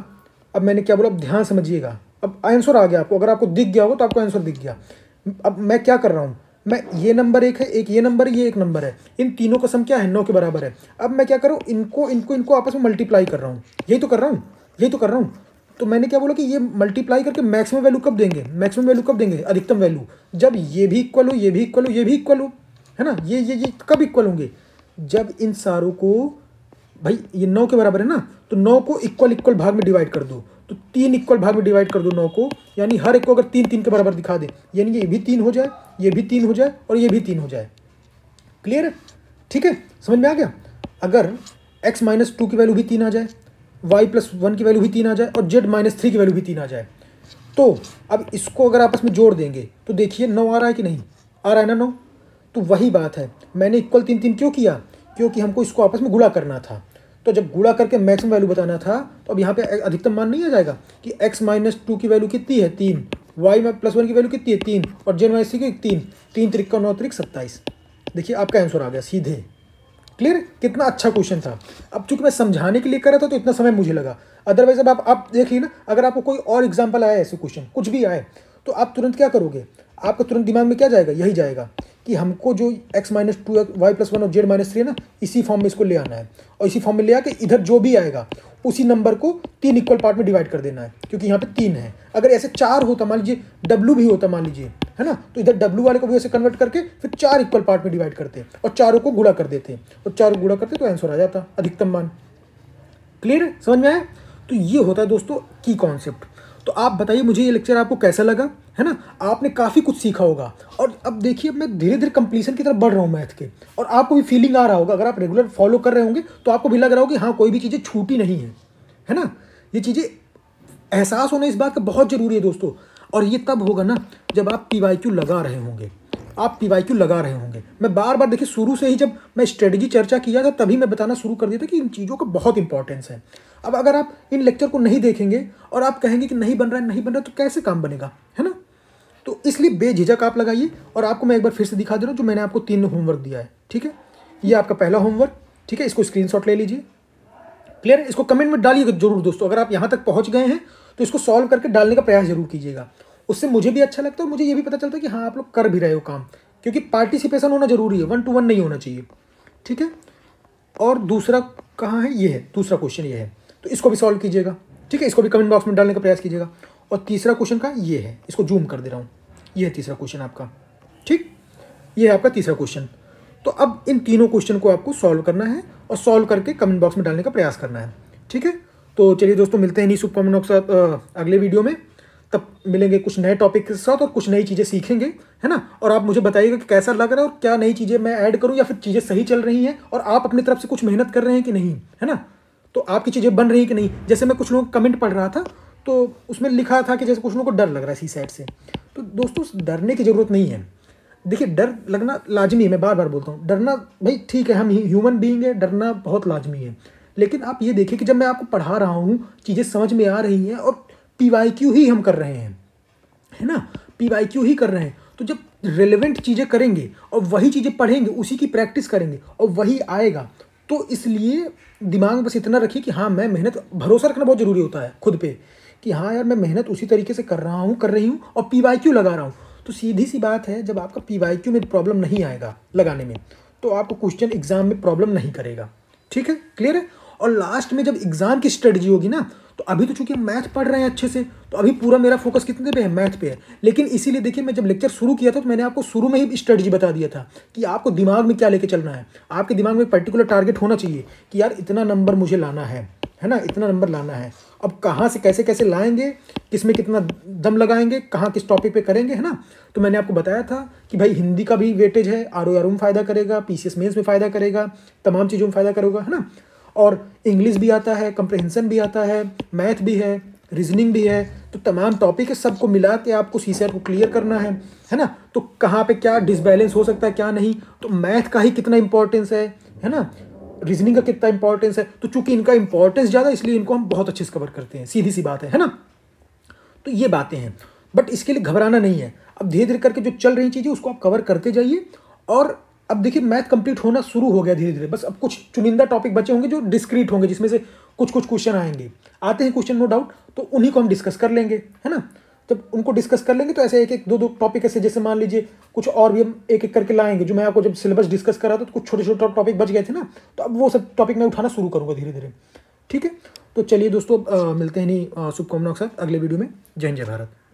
अब ध्यान समझिएगा, अब आंसर आ गया आपको, अगर आपको दिख गया होगा तो आपको आंसर दिख गया। अब मैं क्या कर रहा हूँ, मैं ये नंबर एक है, एक ये नंबर है, ये एक नंबर है, इन तीनों का सम क्या है, 9 के बराबर है। अब मैं क्या कर रहा हूँ, इनको आपस में मल्टीप्लाई कर रहा हूँ, यही तो कर रहा हूँ। तो मैंने क्या बोला कि ये मल्टीप्लाई करके मैक्सिमम वैल्यू कब देंगे, अधिकतम वैल्यू, जब ये भी इक्वल हो, ये भी इक्वल हो, ये भी इक्वल हो, है ना। ये कब इक्वल होंगे, जब इन सारों को, भाई ये 9 के बराबर है ना, तो 9 को इक्वल भाग में डिवाइड कर दो, तो 3 इक्वल भाग में डिवाइड कर दो 9 को, यानी हर एक को अगर 3 3 के बराबर दिखा दे, यानी ये भी 3 हो जाए, ये भी 3 हो जाए, और ये भी 3 हो जाए। क्लियर है, ठीक है, समझ में आ गया। अगर x माइनस 2 की वैल्यू भी 3 आ जाए, y प्लस 1 की वैल्यू भी 3 आ जाए, और z माइनस 3 की वैल्यू भी 3 आ जाए, तो अब इसको अगर आपस में जोड़ देंगे तो देखिए 9 आ रहा है कि नहीं, आ रहा है ना 9। तो वही बात है, मैंने इक्वल 3 3 क्यों किया, क्योंकि हमको इसको आपस में गुणा करना था। तो जब गुणा करके मैक्सिमम वैल्यू बताना था, तो अब यहाँ पे अधिकतम मान नहीं आ जाएगा कि x माइनस 2 की वैल्यू कितनी है, 3, y प्लस 1 की वैल्यू कितनी है, 3, और z माइनस 3 की 3, 3 त्रिक का 9 त्रिक 27। देखिए आपका आंसर आ गया सीधे। क्लियर, कितना अच्छा क्वेश्चन था। अब चूंकि मैं समझाने के लिए कर रहा था तो इतना समय मुझे लगा, अदरवाइज अब आप देखिए ना, अगर आपको कोई और एग्जाम्पल आया ऐसे क्वेश्चन कुछ भी आए, तो आप तुरंत क्या करोगे, आपका तुरंत दिमाग में क्या जाएगा, यही जाएगा कि हमको जो x माइनस 2 y प्लस 1 और z माइनस 3 है ना, इसी फॉर्म में इसको ले आना है, और इसी फॉर्म में ले आके इधर जो भी आएगा उसी नंबर को 3 इक्वल पार्ट में डिवाइड कर देना है, क्योंकि यहाँ पे 3 है। अगर ऐसे 4 होता, मान लीजिए w भी होता, मान लीजिए, है ना, तो इधर w वाले को भी ऐसे कन्वर्ट करके फिर 4 इक्वल पार्ट में डिवाइड करते और चारों को गुणा कर देते, और चारों गुणा करते तो आंसर आ जाता अधिकतम मान। क्लियर है, समझ में आया। तो ये होता है दोस्तों की कॉन्सेप्ट। तो आप बताइए मुझे ये लेक्चर आपको कैसा लगा, है ना, आपने काफ़ी कुछ सीखा होगा। और अब देखिए मैं धीरे धीरे कंप्लीशन की तरफ बढ़ रहा हूँ मैथ के, और आपको भी फीलिंग आ रहा होगा, अगर आप रेगुलर फॉलो कर रहे होंगे तो आपको भी लग रहा होगा कि हाँ कोई भी चीज़ें छूटी नहीं है ना। ये चीज़ें एहसास होना इस बात का बहुत ज़रूरी है दोस्तों। और ये तब होगा ना जब आप PYQ लगा रहे होंगे, मैं बार बार देखिए शुरू से ही जब मैं स्ट्रेटजी चर्चा किया था तभी मैं बताना शुरू कर दिया था कि इन चीज़ों का बहुत इंपॉर्टेंस है। अब अगर आप इन लेक्चर को नहीं देखेंगे और आप कहेंगे कि नहीं बन रहा है तो कैसे काम बनेगा, है ना। तो इसलिए बेझिझक आप लगाइए। और आपको मैं एक बार फिर से दिखा दे रहा हूँ जो मैंने आपको 3 होमवर्क दिया है, ठीक है। ये आपका पहला होमवर्क, ठीक है, इसको स्क्रीनशॉट ले लीजिए। क्लियर है, इसको कमेंट में डालिएगा जरूर दोस्तों। अगर आप यहाँ तक पहुँच गए हैं तो इसको सॉल्व करके डालने का प्रयास जरूर कीजिएगा, उससे मुझे भी अच्छा लगता है और मुझे ये भी पता चलता है कि हाँ आप लोग कर भी रहे हो काम, क्योंकि पार्टिसिपेशन होना जरूरी है, 1 to 1 नहीं होना चाहिए, ठीक है। और दूसरा कहाँ है, ये है दूसरा क्वेश्चन, ये है, तो इसको भी सॉल्व कीजिएगा, ठीक है, इसको भी कमेंट बॉक्स में डालने का प्रयास कीजिएगा। और तीसरा क्वेश्चन का ये है, इसको जूम कर दे रहा हूँ, ये है तीसरा क्वेश्चन आपका, ठीक, ये है आपका तीसरा क्वेश्चन। तो तो अब इन तीनों क्वेश्चन को आपको सॉल्व करना है और सॉल्व करके कमेंट बॉक्स में डालने का प्रयास करना है। ठीक है, तो चलिए दोस्तों, मिलते हैं इन्हीं शुभकामनाओं के साथ अगले वीडियो में। तब मिलेंगे कुछ नए टॉपिक के साथ और कुछ नई चीज़ें सीखेंगे, है ना। और आप मुझे बताइएगा कि कैसा लग रहा है और क्या नई चीज़ें मैं ऐड करूं या फिर चीज़ें सही चल रही हैं और आप अपनी तरफ से कुछ मेहनत कर रहे हैं कि नहीं, है ना। तो आपकी चीज़ें बन रही कि नहीं। जैसे मैं कुछ लोगों का कमेंट पढ़ रहा था तो उसमें लिखा था कि जैसे कुछ लोगों को डर लग रहा है सीसैट से। तो दोस्तों, डरने की ज़रूरत नहीं है। देखिए, डर लगना लाजमी है, मैं बार बार बोलता हूँ। डरना भाई ठीक है, हम ह्यूमन बीइंग है, डरना बहुत लाजमी है। लेकिन आप ये देखिए कि जब मैं आपको पढ़ा रहा हूँ, चीज़ें समझ में आ रही हैं और PYQ ही हम कर रहे हैं, है ना, PYQ ही कर रहे हैं। तो जब रिलेवेंट चीज़ें करेंगे और वही चीज़ें पढ़ेंगे, उसी की प्रैक्टिस करेंगे और वही आएगा। तो इसलिए दिमाग में बस इतना रखिए कि हाँ, मैं मेहनत, भरोसा रखना बहुत ज़रूरी होता है खुद पे कि हाँ यार, मैं मेहनत उसी तरीके से कर रही हूँ और PYQ लगा रहा हूँ। तो सीधी सी बात है, जब आपका PYQ में प्रॉब्लम नहीं आएगा लगाने में, तो आपको क्वेश्चन एग्जाम में प्रॉब्लम नहीं करेगा। ठीक है, क्लियर है। और लास्ट में जब एग्जाम की स्ट्रेटजी होगी ना, तो अभी तो चूंकि हम मैथ पढ़ रहे हैं अच्छे से, तो अभी पूरा मेरा फोकस कितने पे है, मैथ पे है। लेकिन इसीलिए देखिए, मैं जब लेक्चर शुरू किया था तो मैंने आपको शुरू में ही स्ट्रेटजी बता दिया था कि आपको दिमाग में क्या लेके चलना है। आपके दिमाग में पर्टिकुलर टारगेट होना चाहिए कि यार इतना नंबर मुझे लाना है ना, इतना नंबर लाना है। अब कहाँ से कैसे कैसे लाएंगे, किसमें कितना दम लगाएंगे, कहाँ किस टॉपिक पे करेंगे, है ना। तो मैंने आपको बताया था कि भाई हिंदी का भी वेटेज है, RORU में फ़ायदा करेगा, PCS मेंस में फ़ायदा करेगा, तमाम चीज़ों में फ़ायदा करेगा, है ना। और इंग्लिश भी आता है, कंप्रहेंशन भी आता है, मैथ भी है, रीजनिंग भी है। तो तमाम टॉपिक है, सबको मिला के आपको CSAT को क्लियर करना है ना। तो कहाँ पे क्या डिसबैलेंस हो सकता है, क्या नहीं, तो मैथ का ही कितना इंपॉर्टेंस है ना, रीजनिंग का कितना इंपॉर्टेंस है। तो चूंकि इनका इंपॉर्टेंस ज़्यादा, इसलिए इनको हम बहुत अच्छे से कवर करते हैं, सीधी सी बात है ना। तो ये बातें हैं, बट इसके लिए घबराना नहीं है। अब धीरे धीरे करके जो चल रही चीज़ें उसको आप कवर करते जाइए। और अब देखिए, मैथ कंप्लीट होना शुरू हो गया धीरे धीरे। बस अब कुछ चुनिंदा टॉपिक बचे होंगे जो डिस्क्रीट होंगे, जिसमें से कुछ कुछ क्वेश्चन आते हैं क्वेश्चन, नो डाउट। तो उन्हीं को हम डिस्कस कर लेंगे, है ना। जब उनको डिस्कस कर लेंगे तो ऐसे एक एक दो दो टॉपिक ऐसे, जैसे मान लीजिए कुछ और भी हम एक एक करके लाएंगे। जो मैं आपको जब सिलेबस डिस्कस कर रहा था तो कुछ छोटे छोटे टॉपिक बच गए थे ना, तो अब वो सब टॉपिक मैं उठाना शुरू करूँगा धीरे धीरे। ठीक है, तो चलिए दोस्तों, मिलते हैं नहीं शुभकामनाओं के साथ अगले वीडियो में। जय हिंद, जय भारत।